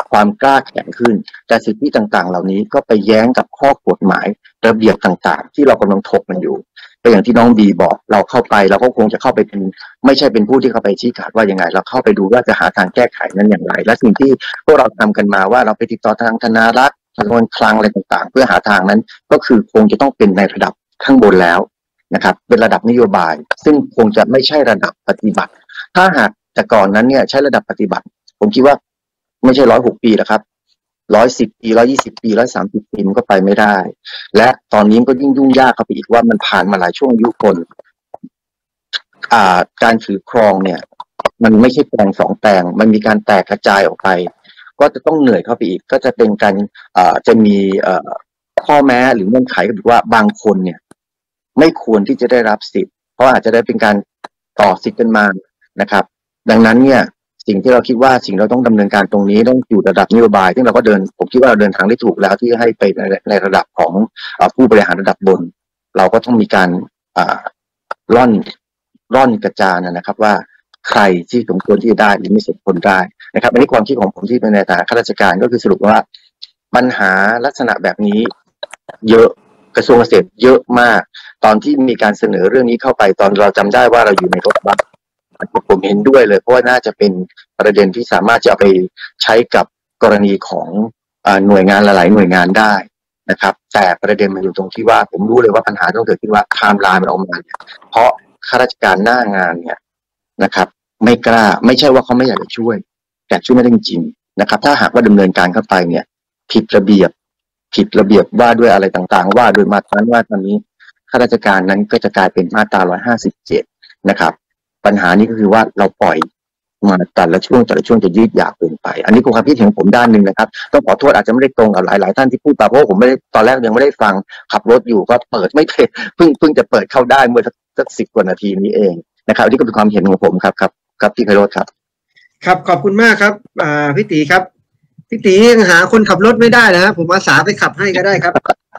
ความกล้าแข็งขึ้นแต่สิทธิต่างๆเหล่านี้ก็ไปแย้งกับข้อกฎหมายระเบียบต่างๆที่เรากำลังถกมันอยู่ก็อย่างที่น้องบีบอกเราเข้าไปเราก็คงจะเข้าไปเป็นไม่ใช่เป็นผู้ที่เข้าไปชี้ขาดว่ายังไงเราเข้าไปดูว่าจะหาทางแก้ไขนั้นอย่างไรและสิ่งที่พวกเราทำกันมาว่าเราไปติดต่อทางธนารักษ์ธนาคารอะไรต่างๆเพื่อหาทางนั้นก็คือคงจะต้องเป็นในระดับข้างบนแล้วนะครับเป็นระดับนโยบายซึ่งคงจะไม่ใช่ระดับปฏิบัติถ้าหากแต่ก่อนนั้นเนี่ยใช้ระดับปฏิบัติผมคิดว่าไม่ใช่106 ปีหรอกครับ110 ปี120 ปี130 ปีมันก็ไปไม่ได้และตอนนี้ก็ยิ่งยุ่งยากเข้าไปอีกว่ามันผ่านมาหลายช่วงอายุคนการถือครองเนี่ยมันไม่ใช่แปลง2 แปลงมันมีการแตกกระจายออกไปก็จะต้องเหนื่อยเข้าไปอีกก็จะเป็นการจะมีข้อแม้หรือเงื่อนไขก็คือว่าบางคนเนี่ยไม่ควรที่จะได้รับสิทธิ์เพราะอาจจะได้เป็นการต่อสิทธิ์กันมานะครับดังนั้นเนี่ยสิ่งที่เราคิดว่าสิ่งเราต้องดำเนินการตรงนี้ต้องอยู่ระดับนโยบายซึ่งเราก็ผมคิดว่าเราเดินทางได้ถูกแล้วที่ให้ไปในระดับของผู้บริหารระดับบนเราก็ต้องมีการร่อนกระจายนะครับว่าใครที่สมควรที่จะได้หรือไม่สมควรได้นะครับอันนี้ความคิดของผมที่เป็นในฐานะข้าราชการก็คือสรุปว่าปัญหาลักษณะแบบนี้เยอะกระทรวงเกษตรเยอะมากตอนที่มีการเสนอเรื่องนี้เข้าไปตอนเราจำได้ว่าเราอยู่ในรถบัสผมเห็นด้วยเลยเพราะว่าน่าจะเป็นประเด็นที่สามารถจะเอาไปใช้กับกรณีของหน่วยงานหลายๆหน่วยงานได้นะครับแต่ประเด็นมันอยู่ตรงที่ว่าผมรู้เลยว่าปัญหาต้องเกิดขึ้นว่าไทม์ไลน์มันออกมาเนี่ยเพราะข้าราชการหน้างานเนี่ยนะครับไม่กล้าไม่ใช่ว่าเขาไม่อยากจะช่วยแต่ช่วยไม่ได้จริงๆนะครับถ้าหากว่าดำเนินการเข้าไปเนี่ยผิดระเบียบว่าด้วยอะไรต่างๆว่าโดยมาตราว่าตอนนี้ข้าราชการนั้นก็จะกลายเป็นมาตรา157นะครับปัญหานี้ก็คือว่าเราปล่อยมาแต่ละช่วงจะยืดยาวเกินไปอันนี้คือความคิดเห็นผมด้านหนึ่งนะครับต้องขอโทษอาจจะไม่ได้ตรงกับหลายๆท่านที่พูดไปเพราะผมไม่ได้ตอนแรกยังไม่ได้ฟังขับรถอยู่ก็เปิดไม่เพิ่งจะเปิดเข้าได้เมื่อสัก10 กว่านาทีนี้เองนะครับนี่ก็เป็นความเห็นของผมครับพี่ไพโรจน์ครับขอบคุณมากครับพี่ตีครับพี่ตียังหาคนขับรถไม่ได้นะผมอาสาไปขับให้ก็ได้ครับ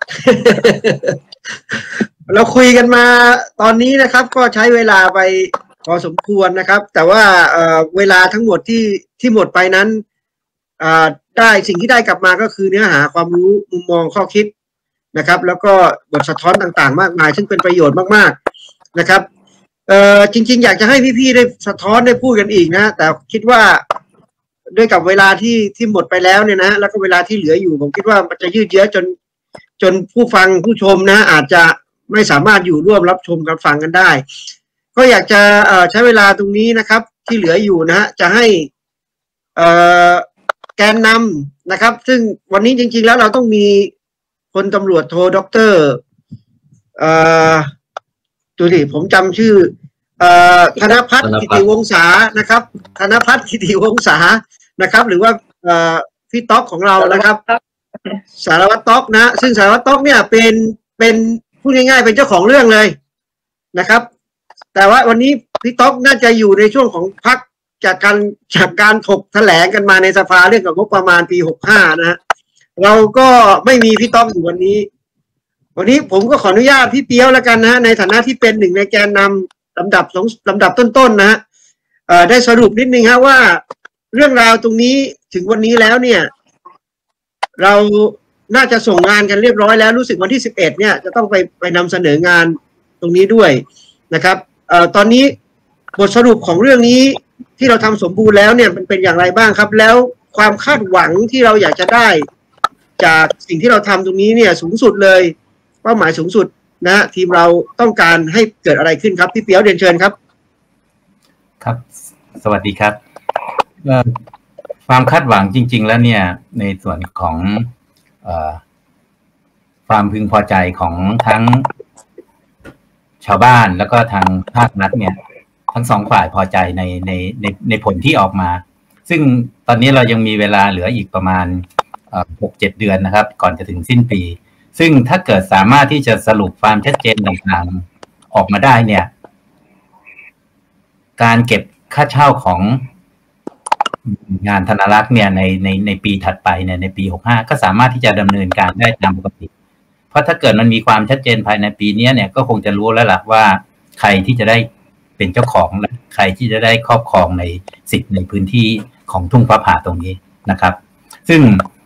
เราคุยกันมาตอนนี้นะครับก็ใช้เวลาไปพอสมควรนะครับแต่ว่าเวลาทั้งหมดที่หมดไปนั้นได้สิ่งที่ได้กลับมาก็คือเนื้อหาความรู้มุมมองข้อคิดนะครับแล้วก็บทสะท้อนต่างๆมากมายซึ่งเป็นประโยชน์มากๆนะครับจริงๆอยากจะให้พี่ๆได้สะท้อนได้พูดกันอีกนะแต่คิดว่าด้วยกับเวลาที่หมดไปแล้วเนี่ยนะแล้วก็เวลาที่เหลืออยู่ผมคิดว่ามันจะยืดเยื้อจนผู้ฟังผู้ชมนะอาจจะไม่สามารถอยู่ร่วมรับชมกันฟังกันได้ก็อยากจะใช้เวลาตรงนี้นะครับที่เหลืออยู่นะฮะจะให้แกนนำนะครับซึ่งวันนี้จริงๆแล้วเราต้องมีพลตำรวจโทด็อกเตอร์ดูดิผมจำชื่อธนภัทรกิติวงศานะครับธนภัทรกิติวงศานะครับหรือว่าพี่ต๊อกของเรานะครับสารวัตรต๊อกนะซึ่งสารวัตรต๊อกเนี่ยเป็นพูดง่ายๆเป็นเจ้าของเรื่องเลยนะครับแต่ว่าวันนี้พี่ต๊อกน่าจะอยู่ในช่วงของพักจากการถกแถลงกันมาในสภาเรื่องกับงบประมาณปี65นะฮะเราก็ไม่มีพี่ต๊อกอยู่วันนี้ผมก็ขออนุญาตพี่เปี๊ยวแล้วกันนะฮะในฐานะที่เป็นหนึ่งในแกนนำลำดับต้นๆนะฮะได้สรุปนิดนึงฮะว่าเรื่องราวตรงนี้ถึงวันนี้แล้วเนี่ยเราน่าจะส่งงานกันเรียบร้อยแล้วรู้สึกวันที่11เนี่ยจะต้องไปนำเสนองานตรงนี้ด้วยนะครับตอนนี้บทสรุปของเรื่องนี้ที่เราทำสมบูรณ์แล้วเนี่ยมันเป็นอย่างไรบ้างครับแล้วความคาดหวังที่เราอยากจะได้จากสิ่งที่เราทำตรงนี้เนี่ยสูงสุดเลยเป้าหมายสูงสุดนะทีมเราต้องการให้เกิดอะไรขึ้นครับพี่เปี๊ยวเรียนเชิญครับครับสวัสดีครับความคาดหวังจริงๆแล้วเนี่ยในส่วนของความพึงพอใจของทั้งชาวบ้านแล้วก็ทางภาครัฐเนี่ยทั้งสองฝ่ายพอใจในผลที่ออกมาซึ่งตอนนี้เรายังมีเวลาเหลืออีกประมาณ6-7 เดือนนะครับก่อนจะถึงสิ้นปีซึ่งถ้าเกิดสามารถที่จะสรุปความชัดเจนต่างๆออกมาได้เนี่ยการเก็บค่าเช่าของงานธนารักษ์เนี่ยในปีถัดไปเนี่ยในปี65ก็สามารถที่จะดำเนินการได้ตามปกติเพราะถ้าเกิดมันมีความชัดเจนภายในปีนี้เนี่ยก็คงจะรู้แล้วล่ะว่าใครที่จะได้เป็นเจ้าของและใครที่จะได้ครอบครองในสิทธิ์ในพื้นที่ของทุ่งฟ้าผ่าตรงนี้นะครับซึ่ง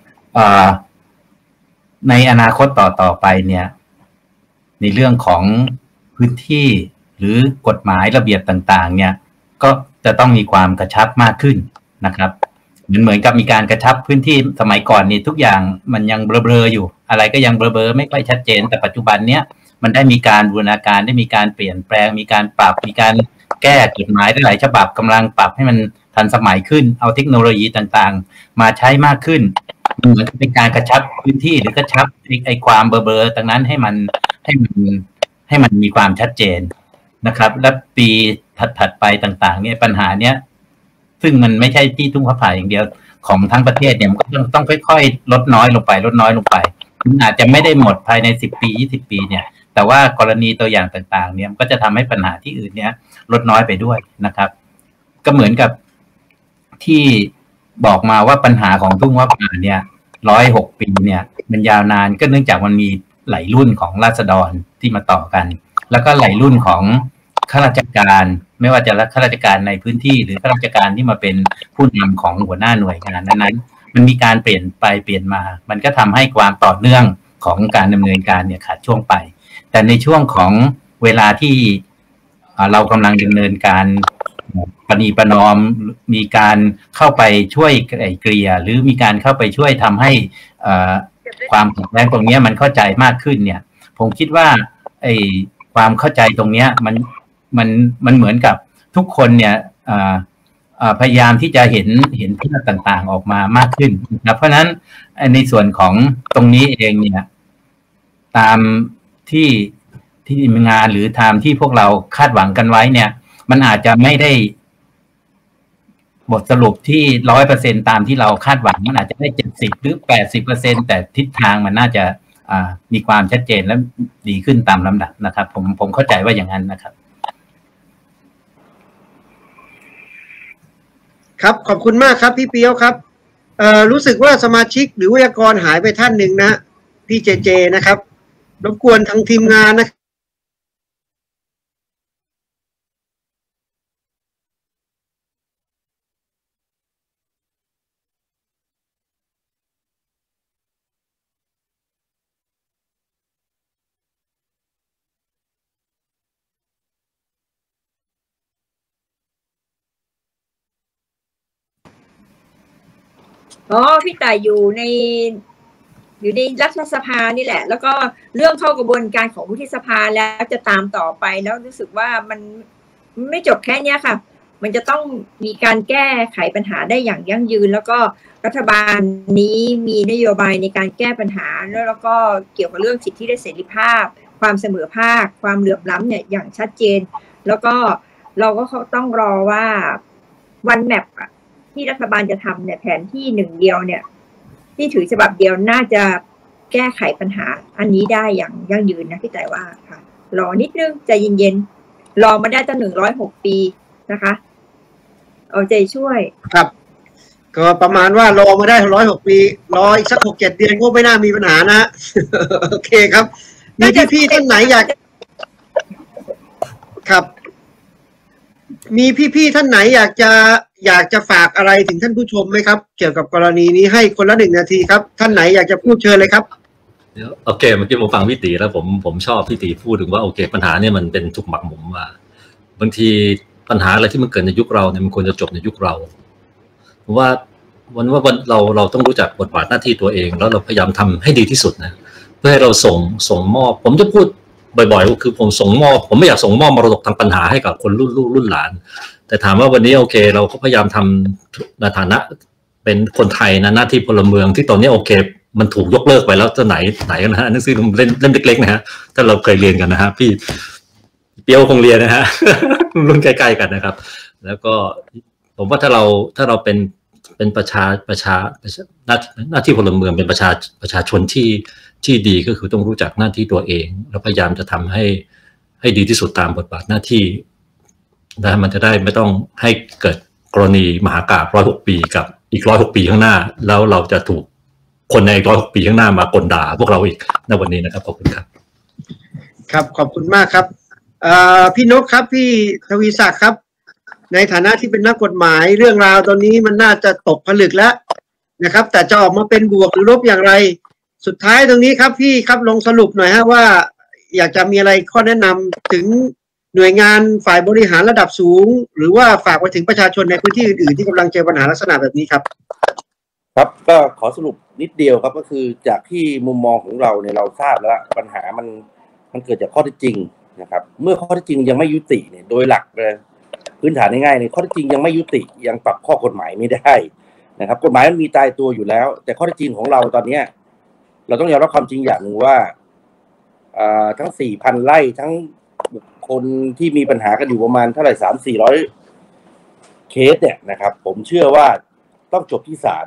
ในอนาคตต่อไปเนี่ยในเรื่องของพื้นที่หรือกฎหมายระเบียบต่างๆเนี่ยก็จะต้องมีความกระชับมากขึ้นนะครับเหมือนกับมีการกระชับพื้นที่สมัยก่อนนี่ทุกอย่างมันยังเบลอๆอยู่อะไรก็ยังเบลอๆไม่ค่อยชัดเจนแต่ปัจจุบันเนี้ยมันได้มีการบูรณาการได้มีการเปลี่ยนแปลงมีการปรับมีการแก้กฎหมายหลายฉบับกำลังปรับให้มันทันสมัยขึ้นเอาเทคโนโลยีต่างๆมาใช้มากขึ้นมันเหมือนเป็นการกระชับพื้นที่หรือกระชับไอ้ความเบลอๆตรงนั้นให้มันมีความชัดเจนนะครับและปีถัดไปต่างๆเนี่ยปัญหาเนี้ยซึ่งมันไม่ใช่ที่ทุ่งฟ้าผ่าอย่างเดียวของทั้งประเทศเนี่ยมันก็ต้องค่อยๆลดน้อยลงไปมันอาจจะไม่ได้หมดภายใน10 ปี 20 ปีเนี่ยแต่ว่ากรณีตัวอย่างต่างๆเนี่ยมันก็จะทำให้ปัญหาที่อื่นเนี่ยลดน้อยไปด้วยนะครับก็เหมือนกับที่บอกมาว่าปัญหาของทุ่งฟ้าผ่าเนี่ย106 ปีเนี่ยมันยาวนานก็เนื่องจากมันมีหลายรุ่นของราษฎรที่มาต่อกันแล้วก็หลายรุ่นของข้าราชการไม่ว่าจะข้าราชการในพื้นที่หรือข้าราชการที่มาเป็นผู้นำของหัวหน้าหน่วยงานนั้นๆมันมีการเปลี่ยนไปเปลี่ยนมามันก็ทำให้ความต่อเนื่องของการดำเนินการเนี่ยขาดช่วงไปแต่ในช่วงของเวลาที่เรากำลังดำเนินการประนีประนอมมีการเข้าไปช่วยไกล่เกลี่ยหรือมีการเข้าไปช่วยทำให้ความขัดแย้งตรงนี้มันเข้าใจมากขึ้นเนี่ยผมคิดว่าไอ้ความเข้าใจตรงนี้มันเหมือนกับทุกคนเนี่ยพยายามที่จะเห็นภาพต่างๆออกมามากขึ้นนะเพราะฉะนั้นในส่วนของตรงนี้เองเนี่ยตามที่งานหรือตามที่พวกเราคาดหวังกันไว้เนี่ยมันอาจจะไม่ได้บทสรุปที่ 100% ตามที่เราคาดหวังมันอาจจะได้70หรือ80%แต่ทิศทางมันน่าจะมีความชัดเจนและดีขึ้นตามลำดับนะครับผมเข้าใจว่าอย่างนั้นนะครับครับขอบคุณมากครับพี่เปียวครับรู้สึกว่าสมาชิกหรือวิทยากรหายไปท่านหนึ่งนะพี่เจนะครับรบกวนทางทีมงานนะพี่ต่ายอยู่ในรัฐสภานี่แหละแล้วก็เรื่องเข้ากระบวนการของวุฒิสภาแล้วจะตามต่อไปแล้วรู้สึกว่ามันไม่จบแค่นี้ค่ะมันจะต้องมีการแก้ไขปัญหาได้อย่างยั่งยืนแล้วก็รัฐบาลนี้มีนโยบายในการแก้ปัญหาแล้วก็เกี่ยวกับเรื่องสิทธิและเสรีภาพความเสมอภาคความเหลื่อมล้ำเนี่ยอย่างชัดเจนแล้วก็เราก็ต้องรอว่าวันแมปที่รัฐบาลจะทำเนี่ยแผนที่1เดียวเนี่ยที่ถือฉบับเดียวน่าจะแก้ไขปัญหาอันนี้ได้อย่างยั่งยืนนะพี่แต่ว่าค่ะรอนิดนึงใจเย็นๆรอมาได้ตั้ง106 ปีนะคะเอาใจช่วยครับก็ประมาณว่ารอมาได้106 ปีรออีกสัก6-7 เดือนก็ไม่น่ามีปัญหานะโอเคครับมีพี่ท่านไหนอยากครับมีพี่ท่านไหนอยากจะฝากอะไรถึงท่านผู้ชมไหมครับเกี่ยวกับกรณีนี้ให้คนละ1 นาทีครับท่านไหนอยากจะพูดเชิญเลยครับโอเคเมื่อกี้ผมฟังพี่ตีแล้วผมชอบพี่ตีพูดถึงว่าโอเคปัญหาเนี่ยมันเป็นจุกหมักหมมว่าบางทีปัญหาอะไรที่มันเกิดในยุคเราเนี่ยมันควรจะจบในยุคเราผมว่าเราต้องรู้จักบทบาทหน้าที่ตัวเองแล้วเราพยายามทำให้ดีที่สุดนะเพื่อให้เราส่งมอบผมจะพูดบ่อยๆคือผมไม่อยากส่งมอบมรดกทางปัญหาให้กับคนรุ่นหลานแต่ถามว่าวันนี้โอเคเราก็พยายามทำในฐานะเป็นคนไทยนะหน้าที่พลเมืองที่ตอนนี้โอเคมันถูกยกเลิกไปแล้วจะไหนนะฮะหนังสือเล่มเล็กๆนะฮะถ้าเราเคยเรียนกันนะฮะพี่เปียวคงเรียนนะฮะรุ่นใกล้ๆกันนะครับแล้วก็ผมว่าถ้าเราเป็นประชาหน้าที่พลเมืองเป็นประชาชนที่ดีก็คือต้องรู้จักหน้าที่ตัวเองแล้วพยายามจะทำให้ดีที่สุดตามบทบาทหน้าที่นะมันจะได้ไม่ต้องให้เกิดกรณีมหากาพย์106 ปีกับอีก106 ปีข้างหน้าแล้วเราจะถูกคนใน106 ปีข้างหน้ามากลด่าพวกเราอีกในวันนี้นะครับขอบคุณครับครับขอบคุณมากครับพี่นกครับพี่ทวีศักดิ์ครับในฐานะที่เป็นนักกฎหมายเรื่องราวตอนนี้มันน่าจะตกผลึกแล้วนะครับ แต่จะออกมาเป็นบวกหรือลบอย่างไรสุดท้ายตรงนี้ครับพี่ครับลองสรุปหน่อยฮะว่าอยากจะมีอะไรข้อแนะนำถึงหน่วยงานฝ่ายบริหารระดับสูงหรือว่าฝากไปถึงประชาชนในพื้นที่อื่นๆที่กำลังเจอปัญหาลักษณะแบบนี้ครับครับก็ขอสรุปนิดเดียวครับก็คือจากที่มุมมองของเราเนี่ยเราทราบแล้วปัญหามันเกิดจากข้อเท็จจริงนะครับเมื่อข้อเท็จจริงยังไม่ยุติเนี่ยโดยหลักเลยพื้นฐานง่ายๆในข้อเท็จจริงยังไม่ยุติยังปรับข้อกฎหมายไม่ได้นะครับกฎหมายมันมีตายตัวอยู่แล้วแต่ข้อเท็จจริงของเราตอนนี้เราต้องยอมรับความจริงอย่างหนึ่งว่าทั้ง 4,000 ไร่ทั้งบุคคลที่มีปัญหากันอยู่ประมาณเท่าไหร่ 300-400 เคสเนี่ยนะครับผมเชื่อว่าต้องจบที่ศาล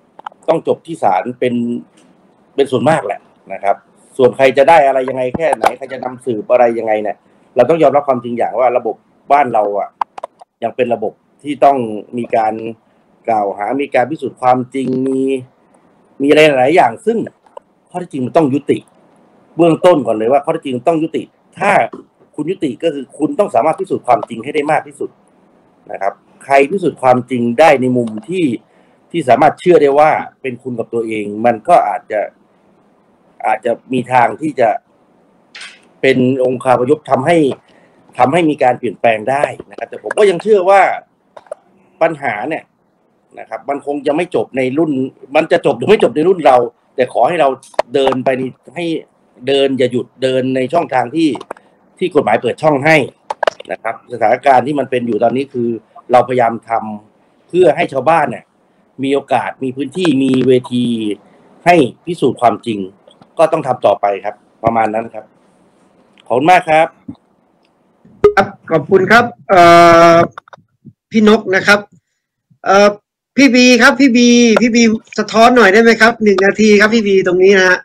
เป็นส่วนมากแหละนะครับส่วนใครจะได้อะไรยังไงแค่ไหนใครจะนำสืบอะไรยังไงเนี่ยเราต้องยอมรับความจริงอย่างว่าระบบบ้านเรายังเป็นระบบที่ต้องมีการกล่าวหามีการพิสูจน์ความจริงมีอะไรหลายอย่างซึ่งข้อเท็จจริงมันต้องยุติเบื้องต้นก่อนเลยว่าข้อเท็จจริงต้องยุติถ้าคุณยุติก็คือคุณต้องสามารถพิสูจน์ความจริงให้ได้มากที่สุดนะครับใครพิสูจน์ความจริงได้ในมุมที่สามารถเชื่อได้ว่าเป็นคุณกับตัวเองมันก็อาจจะมีทางที่จะเป็นองค์คาพยพทำให้มีการเปลี่ยนแปลงได้นะครับแต่ผมก็ยังเชื่อว่าปัญหาเนี่ยนะครับมันคงจะไม่จบในรุ่นมันจะจบหรือไม่จบในรุ่นเราแต่ขอให้เราเดินไปให้เดินอย่าหยุดเดินในช่องทางที่กฎหมายเปิดช่องให้นะครับสถานการณ์ที่มันเป็นอยู่ตอนนี้คือเราพยายามทำเพื่อให้ชาวบ้านเนี่ยมีโอกาสมีพื้นที่มีเวทีให้พิสูจน์ความจริงก็ต้องทำต่อไปครับประมาณนั้นครับขอบคุณมากครับครับขอบคุณครับพี่นกนะครับพี่บีครับพี่บีสะท้อนหน่อยได้ไหมครับ1 นาทีครับพี่บีตรงนี้นะฮะ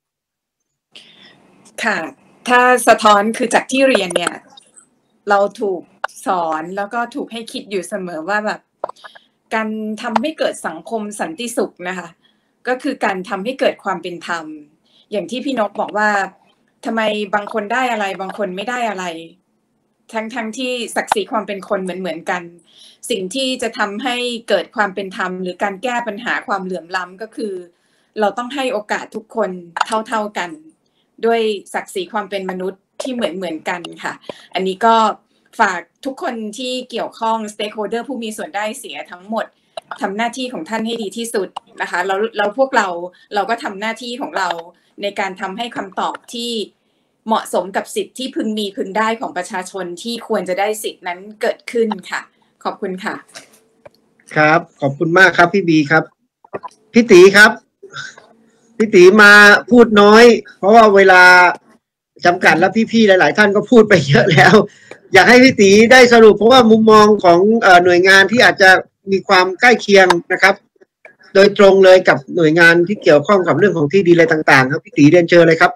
ค่ะถ้าสะท้อนคือจากที่เรียนเนี่ยเราถูกสอนแล้วก็ถูกให้คิดอยู่เสมอว่าแบบการทำให้เกิดสังคมสันติสุขนะคะก็คือการทำให้เกิดความเป็นธรรมอย่างที่พี่นกบอกว่าทำไมบางคนได้อะไรบางคนไม่ได้อะไรทั้งที่ศักดิ์ศรีความเป็นคนเหมือนกันสิ่งที่จะทำให้เกิดความเป็นธรรมหรือการแก้ปัญหาความเหลื่อมล้ำก็คือเราต้องให้โอกาสทุกคนเท่ากันด้วยศักดิ์ศรีความเป็นมนุษย์ที่เหมือนกันค่ะอันนี้ก็ฝากทุกคนที่เกี่ยวข้อง stakeholder ผู้มีส่วนได้เสียทั้งหมดทำหน้าที่ของท่านให้ดีที่สุดนะคะแล้วพวกเราก็ทำหน้าที่ของเราในการทำให้คำตอบที่เหมาะสมกับสิทธิ์ที่พึงมีพึงได้ของประชาชนที่ควรจะได้สิทธิ์นั้นเกิดขึ้นค่ะขอบคุณค่ะครับขอบคุณมากครับพี่บีครับพี่ตีครับพี่ตีมาพูดน้อยเพราะว่าเวลาจำกัดแล้วพี่ๆหลายๆท่านก็พูดไปเยอะแล้วอยากให้พี่ตีได้สรุปเพราะว่ามุมมองของหน่วยงานที่อาจจะมีความใกล้เคียงนะครับโดยตรงเลยกับหน่วยงานที่เกี่ยวข้องกับเรื่องของที่ดินอะไรต่างๆครับพี่ตีเรียนเชิญเลยครับ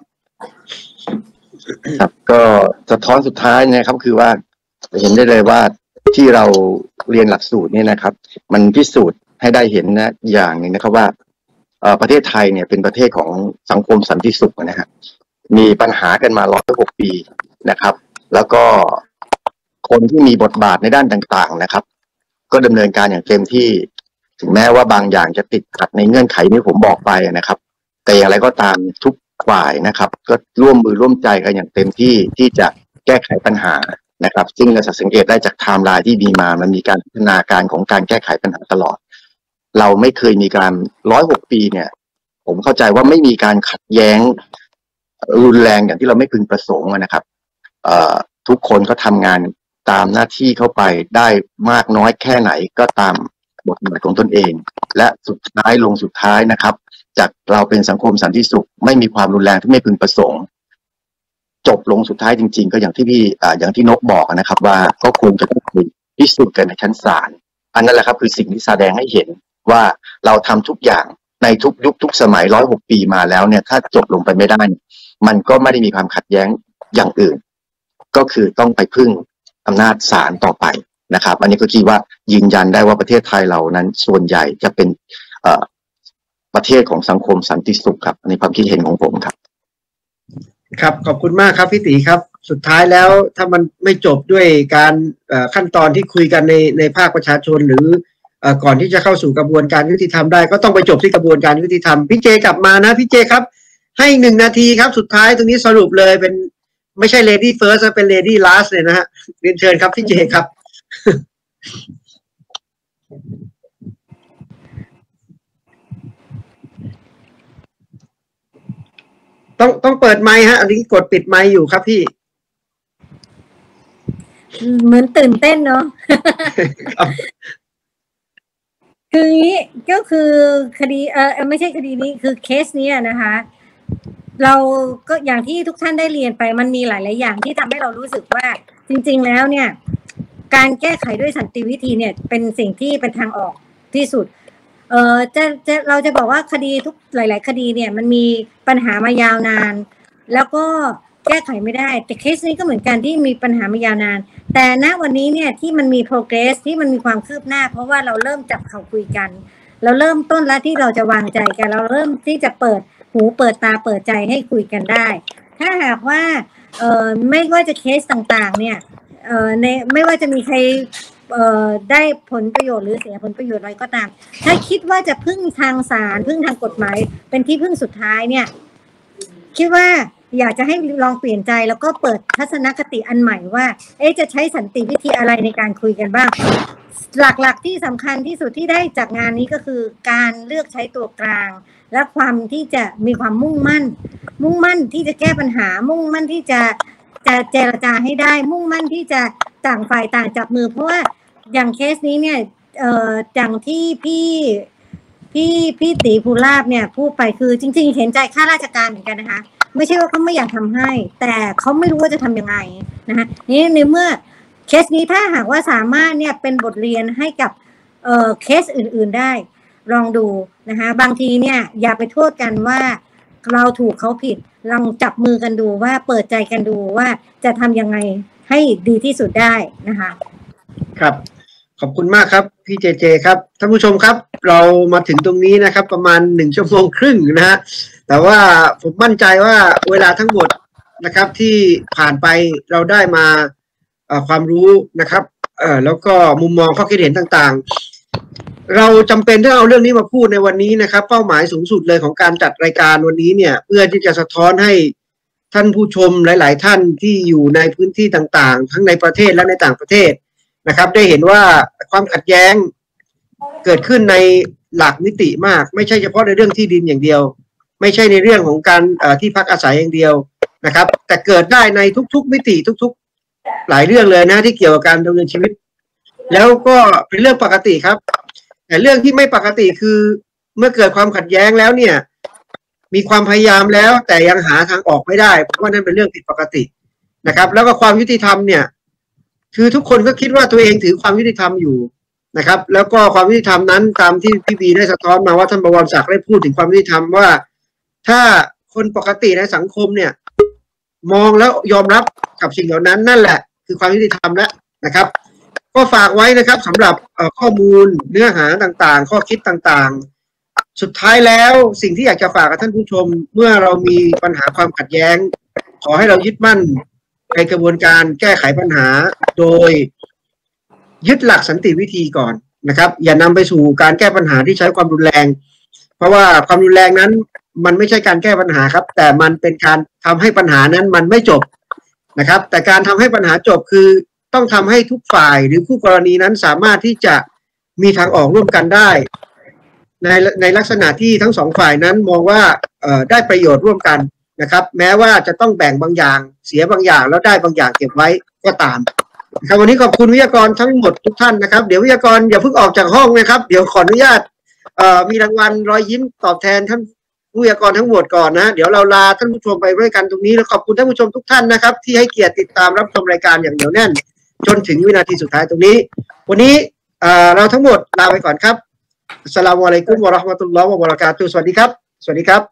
ครับก็สะท้อนสุดท้ายนะครับคือว่าเห็นได้เลยว่าที่เราเรียนหลักสูตรนี่นะครับมันพิสูจน์ให้ได้เห็นนะอย่างหนึ่งนะครับว่าประเทศไทยเนี่ยเป็นประเทศของสังคมสันติสุขนะฮะมีปัญหากันมา106 ปีนะครับแล้วก็คนที่มีบทบาทในด้านต่างๆนะครับก็ดำเนินการอย่างเต็มที่ถึงแม้ว่าบางอย่างจะติดขัดในเงื่อนไขที่ผมบอกไปนะครับแต่อย่างไรก็ตามทุกฝ่ายนะครับก็ร่วมมือร่วมใจกันอย่างเต็มที่ที่จะแก้ไขปัญหานะครับซึ่งเราสังเกตได้จากไทม์ไลน์ที่มีมามันมีการพัฒนาการของการแก้ไขปัญหาตลอดเราไม่เคยมีการ106 ปีเนี่ยผมเข้าใจว่าไม่มีการขัดแย้งรุนแรงอย่างที่เราไม่พึงประสงค์นะครับทุกคนก็ทำงานตามหน้าที่เข้าไปได้มากน้อยแค่ไหนก็ตามบทบาทของตนเองและสุดท้ายนะครับจากเราเป็นสังคมสันติสุขไม่มีความรุนแรงที่ไม่พึงประสงค์จบลงสุดท้ายจริงๆก็อย่างที่นกบอกนะครับว่าก็ควรจะต้องพิสูจน์กันในชั้นศาลอันนั้นแหละครับคือสิ่งที่แสดงให้เห็นว่าเราทำทุกอย่างในทุกยุคทุกสมัย106 ปีมาแล้วเนี่ยถ้าจบลงไปไม่ได้มันก็ไม่ได้มีความขัดแย้งอย่างอื่นก็คือต้องไปพึ่งอำนาจศาลต่อไปนะครับอันนี้ก็คิดว่ายืนยันได้ว่าประเทศไทยเรานั้นส่วนใหญ่จะเป็นประเทศของสังคมสันติสุขครับในความคิดเห็นของผมครับครับขอบคุณมากครับพี่ตีครับสุดท้ายแล้วถ้ามันไม่จบด้วยการขั้นตอนที่คุยกันในภาคประชาชนหรือก่อนที่จะเข้าสู่กระบวนการยุติธรรมได้ก็ต้องไปจบที่กระบวนการยุติธรรมพี่เจกลับมานะพี่เจครับให้1 นาทีครับสุดท้ายตรงนี้สรุปเลยเป็นไม่ใช่ lady first เป็น lady last เลยนะฮะเรียนเชิญครับพี่เจครับต้องเปิดไมค์ฮะอันนี้กดปิดไมค์อยู่ครับพี่เหมือนตื่นเต้นเนาะ คืองี้ก็คือคดีไม่ใช่คดีนี้คือเคสนี้นะคะเราก็อย่างที่ทุกท่านได้เรียนไปมันมีหลายๆอย่างที่ทำให้เรารู้สึกว่าจริงๆแล้วเนี่ยการแก้ไขด้วยสันติวิธีเนี่ยเป็นสิ่งที่เป็นทางออกที่สุดเราจะบอกว่าคดีทุกหลายๆคดีเนี่ยมันมีปัญหามายาวนานแล้วก็แก้ไขไม่ได้แต่เคสนี้ก็เหมือนกันที่มีปัญหามายาวนานแต่ณวันนี้เนี่ยที่มันมี progress ที่มันมีความคืบหน้าเพราะว่าเราเริ่มจับเข่าคุยกันเราเริ่มต้นแล้วที่เราจะวางใจกันเราเริ่มที่จะเปิดหูเปิดตาเปิดใจให้คุยกันได้ถ้าหากว่าไม่ว่าจะเคสต่างๆเนี่ยในไม่ว่าจะมีใครได้ผลประโยชน์หรือเสียผลประโยชน์อะไรก็ตามถ้าคิดว่าจะพึ่งทางศาลพึ่งทางกฎหมายเป็นที่พึ่งสุดท้ายเนี่ยคิดว่าอยากจะให้ลองเปลี่ยนใจแล้วก็เปิดทัศนคติอันใหม่ว่าจะใช้สันติวิธีอะไรในการคุยกันบ้างหลักๆที่สำคัญที่สุดที่ได้จากงานนี้ก็คือการเลือกใช้ตัวกลางและความที่จะมีความมุ่งมั่นที่จะแก้ปัญหามุ่งมั่นที่จะเจรจาให้ได้มุ่งมั่นที่จะต่างฝ่ายต่างจับมือเพราะว่าอย่างเคสนี้เนี่ยอย่างที่พี่ตีภูลาภเนี่ยพูดไปคือจริงๆเห็นใจข้าราชการเหมือนกันนะคะไม่ใช่ว่าเขาไม่อยากทำให้แต่เขาไม่รู้ว่าจะทำยังไงนะคะนี่ในเมื่อเคสนี้ถ้าหากว่าสามารถเนี่ยเป็นบทเรียนให้กับเคสอื่นๆได้ลองดูนะคะบางทีเนี่ยอย่าไปโทษกันว่าเราถูกเขาผิดลองจับมือกันดูว่าเปิดใจกันดูว่าจะทำยังไงให้ดีที่สุดได้นะคะครับขอบคุณมากครับพี่เจครับท่านผู้ชมครับเรามาถึงตรงนี้นะครับประมาณ1 ชั่วโมงครึ่งนะฮะแต่ว่าผมมั่นใจว่าเวลาทั้งหมดนะครับที่ผ่านไปเราได้มาความรู้นะครับแล้วก็มุมมองข้อคิดเห็นต่างๆเราจำเป็นที่เอาเรื่องนี้มาพูดในวันนี้นะครับเป้าหมายสูงสุดเลยของการจัดรายการวันนี้เนี่ยเพื่อที่จะสะท้อนให้ท่านผู้ชมหลายๆท่านที่อยู่ในพื้นที่ต่างๆทั้งในประเทศและในต่างประเทศนะครับได้เห็นว่าความขัดแย้งเกิดขึ้นในหลากมิติมากไม่ใช่เฉพาะในเรื่องที่ดินอย่างเดียวไม่ใช่ในเรื่องของการที่พักอาศัยอย่างเดียวนะครับแต่เกิดได้ในทุกๆมิติทุกๆหลายเรื่องเลยนะที่เกี่ยวกับการดำเนินชีวิตแล้วก็เป็นเรื่องปกติครับแต่เรื่องที่ไม่ปกติคือเมื่อเกิดความขัดแย้งแล้วเนี่ยมีความพยายามแล้วแต่ยังหาทางออกไม่ได้เพราะว่านั่นเป็นเรื่องผิดปกตินะครับแล้วก็ความยุติธรรมเนี่ยคือทุกคนก็คิดว่าตัวเองถือความยุติธรรมอยู่นะครับแล้วก็ความยุติธรรมนั้นตามที่พี่บีได้สะท้อนมาว่าท่านบวรศักดิ์ได้พูดถึงความยุติธรรมว่าถ้าคนปกติในสังคมเนี่ยมองแล้วยอมรับกับสิ่งเหล่านั้นนั่นแหละคือความยุติธรรมแล้วนะครับก็ฝากไว้นะครับสำหรับข้อมูลเนื้อหาต่างๆข้อคิดต่างๆสุดท้ายแล้วสิ่งที่อยากจะฝากกับท่านผู้ชมเมื่อเรามีปัญหาความขัดแย้งขอให้เรายึดมั่นในกระบวนการแก้ไขปัญหาโดยยึดหลักสันติวิธีก่อนนะครับอย่านำไปสู่การแก้ปัญหาที่ใช้ความรุนแรงเพราะว่าความรุนแรงนั้นมันไม่ใช่การแก้ปัญหาครับแต่มันเป็นการทำให้ปัญหานั้นมันไม่จบนะครับแต่การทำให้ปัญหาจบคือต้องทำให้ทุกฝ่ายหรือคู่กรณีนั้นสามารถที่จะมีทางออกร่วมกันได้ในลักษณะที่ทั้งสองฝ่ายนั้นมองว่าได้ประโยชน์ร่วมกันนะครับแม้ว่าจะต้องแบ่งบางอย่างเสียบางอย่างแล้วได้บางอย่างเก็บไว้ก็ตามครับวันนี้ขอบคุณวิทยากรทั้งหมดทุกท่านนะครับเดี๋ยววิทยากรอย่าเพิ่งออกจากห้องนะครับเดี๋ยวขออนุญาตมีรางวัลรอยยิ้มตอบแทนท่านวิทยากรทั้งหมดก่อนนะเดี๋ยวเราลาท่านผู้ชมไปด้วยกันตรงนี้แล้วขอบคุณท่านผู้ชมทุกท่านนะครับที่ให้เกียรติติดตามรับชมรายการอย่างเหนียวแน่นจนถึงวินาทีสุดท้ายตรงนี้วันนี้เราทั้งหมดลาไปก่อนครับอัสสลามุอะลัยกุมวะเราะห์มะตุลลอฮ์วะบะเราะกาตุฮ์สวัสดีครับสวัสดีครับ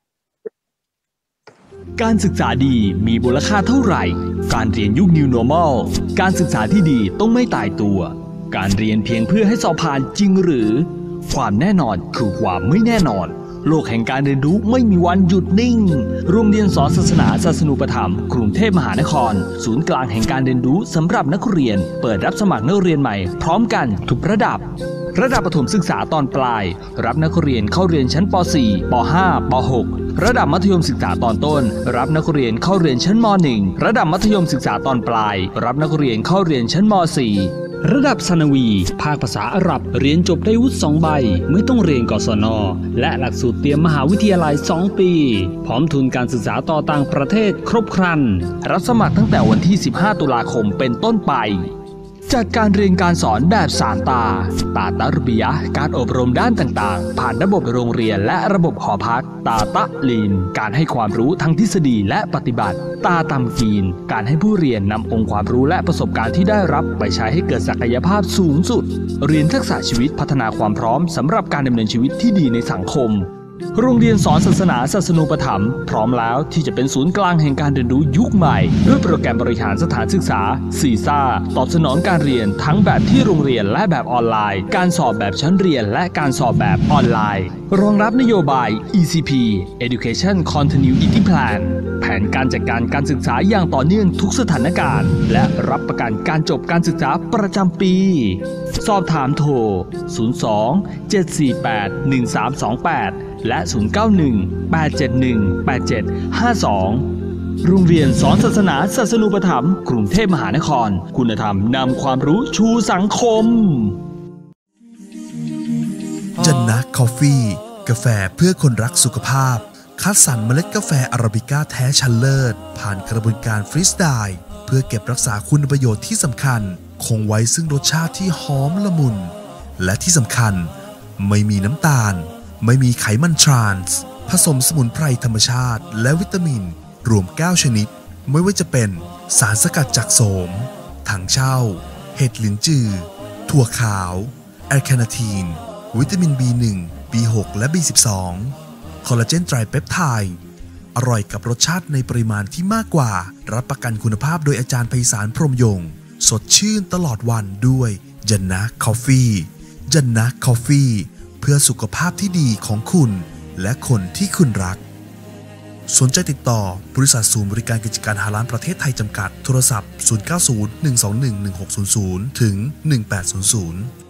การศึกษาดีมีมูลค่าเท่าไหร่การเรียนยุค New Normal การศึกษาที่ดีต้องไม่ตายตัวการเรียนเพียงเพื่อให้สอบผ่านจริงหรือความแน่นอนคือความไม่แน่นอนโลกแห่งการเรียนรู้ไม่มีวันหยุดนิ่งโรงเรียนสอนศาสนาศาสนูปถัมภ์กรุงเทพมหานครศูนย์กลางแห่งการเรียนรู้สำหรับนักเรียนเปิดรับสมัครนักเรียนใหม่พร้อมกันทุกระดับระดับประถมศึกษาตอนปลายรับนักเรียนเข้าเรียนชั้นป .4 ป .5 ป .6 ระดับมัธยมศึกษาตอนต้นรับนักเรียนเข้าเรียนชั้นม .1 ระดับมัธยมศึกษาตอนปลายรับนักเรียนเข้าเรียนชั้นม .4 ระดับสนวีภาคภาษาอาหรับเรียนจบได้วุฒิ2 ใบไม่ต้องเรียนกศน.และหลักสูตรเตรียมมหาวิทยาลัย2 ปีพร้อมทุนการศึกษาต่อต่างประเทศครบครันรับสมัครตั้งแต่วันที่15 ตุลาคมเป็นต้นไปจัดการเรียนการสอนแบบ3 ตาตะรบียะห์การอบรมด้านต่างๆผ่านระบบโรงเรียนและระบบหอพักตะลีนการให้ความรู้ทั้งทฤษฎีและปฏิบัติตำกีนการให้ผู้เรียนนำองค์ความรู้และประสบการณ์ที่ได้รับไปใช้ให้เกิดศักยภาพสูงสุดเรียนทักษะชีวิตพัฒนาความพร้อมสำหรับการดำเนินชีวิตที่ดีในสังคมโรงเรียนสอนศาสนาศาสนูปถัมภ์พร้อมแล้วที่จะเป็นศูนย์กลางแห่งการเรียนรู้ยุคใหม่ด้วยโปรแกรมบริหารสถานศึกษาซีซ่าตอบสนองการเรียนทั้งแบบที่โรงเรียนและแบบออนไลน์การสอบแบบชั้นเรียนและการสอบแบบออนไลน์รองรับนโยบาย ECP Education Continuity Plan แผนการจัดการการศึกษาอย่างต่อเนื่องทุกสถานการณ์และรับประกันการจบการศึกษาประจำปีสอบถามโทร 02-748-1328 และ 091-871-8752 โรงเรียนสอนศาสนาศาสนูปถัมภ์กรุงเทพมหานครคุณธรรมนำความรู้ชูสังคมจันนะคอฟฟี่กาแฟเพื่อคนรักสุขภาพคัดสรรเมล็ดกาแฟอาราบิก้าแท้ชั้นเลิศผ่านกระบวนการฟรีสไตล์เพื่อเก็บรักษาคุณประโยชน์ที่สำคัญคงไว้ซึ่งรสชาติที่หอมละมุนและที่สำคัญไม่มีน้ำตาลไม่มีไขมันทรานส์ผสมสมุนไพรธรรมชาติและวิตามินรวม9ชนิดไม่ว่าจะเป็นสารสกัดจากโสมถังเช่าเห็ดหลินจือถั่วขาวแอลคาเนทีนวิตามิน B1 B6 และ B12 คอลลาเจนไตรเปปไทด์อร่อยกับรสชาติในปริมาณที่มากกว่ารับประกันคุณภาพโดยอาจารย์ไพศาลพรหมยงค์สดชื่นตลอดวันด้วยจันนะคอฟฟี่จันนะคอฟฟี่เพื่อสุขภาพที่ดีของคุณและคนที่คุณรักสนใจติดต่อบริษัทศูนย์บริการกิจการฮาลาลประเทศไทยจำกัดโทรศัพท์ 090 121 1600 ถึง 1800